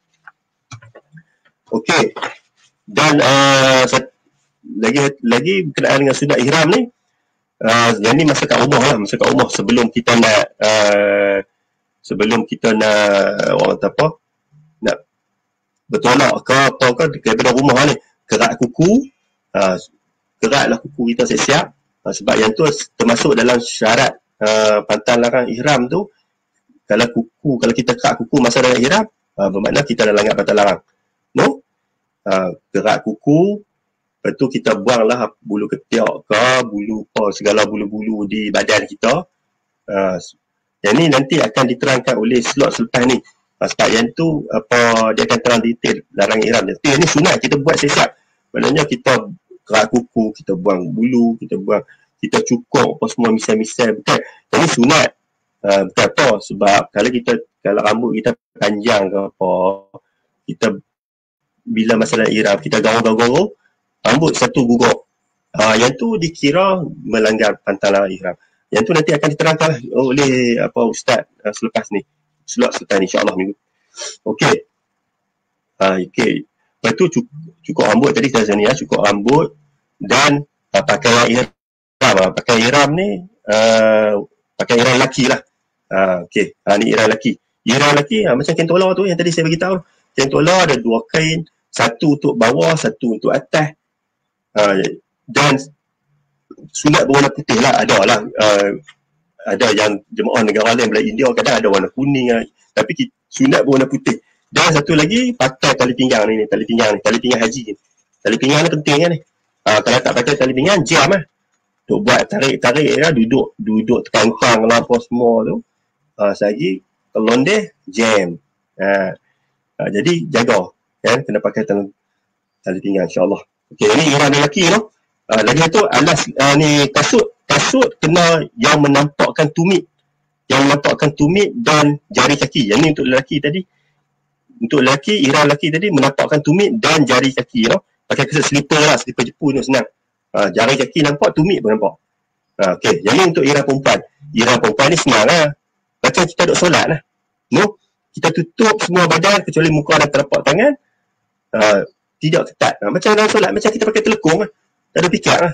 Okey. Dan lagi berkenaan dengan sunat ihram ni, yang ni masa kat rumah lah, masa kat rumah sebelum kita orang kata apa, nak bertolak ke apa ke daripada rumah ni, kerat kuku, keratlah kuku kita siap-siap. Sebab yang tu termasuk dalam syarat pantang larang ihram tu. Kalau kita kerat kuku masa dalam ihram, bermakna kita dah langgar pantang larang. No? Kerat kuku, lepas tu kita buanglah bulu ketiak ke, bulu segala bulu-bulu di badan kita. Yang ni nanti akan diterangkan oleh slot selepas ni. Sebab yang tu dia akan terang detail larang ihram. Yang ni sunat kita buat siap-siap. Maknanya kita kerat kuku, kita buang bulu, kita cukur apa semua misal-misal, betul. Jadi sunat. Betul apa? Sebab kalau rambut kita panjang ke apa, kita bila masalah ihram kita garuk-garuk, rambut satu gugur. Yang tu dikira melanggar pantang larang ihram. Yang tu nanti akan diterangkan oleh ustaz selepas ni. Selepas ni insya-Allah minggu. Okey. Okey. Lepas tu cukur rambut tadi kita ni cukur rambut dan pakai ihram. Pakai ihram ni pakai ihram lelaki lah. Okey. Ni ihram lelaki. Ihram lelaki macam kain tola tu yang tadi saya bagi tahu. Kain tola ada 2 kain, satu untuk bawah, satu untuk atas. Dan sunat berwarna putih lah, ada lah. Ada yang jemaah negara lain belah India kadang ada warna kuning, tapi sunat berwarna putih. Dan satu lagi pakai tali pinggang ni, tali pinggang haji ni. Tali pinggang ni penting kan ni. Kalau tak pakai tali pinggang jam lah. Untuk buat tarik-tarik lah, duduk tekan-tekan lah apa semua tu. Selagi kelondeh jam. Jadi jaga kan, kena pakai tali pinggang insya-Allah. Okey, ni ihram lelaki tu. Lagi tu alas ni kasut kena yang menampakkan tumit. Yang menampakkan tumit dan jari kaki. Yang ni untuk lelaki tadi. Untuk lelaki, ihram lelaki tadi menampakkan tumit dan jari kaki tu. Pakai kasut slipper lah, slipper Jepun tu senang. Jari kaki nampak, tumit pun nampak. Okey, yang ni untuk ihram perempuan. Ihram perempuan ni senang lah. Macam kita duduk solat lah. No? Kita tutup semua badan kecuali muka dan telapak tangan. Tidak ketat. Macam dalam solat, macam kita pakai telekung lah. Tak ada pikat lah.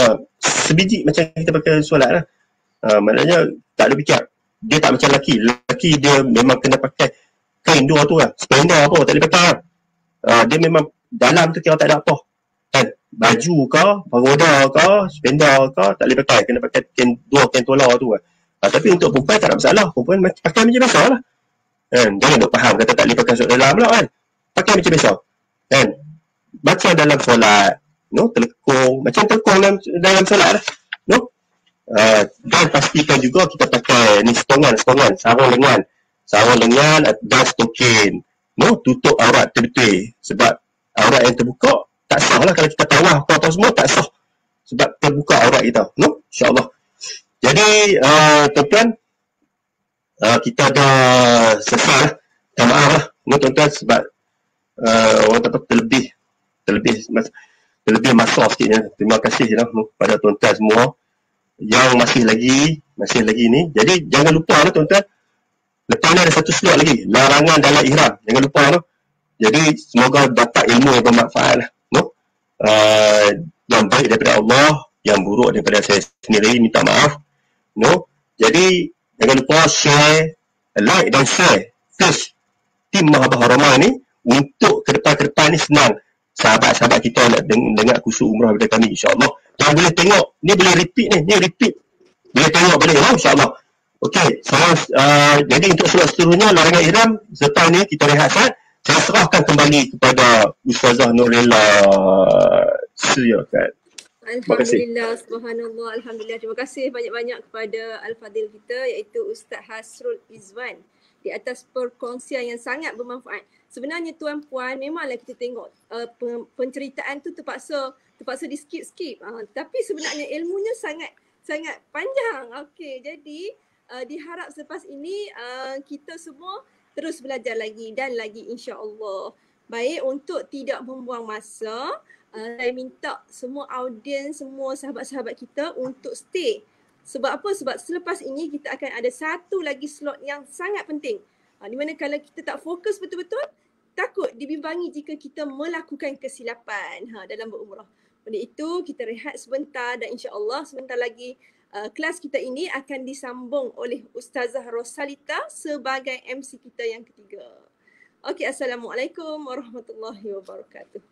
Sebiji macam kita pakai solat lah. Maknanya tak ada pikat. Dia tak macam lelaki. Lelaki lelaki dia memang kena pakai kain dua tu kan. Spender apa tak boleh pakai kan. Dia memang dalam tu kira tak ada apa. Kan? Baju ke, pagoda ke, spender ke, tak boleh pakai. Kena pakai dua kain tola tu kan. Tapi untuk perempuan tak ada masalah. Perempuan pakai macam biasa lah. Kan? Jangan duk faham kata tak boleh pakai masuk dalam pula kan. Pakai macam biasa. Kan? Baca dalam solat. Telekung. Macam telekung dalam solat lah. Dan pastikan juga kita pakai ni setongan, sarung lengan dan stokin. Tutup aurat betul-betul. Sebab aurat yang terbuka tak sah lah kalau kita tawaf ke apa semua, tak sah. Sebab terbuka aurat kita. InsyaAllah. Jadi, tuan-tuan, kita dah selesai lah. Minta maaf lah. Tuan-tuan sebab orang kata terlebih masa sikitnya. Terima kasih lah pada tuan-tuan semua yang masih lagi ni. Jadi jangan lupa lah tuan-tuan, lepas ni ada satu slot lagi, larangan dalam ihram. Jangan lupa lah. Jadi semoga dapat ilmu yang bermanfaat lah. Yang baik daripada Allah, yang buruk daripada saya sendiri, minta maaf. Jadi jangan lupa share, like dan share. Please, tim Mahabah Ramah ni untuk ke depan-ke depan ni senang. Sahabat-sahabat kita nak dengar kursus umrah daripada kami, insyaAllah. Yang boleh tengok, ni boleh repeat ni repeat. Boleh tengok boleh, insyaAllah. Okey, jadi untuk slot seterusnya, larangan ihram, selepas ni kita rehat saat. Saya serahkan kembali kepada Ustazah Nurlela Silakan. Alhamdulillah, subhanallah, alhamdulillah. Terima kasih banyak-banyak kepada Al-Fadil kita iaitu Ustaz Hasrul Izwan di atas perkongsian yang sangat bermanfaat. Sebenarnya tuan-puan, memanglah kita tengok penceritaan tu terpaksa di skip. Tapi sebenarnya ilmunya sangat panjang. Okey, jadi diharap selepas ini kita semua terus belajar lagi dan lagi, insya-Allah. Baik, untuk tidak membuang masa, saya minta semua audiens, semua sahabat-sahabat kita untuk stay. Sebab apa? Sebab selepas ini kita akan ada satu lagi slot yang sangat penting. Di mana kalau kita tak fokus betul-betul, takut dibimbangi jika kita melakukan kesilapan dalam berumrah. Oleh itu, kita rehat sebentar dan insya-Allah sebentar lagi kelas kita ini akan disambung oleh Ustazah Rosalita sebagai MC kita yang ketiga. Okey, Assalamualaikum warahmatullahi wabarakatuh.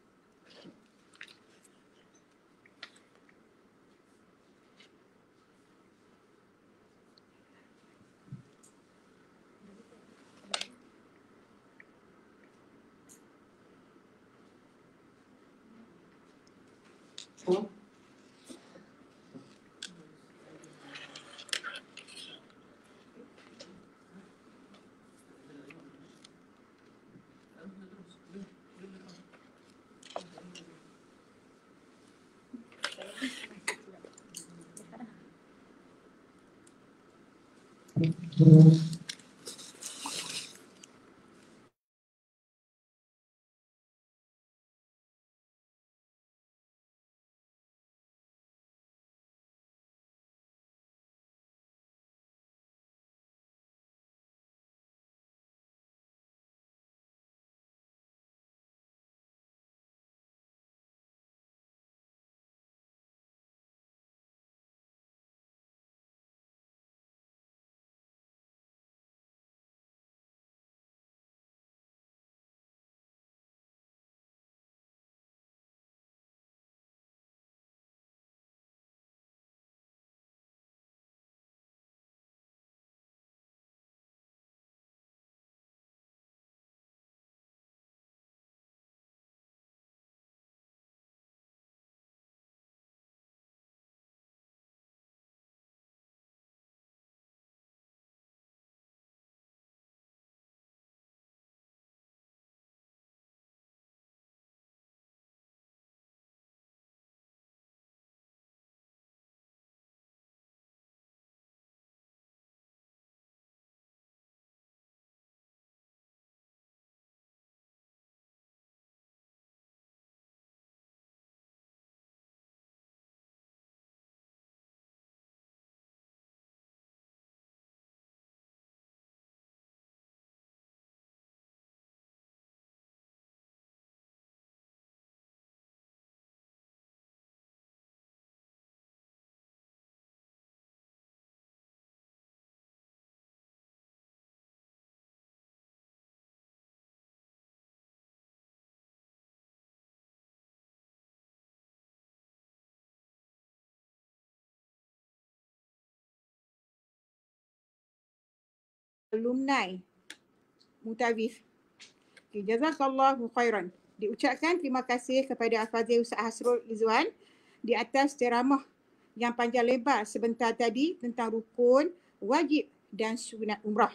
alumni Mutawif. Okay, jazakallahu khairan. Diucapkan terima kasih kepada Al-Fadhil Ustaz Hasrul Izwan di atas ceramah yang panjang lebar sebentar tadi tentang rukun, wajib dan sunat umrah.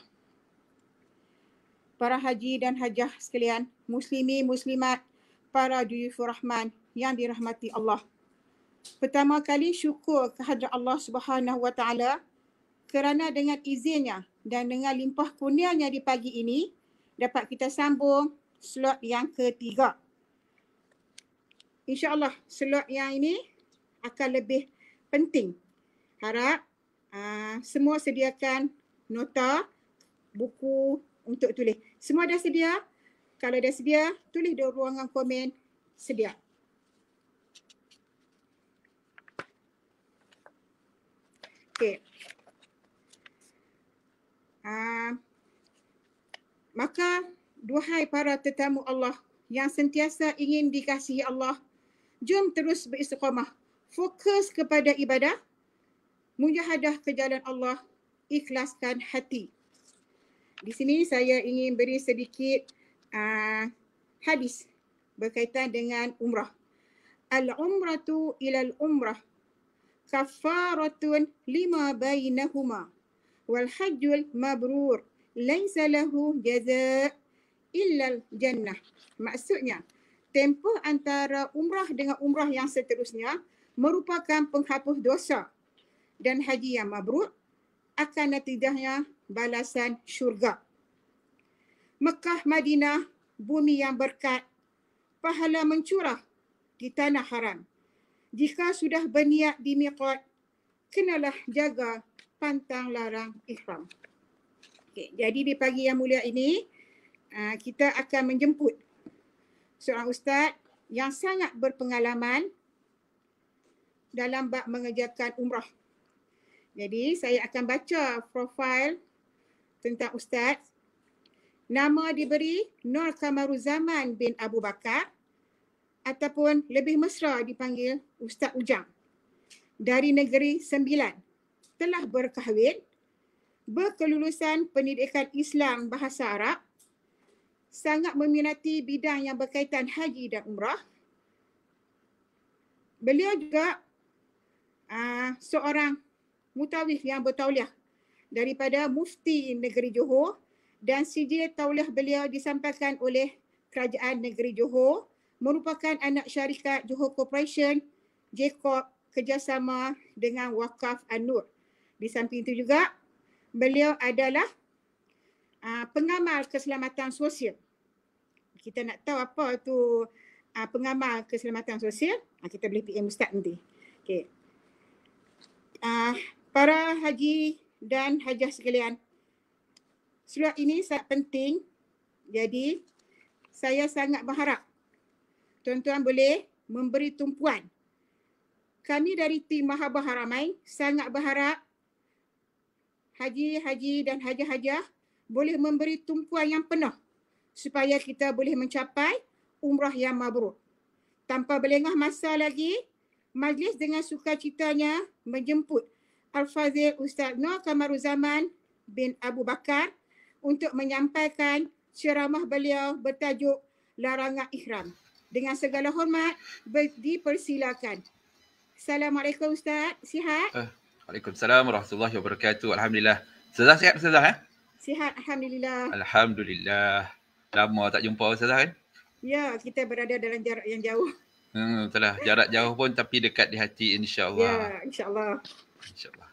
Para haji dan hajah sekalian, muslimi, muslimat, para duyufur rahman yang dirahmati Allah. Pertama kali syukur kehadrat Allah Subhanahu Wa Taala kerana dengan izinnya dan dengan limpah kurnianya di pagi ini dapat kita sambung slot yang ketiga. InsyaAllah slot yang ini akan lebih penting. Harap semua sediakan nota, buku untuk tulis. Semua dah sedia? Kalau dah sedia, tulis di ruangan komen sedia. Okey. Maka duhai para tetamu Allah yang sentiasa ingin dikasihi Allah, jom terus beristiqamah, fokus kepada ibadah, mujahadah ke jalan Allah, ikhlaskan hati. Di sini saya ingin beri sedikit hadis berkaitan dengan umrah. Al-umratu ilal umrah kafaratun lima bainahuma wal hajjul mabrur laisa lahu jazaa illa jannah. Maksudnya, tempoh antara umrah dengan umrah yang seterusnya merupakan penghapus dosa dan haji yang mabrur akan natijahnya balasan syurga. Mekah, Madinah, bumi yang berkat, pahala mencurah di tanah haram. Jika sudah berniat di miqat, kenalah jaga pantang larang ihram. Okay, jadi di pagi yang mulia ini, kita akan menjemput seorang ustaz yang sangat berpengalaman dalam bab mengerjakan umrah. Jadi saya akan baca profil tentang ustaz. Nama diberi Nur Kamaruzaman bin Abu Bakar ataupun lebih mesra dipanggil Ustaz Ujang. Dari negeri Sembilan. Telah berkahwin, berkelulusan pendidikan Islam bahasa Arab, sangat meminati bidang yang berkaitan haji dan umrah. Beliau juga seorang mutawif yang bertauliah daripada Mufti Negeri Johor dan sijil tauliah beliau disampaikan oleh Kerajaan Negeri Johor, merupakan anak syarikat Johor Corporation, JCOB, kerjasama dengan Wakaf An-Nur. Di samping itu juga, beliau adalah pengamal keselamatan sosial. Kita nak tahu apa tu pengamal keselamatan sosial, kita boleh PM Ustaz nanti. Okay. Para haji dan hajah sekalian, slot ini sangat penting. Jadi, saya sangat berharap tuan-tuan boleh memberi tumpuan. Kami dari tim Mahabar Haramain sangat berharap haji-haji dan hajah-hajah boleh memberi tumpuan yang penuh supaya kita boleh mencapai umrah yang mabrur. Tanpa berlengah masa lagi, majlis dengan sukacitanya menjemput Al-Fadhil Ustaz Nur Kamaruzaman bin Abu Bakar untuk menyampaikan ceramah beliau bertajuk Larangan Ihram. Dengan segala hormat, dipersilakan. Assalamualaikum Ustaz, sihat? Waalaikumsalam warahmatullahi wabarakatuh. Alhamdulillah. Ustazah sihat Ustazah? Sihat, Alhamdulillah. Alhamdulillah. Lama tak jumpa Ustazah kan? Ya, kita berada dalam jarak yang jauh. Itulah, jarak jauh pun tapi dekat di hati insya-Allah. Ya, insya-Allah. InsyaAllah.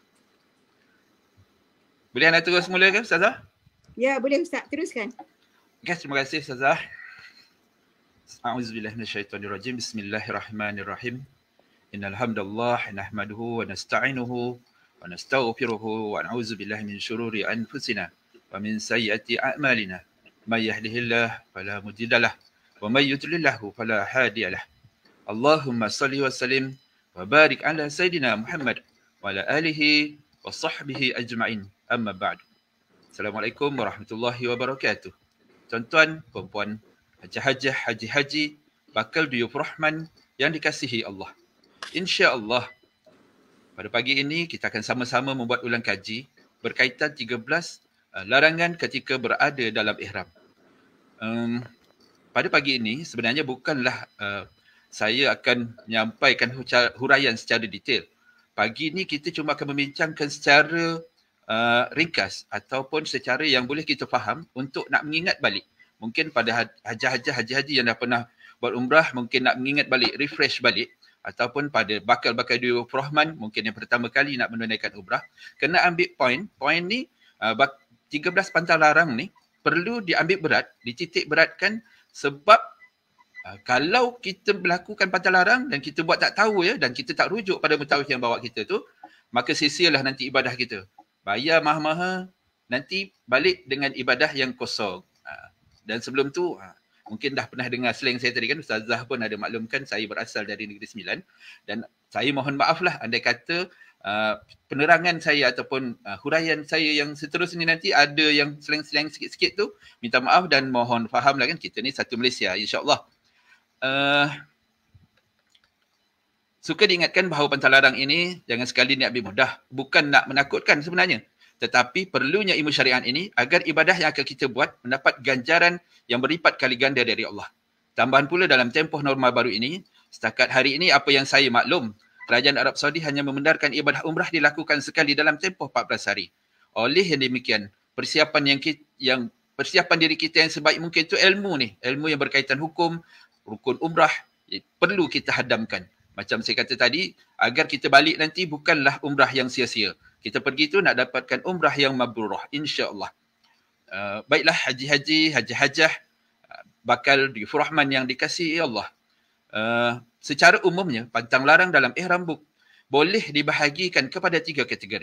Boleh anda terus mula ke Ustazah? Ya, boleh Ustaz, teruskan. Okay, terima kasih Ustazah. A'udzubillahi minasyaitonirrajim. Bismillahirrahmanirrahim. Innal hamdalillah nahmaduhu wa nasta'inuhu wa nastaghfiruhu wa na'udzu billahi min syururi anfusina wa min sayyiati a'malina. May yahdihillahu fala mudhillalah wa may yudlilhu fala hadiyalah. Allahumma shalli wa sallim wa barik ala sayidina Muhammad wa ala alihi wa sahbihi ajma'in. Amma ba'du. Assalamualaikum warahmatullahi wabarakatuh. Tuan-tuan, puan-puan, hajah-hajah, haji-haji, bakal duyuf rahman yang dikasihi Allah. InsyaAllah, pada pagi ini kita akan sama-sama membuat ulang kaji berkaitan 13 larangan ketika berada dalam ihram. Pada pagi ini sebenarnya bukanlah saya akan menyampaikan huraian secara detail. Pagi ini kita cuma akan membincangkan secara ringkas ataupun secara yang boleh kita faham untuk nak mengingat balik. Mungkin pada haji-haji yang dah pernah buat umrah mungkin nak mengingat balik, refresh balik, ataupun pada bakal-bakal di Rahman mungkin yang pertama kali nak menunaikan umrah, kena ambil poin ni 13 pantang larang ni perlu diambil berat, dititik beratkan sebab kalau kita melakukan pantang larang dan kita buat tak tahu ya dan kita tak rujuk pada mutawif yang bawa kita tu, maka sia-sialah nanti ibadah kita. Bayar mahal-mahal, nanti balik dengan ibadah yang kosong. Dan sebelum tu mungkin dah pernah dengar slang saya tadi kan, Ustazah pun ada maklumkan saya berasal dari Negeri Sembilan dan saya mohon maaflah andai kata penerangan saya ataupun huraian saya yang seterusnya nanti ada yang slang-slang sikit-sikit tu, minta maaf dan mohon fahamlah kan, kita ni satu Malaysia insya-Allah. Suka diingatkan bahawa pantang larang ini jangan sekali ni ambil mudah, bukan nak menakutkan sebenarnya. Tetapi perlunya ilmu syariat ini agar ibadah yang akan kita buat mendapat ganjaran yang berlipat kali ganda dari Allah. Tambahan pula dalam tempoh norma baru ini, setakat hari ini apa yang saya maklum, Kerajaan Arab Saudi hanya membenarkan ibadah umrah dilakukan sekali dalam tempoh 14 hari. Oleh yang demikian, persiapan diri kita yang sebaik mungkin itu ilmu ni, ilmu yang berkaitan hukum, rukun umrah, perlu kita hadamkan. Macam saya kata tadi, agar kita balik nanti bukanlah umrah yang sia-sia. Kita pergi tu nak dapatkan umrah yang mabrurah, insya-Allah. Baiklah haji-haji, haji-hajah, bakal di Rahman yang dikasihi Allah. Secara umumnya, pantang larang dalam ihram boleh dibahagikan kepada 3 kategori.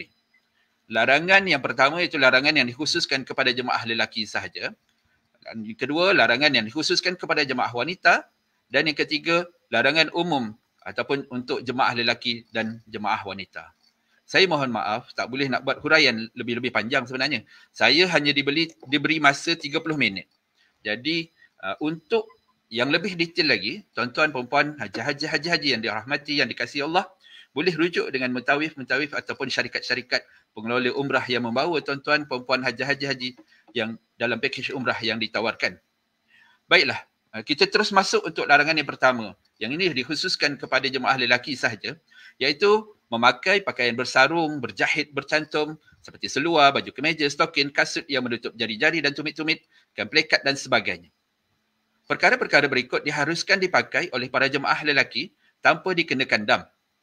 Larangan yang pertama iaitu larangan yang dikhususkan kepada jemaah lelaki sahaja. Dan yang kedua, larangan yang dikhususkan kepada jemaah wanita. Dan yang ketiga, larangan umum ataupun untuk jemaah lelaki dan jemaah wanita. Saya mohon maaf, tak boleh nak buat huraian lebih-lebih panjang sebenarnya. Saya hanya diberi masa 30 minit. Jadi untuk yang lebih detail lagi, tuan-tuan, perempuan, haji-haji yang dirahmati, yang dikasihi Allah, boleh rujuk dengan mutawif ataupun syarikat-syarikat pengelola umrah yang membawa tuan-tuan, perempuan, haji yang dalam pakej umrah yang ditawarkan. Baiklah, kita terus masuk untuk larangan yang pertama. Yang ini dikhususkan kepada jemaah lelaki sahaja, iaitu memakai pakaian bersarung, berjahit, bercantum seperti seluar, baju kemeja, stokin, kasut yang menutup jari-jari dan tumit-tumit, plekat dan sebagainya. Perkara-perkara berikut diharuskan dipakai oleh para jemaah lelaki tanpa dikenakan dam.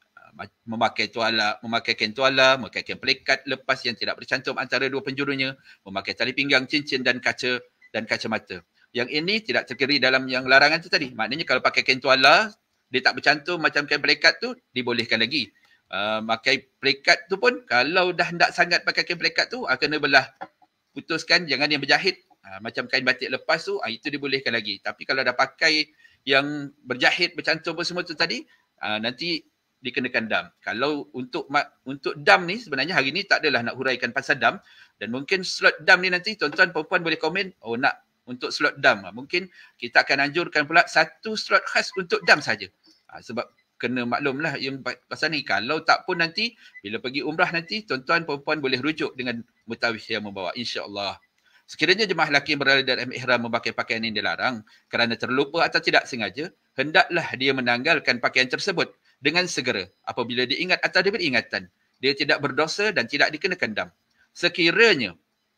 Memakai kain tuala, memakai kain plekat lepas yang tidak bercantum antara dua penjurunya, memakai tali pinggang, cincin dan kacamata. Yang ini tidak terkira dalam yang larangan tu tadi. Maknanya kalau pakai kain tuala, dia tak bercantum macam kain plekat tu, dibolehkan lagi. Pakai plekat tu pun kalau dah tak sangat pakai kain plekat tu, kena belah, putuskan, jangan yang berjahit. Macam kain batik lepas tu, itu dibolehkan lagi. Tapi kalau dah pakai yang berjahit, bercantum pun semua tu tadi, nanti dikenakan dam. Kalau untuk dam ni, sebenarnya hari ni tak adalah nak huraikan pasal dam. Dan mungkin slot dam ni nanti tuan-tuan perempuan boleh komen, nak untuk slot dam. Mungkin kita akan anjurkan pula satu slot khas untuk dam saja. Sebab kena maklumlah yang pasal ni. Kalau tak pun nanti, bila pergi umrah nanti, tuan-tuan perempuan boleh rujuk dengan mutawif yang membawa, insya-Allah. Sekiranya jemaah lelaki yang berada dalam ihram memakai pakaian yang dilarang kerana terlupa atau tidak sengaja, hendaklah dia menanggalkan pakaian tersebut dengan segera apabila dia ingat atau diberi ingatan. Dia tidak berdosa dan tidak dikenakan dam. Sekiranya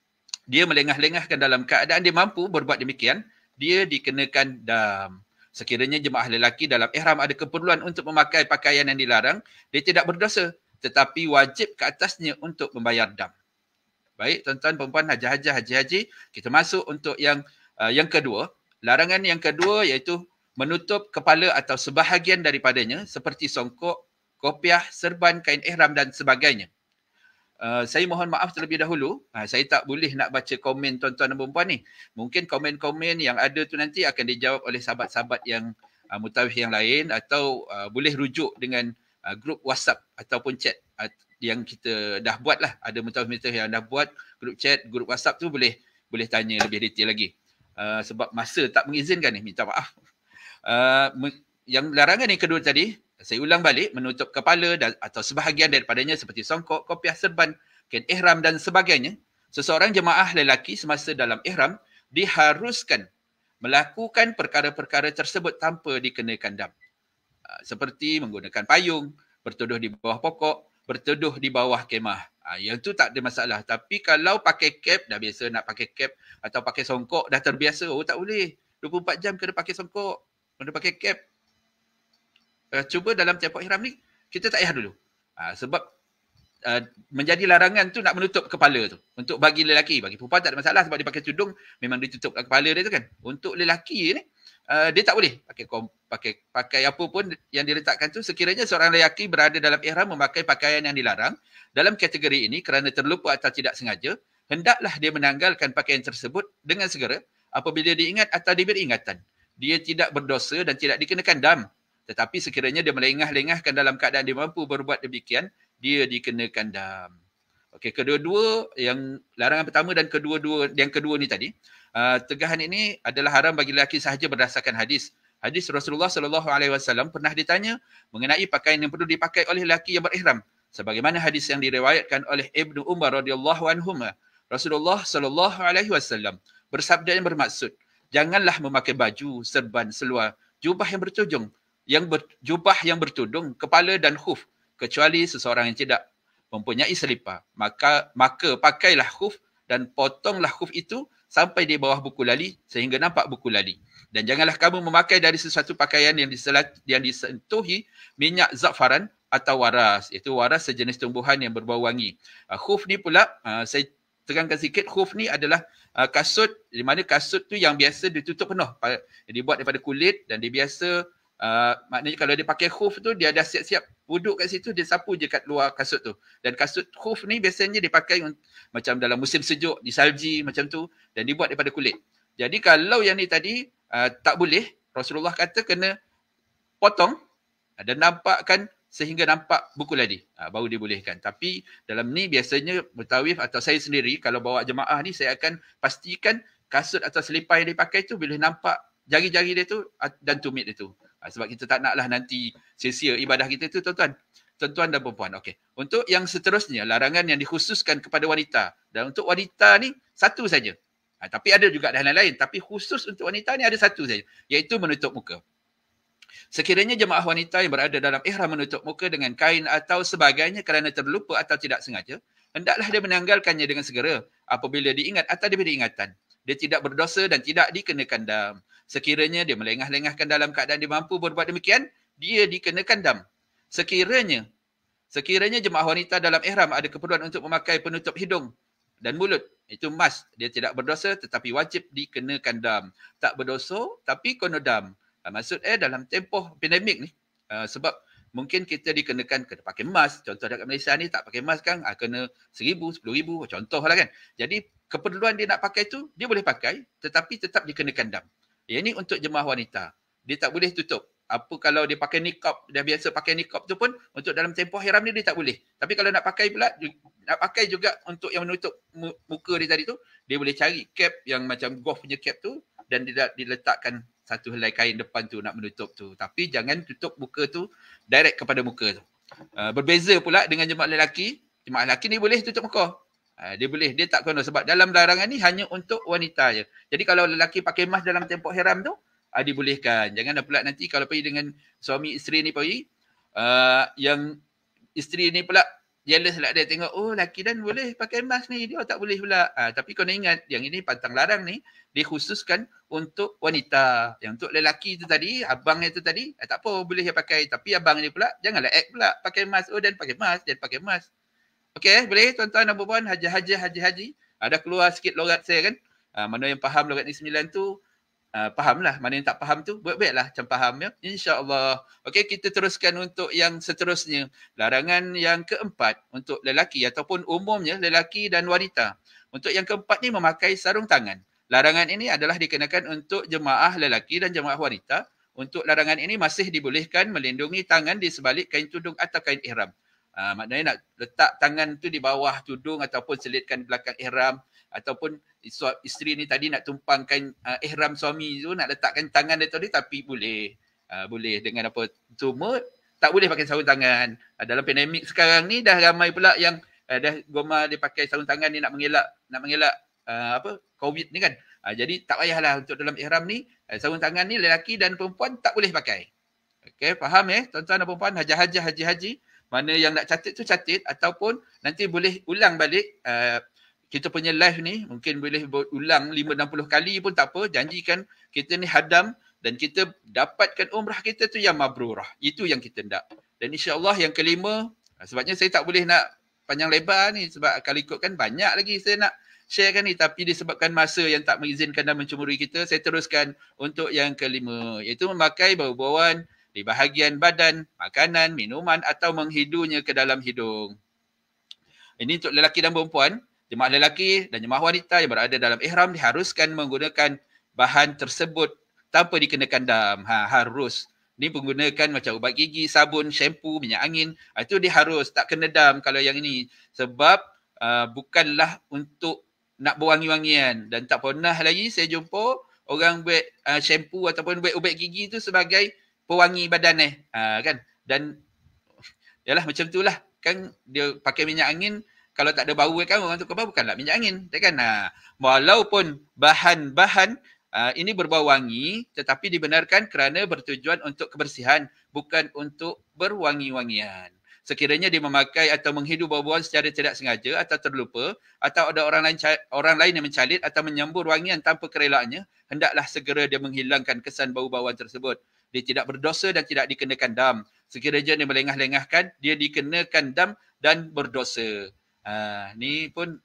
dia melengah-lengahkan dalam keadaan dia mampu berbuat demikian, dia dikenakan dam. Sekiranya jemaah lelaki dalam ihram ada keperluan untuk memakai pakaian yang dilarang, dia tidak berdosa tetapi wajib ke atasnya untuk membayar dam. Baik, tuan-tuan, perempuan, haji-haji, kita masuk untuk yang kedua. Larangan yang kedua iaitu menutup kepala atau sebahagian daripadanya seperti songkok, kopiah, serban, kain ihram dan sebagainya. Saya mohon maaf terlebih dahulu, saya tak boleh nak baca komen tuan-tuan dan perempuan ni. Mungkin komen-komen yang ada tu nanti akan dijawab oleh sahabat-sahabat yang mutawif yang lain atau boleh rujuk dengan grup WhatsApp ataupun chat yang kita dah buat lah. Ada mutawif yang dah buat grup chat, grup WhatsApp tu boleh tanya lebih detail lagi. Sebab masa tak mengizinkan ni, minta maaf. Yang larangan yang kedua tadi, saya ulang balik, menutup kepala atau sebahagian daripadanya seperti songkok, kopiah, serban, kain ihram dan sebagainya seseorang jemaah lelaki semasa dalam ihram diharuskan melakukan perkara-perkara tersebut tanpa dikenakan dam. Seperti menggunakan payung, berteduh di bawah pokok, berteduh di bawah kemah. Yang tu tak ada masalah. Tapi kalau pakai cap, dah biasa nak pakai cap atau pakai songkok, dah terbiasa, tak boleh. 24 jam kena pakai songkok, kena pakai cap. Cuba dalam tempoh ihram ni, kita tak payah dulu. Sebab menjadi larangan tu nak menutup kepala tu. Untuk bagi lelaki, bagi perempuan tak ada masalah sebab dia pakai tudung, memang dia tutup kepala dia tu kan. Untuk lelaki ni, dia tak boleh pakai apa pun yang diletakkan tu. Sekiranya seorang lelaki berada dalam ihram memakai pakaian yang dilarang dalam kategori ini kerana terlupa atau tidak sengaja, hendaklah dia menanggalkan pakaian tersebut dengan segera apabila diingat atau diberi ingatan. Dia tidak berdosa dan tidak dikenakan dam. Tetapi sekiranya dia melengah-lengahkan dalam keadaan dia mampu berbuat demikian, dia dikenakan dam. Okey, kedua-dua yang larangan pertama dan yang kedua ni tadi, tegahan ini adalah haram bagi lelaki sahaja berdasarkan hadis. Hadis Rasulullah SAW pernah ditanya mengenai pakaian yang perlu dipakai oleh lelaki yang berihram. Sebagaimana hadis yang diriwayatkan oleh Ibnu Umar radhiyallahu anhuma, Rasulullah SAW bersabda yang bermaksud, janganlah memakai baju, serban, seluar, jubah yang bertujung, jubah yang bertudung, kepala dan khuf, kecuali seseorang yang tidak mempunyai selipar. Maka pakailah khuf dan potonglah khuf itu sampai di bawah buku lali sehingga nampak buku lali. Dan janganlah kamu memakai dari sesuatu pakaian yang disentuhi minyak zafaran atau waras. Itu waras sejenis tumbuhan yang berbau wangi. Khuf ni pula, saya terangkan sikit, khuf ni adalah kasut, di mana kasut tu yang biasa ditutup penuh. Dibuat daripada kulit dan dia biasa, maknanya kalau dia pakai khuf tu, dia dah siap-siap duduk kat situ, dia sapu je kat luar kasut tu. Dan kasut khuf ni biasanya dipakai macam dalam musim sejuk, di salji macam tu, dan dibuat daripada kulit. Jadi kalau yang ni tadi tak boleh, Rasulullah kata kena potong dan nampakkan sehingga nampak buku ladi, baru dibolehkan. Tapi dalam ni biasanya bertawif atau saya sendiri kalau bawa jemaah ni, saya akan pastikan kasut atau selipar yang dipakai tu boleh nampak jari-jari dia tu dan tumit dia tu. Sebab kita tak naklah nanti sia-sia ibadah kita tu, tuan-tuan. Tuan-tuan dan perempuan. Okey. Untuk yang seterusnya, larangan yang dikhususkan kepada wanita. Dan untuk wanita ni, satu saja. Tapi ada juga hal lain. Tapi khusus untuk wanita ni ada satu saja. Iaitu menutup muka. Sekiranya jemaah wanita yang berada dalam ihram menutup muka dengan kain atau sebagainya kerana terlupa atau tidak sengaja, hendaklah dia menanggalkannya dengan segera apabila diingat atau diberi ingatan. Dia tidak berdosa dan tidak dikenakan dam. Sekiranya dia melengah-lengahkan dalam keadaan dia mampu berbuat demikian, dia dikenakan dam. Sekiranya jemaah wanita dalam ihram ada keperluan untuk memakai penutup hidung dan mulut, itu must. Dia tidak berdosa tetapi wajib dikenakan dam. Tak berdosa tapi kena dam. Maksud dalam tempoh pandemik ni, sebab mungkin kita dikenakan kena pakai mask. Contoh dekat Malaysia ni tak pakai mask kan, kena 1,000, 10,000, contoh lah kan. Jadi keperluan dia nak pakai tu, dia boleh pakai tetapi tetap dikenakan dam. Yang ni untuk jemaah wanita. Dia tak boleh tutup. Apa kalau dia pakai niqab, dia biasa pakai niqab tu pun untuk dalam tempoh ihram ni dia tak boleh. Tapi kalau nak pakai pula, nak pakai juga untuk yang menutup muka dia tadi tu, dia boleh cari cap yang macam golf punya cap tu dan dia diletakkan satu helai kain depan tu nak menutup tu. Tapi jangan tutup muka tu direct kepada muka tu. Berbeza pula dengan jemaah lelaki. Jemaah lelaki ni boleh tutup muka. Dia boleh, dia tak kena sebab dalam larangan ni hanya untuk wanita je. Jadi kalau lelaki pakai mask dalam tempoh ihram tu, dibolehkan. Jangan pula nanti kalau pergi dengan suami isteri ni pergi, yang isteri ni pula jealous lah, dia tengok, oh lelaki dan boleh pakai mask ni, dia tak boleh pula. Tapi kena ingat, yang ini pantang larang ni, dikhususkan untuk wanita. Yang untuk lelaki tu tadi, abangnya tu tadi, tak apa, boleh dia pakai. Tapi abang ni pula, janganlah act pula pakai mask. Oh dan pakai mask, dan pakai mask. Okey, boleh tuan-tuan dan puan, haji. Ada keluar sikit logat saya kan. Mana yang faham logat ni 9 tu, fahamlah. Mana yang tak faham tu, baik-baiklah macam faham ya. InsyaAllah. Okey, kita teruskan untuk yang seterusnya. Larangan yang keempat untuk lelaki ataupun umumnya lelaki dan wanita. Untuk yang keempat ni memakai sarung tangan. Larangan ini adalah dikenakan untuk jemaah lelaki dan jemaah wanita. Untuk larangan ini masih dibolehkan melindungi tangan di sebalik kain tudung atau kain ihram. Maknanya nak letak tangan tu di bawah tudung ataupun selitkan belakang ihram, ataupun isteri ni tadi nak tumpangkan ihram suami tu, nak letakkan tangan dia tadi, tapi boleh. Boleh dengan apa? Cuma tak boleh pakai sarung tangan. Dalam pandemik sekarang ni dah ramai pula yang dah Goma dia pakai sarung tangan ni nak mengelak COVID ni kan. Jadi tak payahlah untuk dalam ihram ni sarung tangan ni lelaki dan perempuan tak boleh pakai. Okey, faham tuan-tuan dan puan-puan, haji, mana yang nak catat tu catat ataupun nanti boleh ulang balik kita punya live ni, mungkin boleh ulang 5-60 kali pun tak apa. Janjikan kita ni hadam dan kita dapatkan umrah kita tu yang mabrurah. Itu yang kita nak. Dan insya-Allah yang kelima, sebabnya saya tak boleh nak panjang lebar ni sebab kalau ikutkan banyak lagi saya nak sharekan ni, tapi disebabkan masa yang tak mengizinkan dan mencemburui kita, saya teruskan untuk yang kelima, iaitu memakai bau-bauan di bahagian badan, makanan, minuman atau menghidunya ke dalam hidung. Ini untuk lelaki dan perempuan. Jemaah lelaki dan jemaah wanita yang berada dalam ihram diharuskan menggunakan bahan tersebut tanpa dikenakan dam. Harus. Ni menggunakan macam ubat gigi, sabun, shampoo, minyak angin. Itu dia harus tak kena dam kalau yang ini. Sebab bukanlah untuk nak berwangi-wangian. Dan tak pernah lagi saya jumpa orang buat shampoo ataupun buat ubat gigi tu sebagai pewangi badan kan. Dan yalah macam tu lah. Kan dia pakai minyak angin, kalau tak ada bau kan orang tu kebau bukanlah minyak angin. Kan? Walaupun bahan-bahan ini berbau wangi tetapi dibenarkan kerana bertujuan untuk kebersihan, bukan untuk berwangi-wangian. Sekiranya dia memakai atau menghidu bau-bauan secara tidak sengaja atau terlupa, atau ada orang lain yang mencalit atau menyembur wangian tanpa kerelaannya, hendaklah segera dia menghilangkan kesan bau-bauan tersebut. Dia tidak berdosa dan tidak dikenakan dam. Sekiranya dia melengah-lengahkan, dia dikenakan dam dan berdosa. Ni pun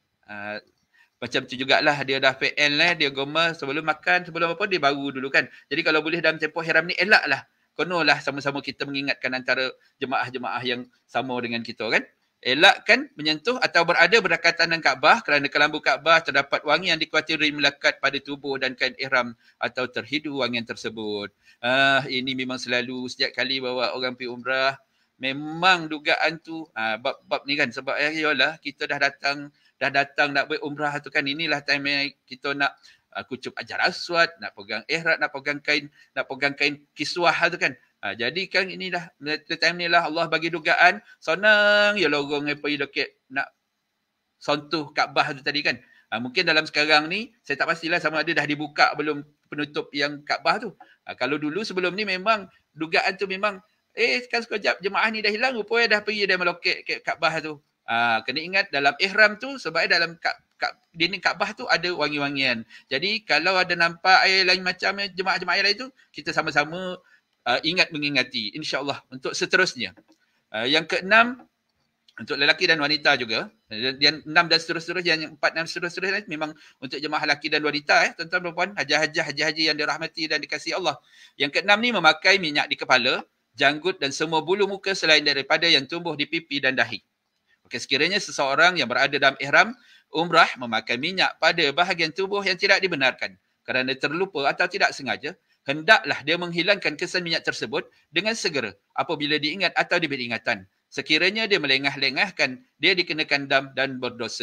macam tu jugalah, dia dah PL dia Goma sebelum makan, sebelum apa dia baru dulu kan. Jadi kalau boleh dalam tempoh ihram ni elaklah. Konolah sama-sama kita mengingatkan antara jemaah-jemaah yang sama dengan kita kan. Elakkan menyentuh atau berada berdekatan dengan Kaabah kerana kelambu Kaabah terdapat wangi yang dikhawatiri melekat pada tubuh dan kain ihram atau terhidu wangian tersebut. Ini memang selalu setiap kali bawa orang pergi umrah, memang dugaan tu bab-bab ni kan, sebab yalah kita dah datang nak buat umrah tu kan, inilah time yang kita nak kucup ajar aswad, nak pegang ihram, nak pegang kain kiswah tu kan. Jadi kan inilah time ni lah Allah bagi dugaan, senang ya lorong pergi dekat nak sentuh Kaabah tu tadi kan. Mungkin dalam sekarang ni saya tak pastilah sama ada dah dibuka belum penutup yang Kaabah tu. Kalau dulu sebelum ni memang dugaan tu memang kan sekejap jemaah ni dah hilang, rupanya dah pergi dah melokek ke Kaabah tu. Kena ingat dalam ihram tu sebab dalam dinding Kaabah tu ada wangi-wangian. Jadi kalau ada nampak air lain macam jemaah-jemaah lain tu, kita sama-sama ingat mengingati insya-Allah untuk seterusnya. Yang keenam untuk lelaki dan wanita juga. Yang 6 dan seterusnya, yang 4 dan seterusnya memang untuk jemaah lelaki dan wanita tuan-tuan perempuan, haji-haji yang dirahmati dan dikasihi Allah. Yang keenam ni memakai minyak di kepala, janggut dan semua bulu muka selain daripada yang tumbuh di pipi dan dahi. Okey, sekiranya seseorang yang berada dalam ihram umrah memakai minyak pada bahagian tubuh yang tidak dibenarkan kerana terlupa atau tidak sengaja, hendaklah dia menghilangkan kesan minyak tersebut dengan segera apabila diingat atau diberi ingatan. Sekiranya dia melengah-lengahkan, dia dikenakan dam dan berdosa.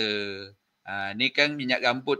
Ni kan minyak rambut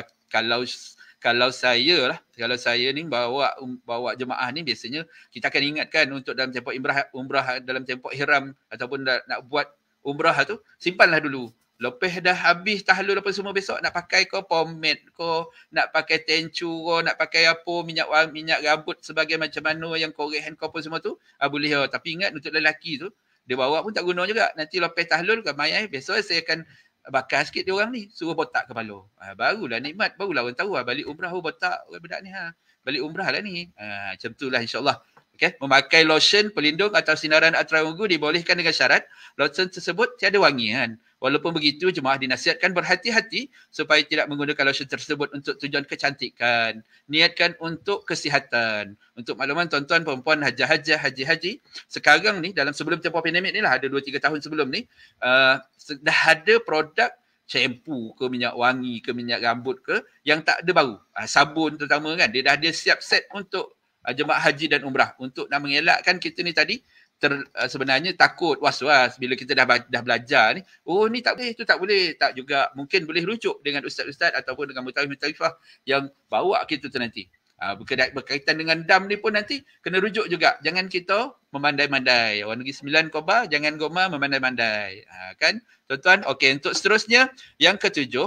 kalau saya ni bawa jemaah ni biasanya kita akan ingatkan untuk dalam tempoh umrah dalam tempoh ihram ataupun nak buat umrah tu, simpanlah dulu. Lepas dah habis tahlul apa semua, besok nak pakai ko pomade ko, nak pakai tencu ko, nak pakai apa minyak rambut sebagai macam mana yang korehan ko apa semua tu, boleh. Tapi ingat untuk lelaki tu dia bawa pun tak guna juga. Nanti lepas tahlul mayai, besok saya akan bakar sikit dia orang ni, suruh botak kepala. Barulah nikmat, barulah orang tahu balik umrah botak budak ni balik umrah lah ni. Macam itulah insya-Allah. Okay. Memakai lotion pelindung atau sinaran ultraviolet dibolehkan dengan syarat lotion tersebut tiada wangian. Walaupun begitu, jemaah dinasihatkan berhati-hati supaya tidak menggunakan lotion tersebut untuk tujuan kecantikan. Niatkan untuk kesihatan. Untuk makluman tuan-tuan, perempuan, haji-haji, sekarang ni dalam sebelum tempoh pandemik ni lah, ada 2-3 tahun sebelum ni, dah ada produk shampoo ke minyak wangi ke minyak rambut ke yang tak ada bau. Sabun terutama kan, dia dah ada siap set untuk jemaah haji dan umrah untuk nak mengelakkan kita ni tadi sebenarnya takut, was-was bila kita dah belajar ni, ni tak boleh, tu tak boleh. Tak juga, mungkin boleh rujuk dengan ustaz-ustaz ataupun dengan mutawif-mutawifah yang bawa kita tu nanti. Berkaitan dengan dam ni pun nanti kena rujuk juga. Jangan kita memandai-mandai. Orang negeri 9 Koba, jangan goma memandai-mandai. Kan? Tuan-tuan, okey, untuk seterusnya yang ketujuh.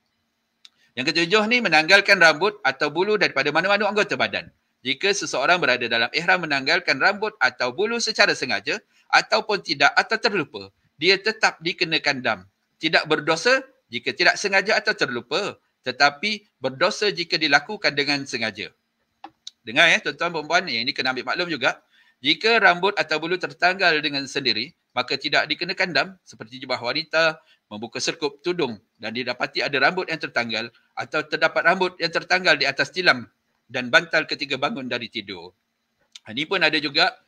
Yang ketujuh ni menanggalkan rambut atau bulu daripada mana-mana anggota badan. Jika seseorang berada dalam ihram menanggalkan rambut atau bulu secara sengaja ataupun tidak atau terlupa, dia tetap dikenakan dam. Tidak berdosa jika tidak sengaja atau terlupa, tetapi berdosa jika dilakukan dengan sengaja. Dengar ya tuan-tuan perempuan, ini kena ambil maklum juga. Jika rambut atau bulu tertanggal dengan sendiri, maka tidak dikenakan dam seperti jubah wanita, membuka serkup tudung dan didapati ada rambut yang tertanggal atau terdapat rambut yang tertanggal di atas tilam dan bantal ketika bangun dari tidur. Ini pun ada juga,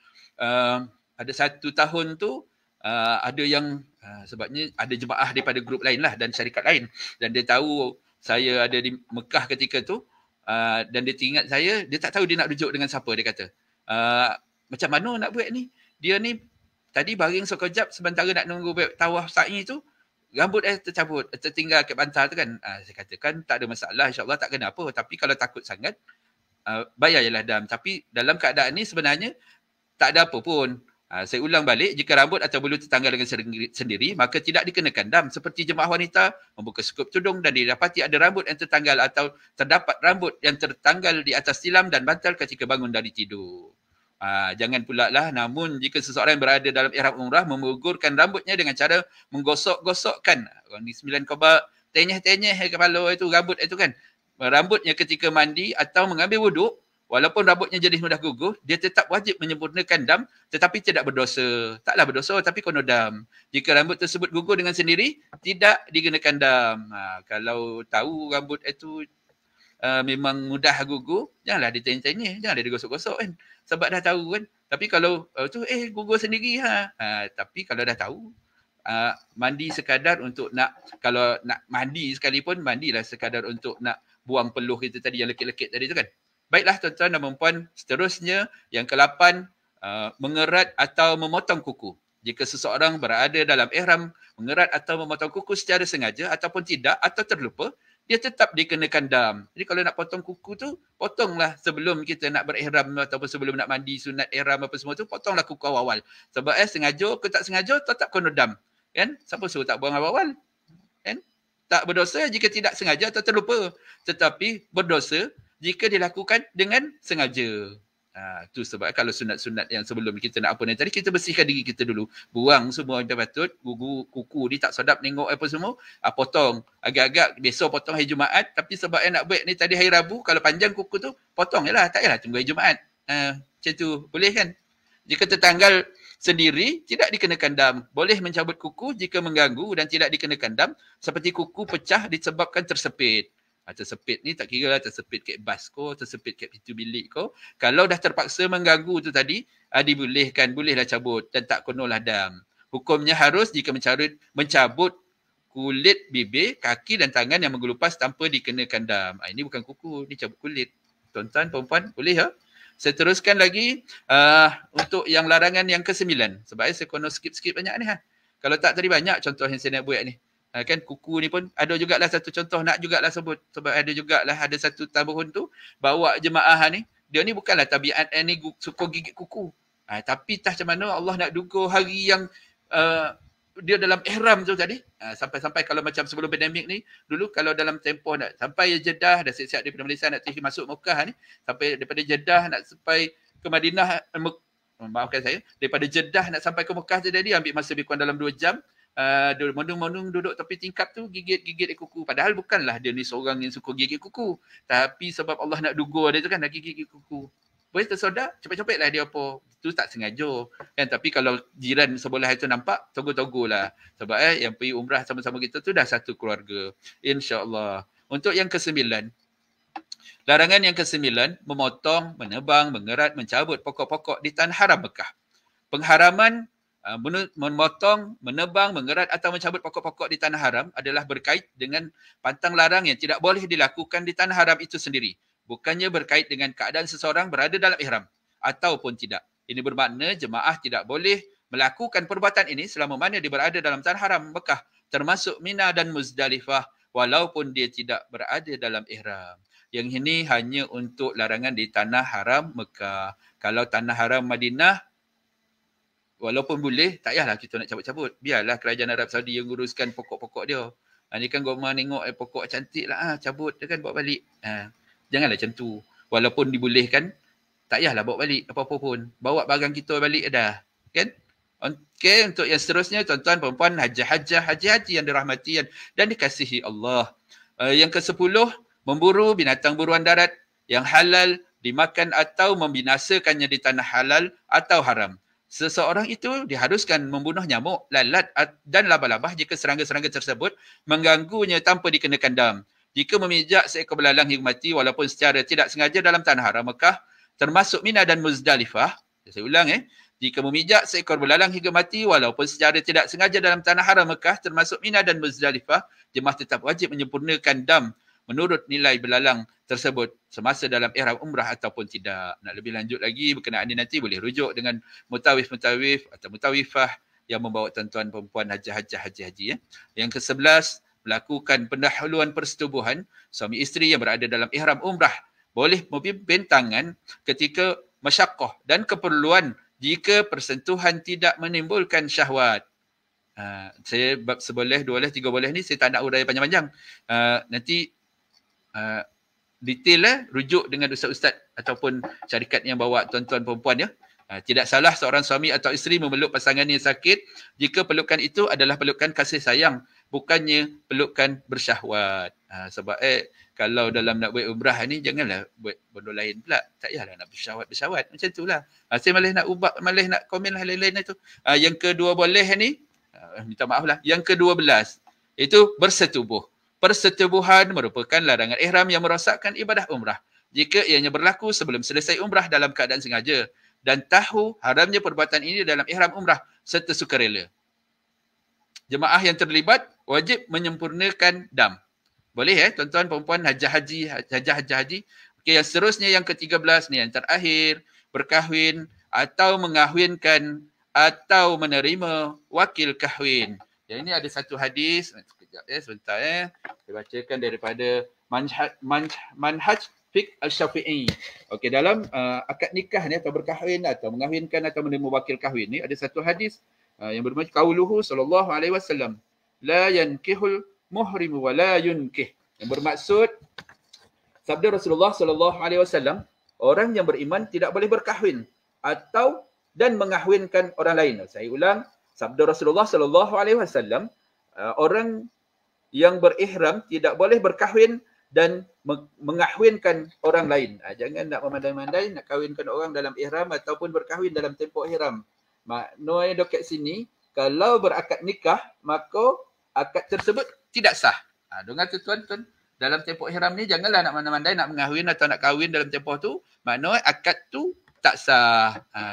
ada 1 tahun tu, ada yang sebabnya ada jemaah daripada grup lain lah dan syarikat lain dan dia tahu saya ada di Mekah ketika tu dan dia teringat saya, dia tak tahu dia nak rujuk dengan siapa. Dia kata, macam mana nak buat ni? Dia ni tadi baring sekejap sementara nak nunggu tawaf sa'i tu, rambut tercabut, tertinggal kat bantal tu kan. Saya katakan tak ada masalah, insyaAllah tak kena apa. Tapi kalau takut sangat, bayar je lah dam. Tapi dalam keadaan ni sebenarnya tak ada apa pun. Saya ulang balik, jika rambut atau bulu tertanggal dengan sendiri, maka tidak dikenakan dam. Seperti jemaah wanita membuka sekup tudung dan didapati ada rambut yang tertanggal atau terdapat rambut yang tertanggal di atas tilam dan bantal ketika bangun dari tidur. Jangan pula lah, namun jika seseorang yang berada dalam ihram umrah menggugurkan rambutnya dengan cara menggosok-gosokkan. Orang di 9 Koba tenyeh-tenyeh kepala itu, rambut itu kan. Rambutnya ketika mandi atau mengambil wuduk, walaupun rambutnya jadi mudah gugur, dia tetap wajib menyempurnakan dam tetapi tidak berdosa. Taklah berdosa tapi kono dam. Jika rambut tersebut gugur dengan sendiri, tidak dikenakan dam. Kalau tahu rambut itu memang mudah gugur, janganlah ditenyeh-tenyeh, janganlah digosok-gosok kan. Sebab dah tahu kan. Tapi kalau tu gugur sendiri tapi kalau dah tahu, mandi sekadar untuk nak, kalau nak mandi sekalipun, mandilah sekadar untuk nak buang peluh kita tadi yang lekit-lekit tadi tu kan. Baiklah tuan-tuan dan puan-puan, seterusnya yang ke-8, mengerat atau memotong kuku. Jika seseorang berada dalam ihram mengerat atau memotong kuku secara sengaja ataupun tidak atau terlupa, dia tetap dikenakan dam. Jadi kalau nak potong kuku tu, potonglah sebelum kita nak berihram ataupun sebelum nak mandi sunat ihram apa semua tu, potonglah kuku awal-awal. Sebab sengaja ke tak sengaja tetap kena dam. Kan? Siapa suruh tak buang awal-awal? Kan? Tak berdosa jika tidak sengaja atau terlupa, tetapi berdosa jika dilakukan dengan sengaja. Tu sebab kalau sunat-sunat yang sebelum kita nak apa ni tadi, kita bersihkan diri kita dulu. Buang semua yang patut, kuku ni tak sedap tengok apa semua, potong. Agak-agak besok potong hari Jumaat, tapi sebab yang nak buat ni tadi hari Rabu, kalau panjang kuku tu, potong je lah. Tak payahlah tunggu hari Jumaat. Macam tu, boleh kan? Jika tertanggal sendiri, tidak dikenakan dam. Boleh mencabut kuku jika mengganggu dan tidak dikenakan dam, seperti kuku pecah disebabkan tersepit. Tersepit ni tak kira lah tersepit kat bas ko, tersepit kat pintu bilik ko. Kalau dah terpaksa mengganggu tu tadi, dibolehkan, bolehlah cabut dan tak konolah dam. Hukumnya harus jika mencabut kulit bibir, kaki dan tangan yang menggelupas tanpa dikenakan dam. Ini bukan kuku, ni cabut kulit. Tuan-tuan, perempuan, boleh ya? Saya teruskan lagi untuk yang larangan yang ke-9. Sebab saya kono skip-skip banyak ni. Kalau tak tadi banyak contoh yang saya nak buat ni. Kan kuku ni pun ada jugalah satu contoh nak jugalah sebut. Sebab ada jugalah ada satu tahun tu bawa jemaah ni. Dia ni bukanlah tabiat ni suka gigit kuku. Tapi tak macam mana Allah nak duga hari yang dia dalam ihram tu tadi. Sampai-sampai kalau macam sebelum pandemik ni. Dulu kalau dalam tempoh nak sampai Jeddah, dah siap-siap daripada Malaysia nak masuk Mekah ni. Sampai daripada Jeddah nak sampai ke Madinah. Maafkan saya. Daripada Jeddah nak sampai ke Mekah tu tadi ambil masa lebih kurang dalam 2 jam. Mondong-mondong duduk tepi tingkap tu gigit kuku. Padahal bukanlah dia ni seorang yang suka gigit kuku. Tapi sebab Allah nak duga dia tu kan nak gigit kuku. Boleh tersodak, cepet-cepetlah dia apa. Itu tak sengaja. Kan? Tapi kalau jiran sebelah itu nampak, togo-togo lah. Sebab yang pergi umrah sama-sama kita tu dah satu keluarga. InsyaAllah. Untuk yang ke-9. Larangan yang ke-9, memotong, menebang, mengerat, mencabut pokok-pokok di tanah haram Mekah. Pengharaman memotong, menebang, mengerat atau mencabut pokok-pokok di tanah haram adalah berkait dengan pantang larang yang tidak boleh dilakukan di tanah haram itu sendiri. Bukannya berkait dengan keadaan seseorang berada dalam ihram ataupun tidak. Ini bermakna jemaah tidak boleh melakukan perbuatan ini selama mana dia berada dalam tanah haram Mekah, termasuk Mina dan Muzdalifah, walaupun dia tidak berada dalam ihram. Yang ini hanya untuk larangan di tanah haram Mekah. Kalau tanah haram Madinah, walaupun boleh, tak payahlah kita nak cabut-cabut. Biarlah kerajaan Arab Saudi yang uruskan pokok-pokok dia. Ni kan Goma tengok pokok cantik lah, cabut dia kan bawa balik. Janganlah macam tu. Walaupun dibolehkan, tak payahlah bawa balik apa-apa pun. Bawa barang kita balik dah. Kan? Okey, untuk yang seterusnya, tuan-tuan, perempuan, haji-haji yang dirahmati dan dikasihi Allah. Yang ke-10, memburu binatang buruan darat yang halal dimakan atau membinasakannya di tanah halal atau haram. Seseorang itu diharuskan membunuh nyamuk, lalat dan laba-laba jika serangga-serangga tersebut mengganggunya tanpa dikenakan dam. Jika memijak seekor belalang hingga mati walaupun secara tidak sengaja dalam tanah haram Mekah, termasuk Mina dan Muzdalifah. Saya ulang Jika memijak seekor belalang hingga mati walaupun secara tidak sengaja dalam tanah haram Mekah, termasuk Mina dan Muzdalifah, jemaah tetap wajib menyempurnakan dam menurut nilai belalang tersebut semasa dalam ihram umrah ataupun tidak. Nak lebih lanjut lagi berkenaan ini nanti boleh rujuk dengan mutawif atau mutawifah yang membawa tuan-tuan perempuan haji. Yang ke-11, melakukan pendahuluan persetubuhan suami isteri yang berada dalam ihram umrah. Boleh memimpin tangan ketika masyaqqah dan keperluan jika persentuhan tidak menimbulkan syahwat. Saya bab seboleh, dua boleh, tiga boleh ni saya tak nak uraian panjang-panjang. Nanti detail rujuk dengan ustaz-ustaz ataupun syarikat yang bawa tuan-tuan perempuan ya. Tidak salah seorang suami atau isteri memeluk pasangan yang sakit jika pelukan itu adalah pelukan kasih sayang, bukannya pelukan bersyahwat. Sebab kalau dalam nak buat umrah ni janganlah buat benda lain pula. Tak payahlah nak bersyahwat macam itulah. Saya malah nak komen lain-lain itu. Yang kedua boleh ni minta maaf lah. Yang ke-12 itu bersetubuh. Persetubuhan merupakan larangan ihram yang merosakkan ibadah umrah jika ianya berlaku sebelum selesai umrah dalam keadaan sengaja dan tahu haramnya perbuatan ini dalam ihram umrah serta sukarela. Jemaah yang terlibat wajib menyempurnakan dam. Boleh tuan-tuan perempuan haji. Okey, yang seterusnya yang ke-13 ni yang terakhir, berkahwin atau mengahwinkan atau menerima wakil kahwin. Yang ini ada satu hadis. Sekejap sebentar Saya bacakan daripada Manhaj Fiqh Al-Syafi'i. Okey, dalam akad nikah ni atau berkahwin atau mengahwinkan atau menerima wakil kahwin ni ada satu hadis yang bermaksud qauluhu sallallahu alaihi wasallam, la yankihul muhrim wa la yunkih. Yang bermaksud sabda Rasulullah sallallahu alaihi wasallam, orang yang beriman tidak boleh berkahwin atau dan mengahwinkan orang lain. Saya ulang, sabda Rasulullah sallallahu alaihi wasallam, orang yang berihram tidak boleh berkahwin dan mengahwinkan orang lain. Jangan nak memandai-mandai nak kahwinkan orang dalam ihram ataupun berkahwin dalam tempoh ihram. Maknanya dekat sini, kalau berakad nikah, maka akad tersebut tidak sah. Dengar tu tuan-tuan, dalam tempoh ihram ni janganlah nak mandai-mandai nak mengahwin atau nak kahwin dalam tempoh tu. Maknanya akad tu tak sah.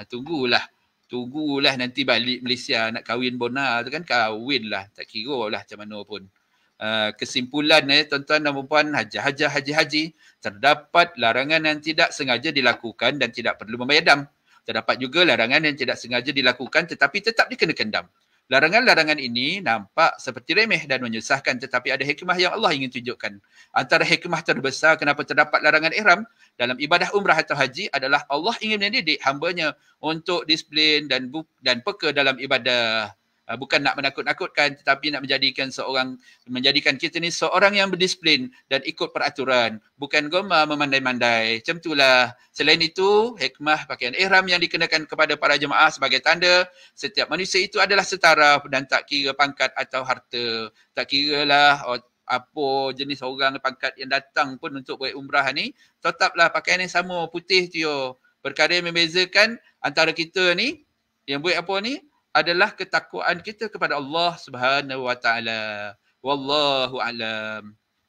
Tunggulah nanti balik Malaysia nak kahwin bona tu kan, kahwin lah. Tak kira lah macam mana pun. Kesimpulan tuan-tuan dan puan haji, terdapat larangan yang tidak sengaja dilakukan dan tidak perlu membayar dam. Terdapat juga larangan yang tidak sengaja dilakukan tetapi tetap dikenakan dam. Larangan-larangan ini nampak seperti remeh dan menyusahkan tetapi ada hikmah yang Allah ingin tunjukkan. Antara hikmah terbesar kenapa terdapat larangan ihram dalam ibadah umrah atau haji adalah Allah ingin mendidik hamba-Nya untuk disiplin dan peka dalam ibadah. Bukan nak menakut-nakutkan tetapi nak menjadikan kita ni seorang yang berdisiplin dan ikut peraturan, bukan goma memandai-mandai. Macam itulah. Selain itu, hikmah pakaian ihram yang dikenakan kepada para jemaah sebagai tanda setiap manusia itu adalah setara dan tak kira pangkat atau harta. Tak kiralah apa jenis orang pangkat yang datang pun untuk buat umrah ni, tetaplah pakaian yang sama, putih tu yo. Perkara yang membezakan antara kita ni yang buat apa ni adalah ketakwaan kita kepada Allah Subhanahu Wa Taala. Wallahu alam.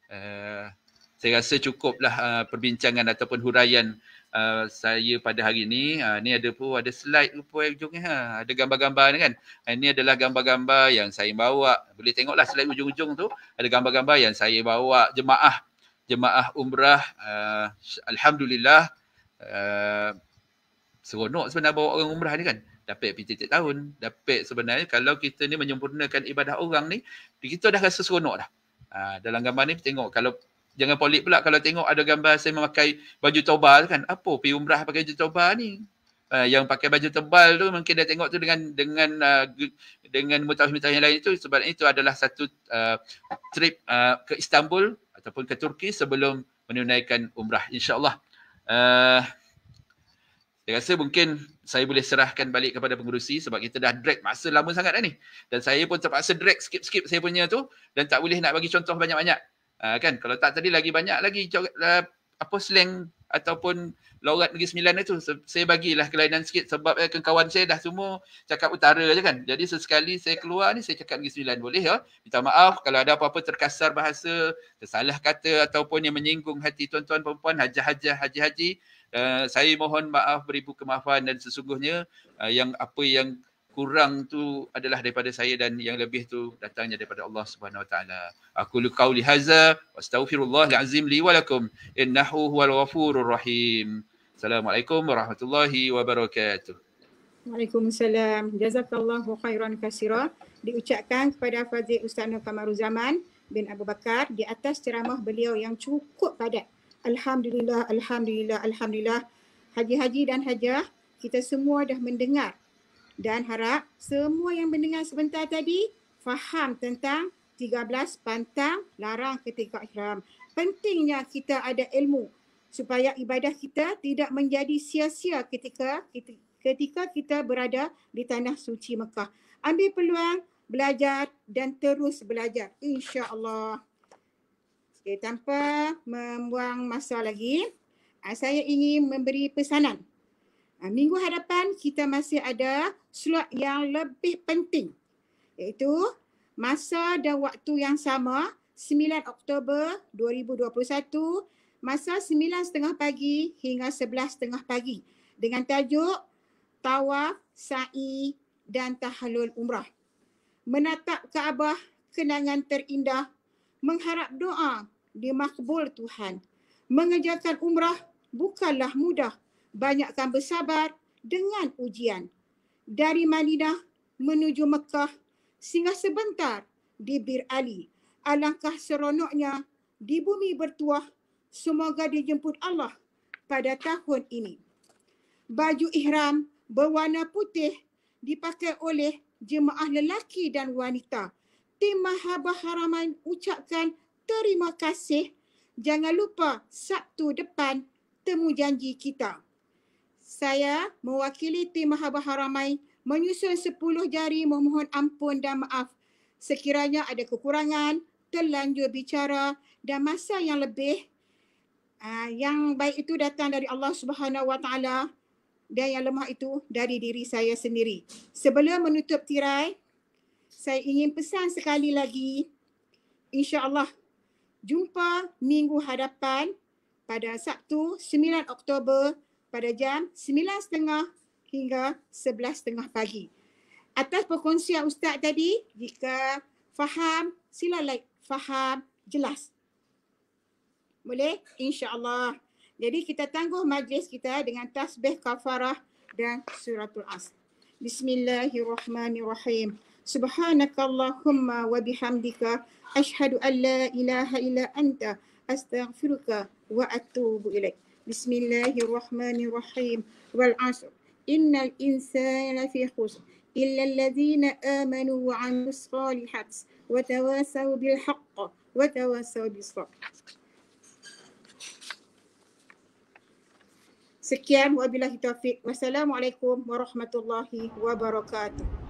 Saya rasa cukuplah perbincangan ataupun huraian saya pada hari ini. Ni ada slide rupa ujungnya. Ada gambar-gambar ni kan. Ini adalah gambar-gambar yang saya bawa. Boleh tengoklah slide ujung-ujung tu. Ada gambar-gambar yang saya bawa jemaah umrah. Alhamdulillah. Seronok sebenarnya bawa orang umrah ni kan. Dapat tiap tahun. Dapat sebenarnya kalau kita ni menyempurnakan ibadah orang ni, kita dah rasa seronok dah. Dalam gambar ni tengok kalau Jangan pelik pula kalau tengok ada gambar saya memakai baju tauba kan. Apa pergi umrah pakai baju tauba ni? Yang pakai baju tebal tu mungkin dia tengok tu dengan mutawif-mutawif yang lain itu, sebab itu adalah satu trip ke Istanbul ataupun ke Turki sebelum menunaikan umrah, insya-Allah. Saya rasa mungkin saya boleh serahkan balik kepada pengerusi sebab kita dah drag masa lama sangat dah ni. Dan saya pun terpaksa drag skip saya punya tu dan tak boleh nak bagi contoh banyak-banyak. Kan kalau tak tadi lagi banyak lagi slang ataupun logat Negeri Sembilan itu saya bagilah kelainan sikit sebab kawan saya dah semua cakap utara je kan. Jadi sesekali saya keluar ni saya cakap Negeri Sembilan boleh ya. Minta maaf kalau ada apa-apa terkasar bahasa, tersalah kata ataupun yang menyinggung hati tuan-tuan perempuan, hajah-hajah, haji-haji. Saya mohon maaf beribu kemaafan dan sesungguhnya yang kurang tu adalah daripada saya dan yang lebih tu datangnya daripada Allah Subhanahu Wa Taala. Aku qauli hadza wa astaghfirullahal azim li wa lakum innahu huwal ghafurur rahim. Assalamualaikum warahmatullahi wabarakatuh. Waalaikumsalam. Jazakallahu khairan katsira. Diucapkan kepada Fazil Ustaz Nur Kamaruzaman bin Abu Bakar di atas ceramah beliau yang cukup padat. Alhamdulillah, alhamdulillah, alhamdulillah. Haji-haji dan hajah, kita semua dah mendengar. Dan harap semua yang mendengar sebentar tadi faham tentang 13 pantang larang ketika ihram. Pentingnya kita ada ilmu supaya ibadah kita tidak menjadi sia-sia ketika kita berada di tanah suci Mekah. Ambil peluang, belajar dan terus belajar, insya-Allah. Okay, tanpa membuang masa lagi, saya ingin memberi pesanan. Minggu hadapan kita masih ada slot yang lebih penting, iaitu masa dan waktu yang sama 9 Oktober 2021, masa 9.30 pagi hingga 11.30 pagi dengan tajuk Tawaf, Sa'i dan Tahallul Umrah. Menatap Kaabah, kenangan terindah, mengharap doa dimakbul Tuhan. Mengerjakan umrah bukanlah mudah. Banyakkan bersabar dengan ujian. Dari Madinah menuju Mekah, singgah sebentar di Bir Ali. Alangkah seronoknya di bumi bertuah. Semoga dijemput Allah pada tahun ini. Baju ihram berwarna putih dipakai oleh jemaah lelaki dan wanita. Tim Mahabah Haramain ucapkan terima kasih. Jangan lupa Sabtu depan temu janji kita. Saya mewakili tim Mahabah Haramain menyusun 10 jari memohon ampun dan maaf sekiranya ada kekurangan, terlanjur bicara dan masa yang lebih. Yang baik itu datang dari Allah Subhanahu Wa Taala dan yang lemah itu dari diri saya sendiri. Sebelum menutup tirai, saya ingin pesan sekali lagi, insya-Allah jumpa minggu hadapan pada Sabtu 9 Oktober pada jam 9.30 hingga 11.30 pagi. Atas perkongsian Ustaz tadi, jika faham, sila like, faham, jelas. Boleh? InsyaAllah. Jadi kita tangguh majlis kita dengan tasbih kafarah dan suratul Asr. Bismillahirrahmanirrahim. Subhanakallahumma wa bihamdika ashhadu an la ilaha illa anta astaghfiruka wa atubu ilaik. Bismillahirrahmanirrahim. Wal 'asr. Innal insana lafi khusr illa alladhina amanu wa 'amilus shalihat wa tawasaw bil haqq wa tawasaw bis sabr. Sekian, wabillahi taufiq. Wassalamualaikum warahmatullahi wabarakatuh.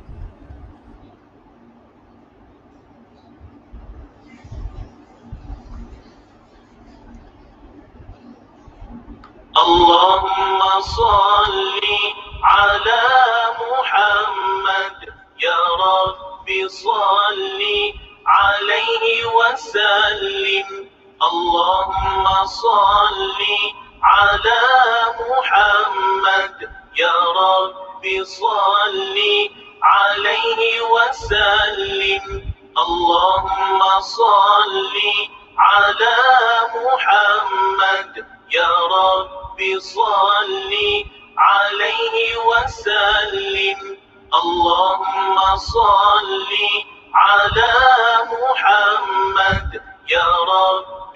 اللهم صل على محمد يا رب صل عليه وسلم اللهم صل على محمد يا رب صل عليه وسلم اللهم صل على محمد يا رب صل عليه وسلم اللهم صل على محمد يا رب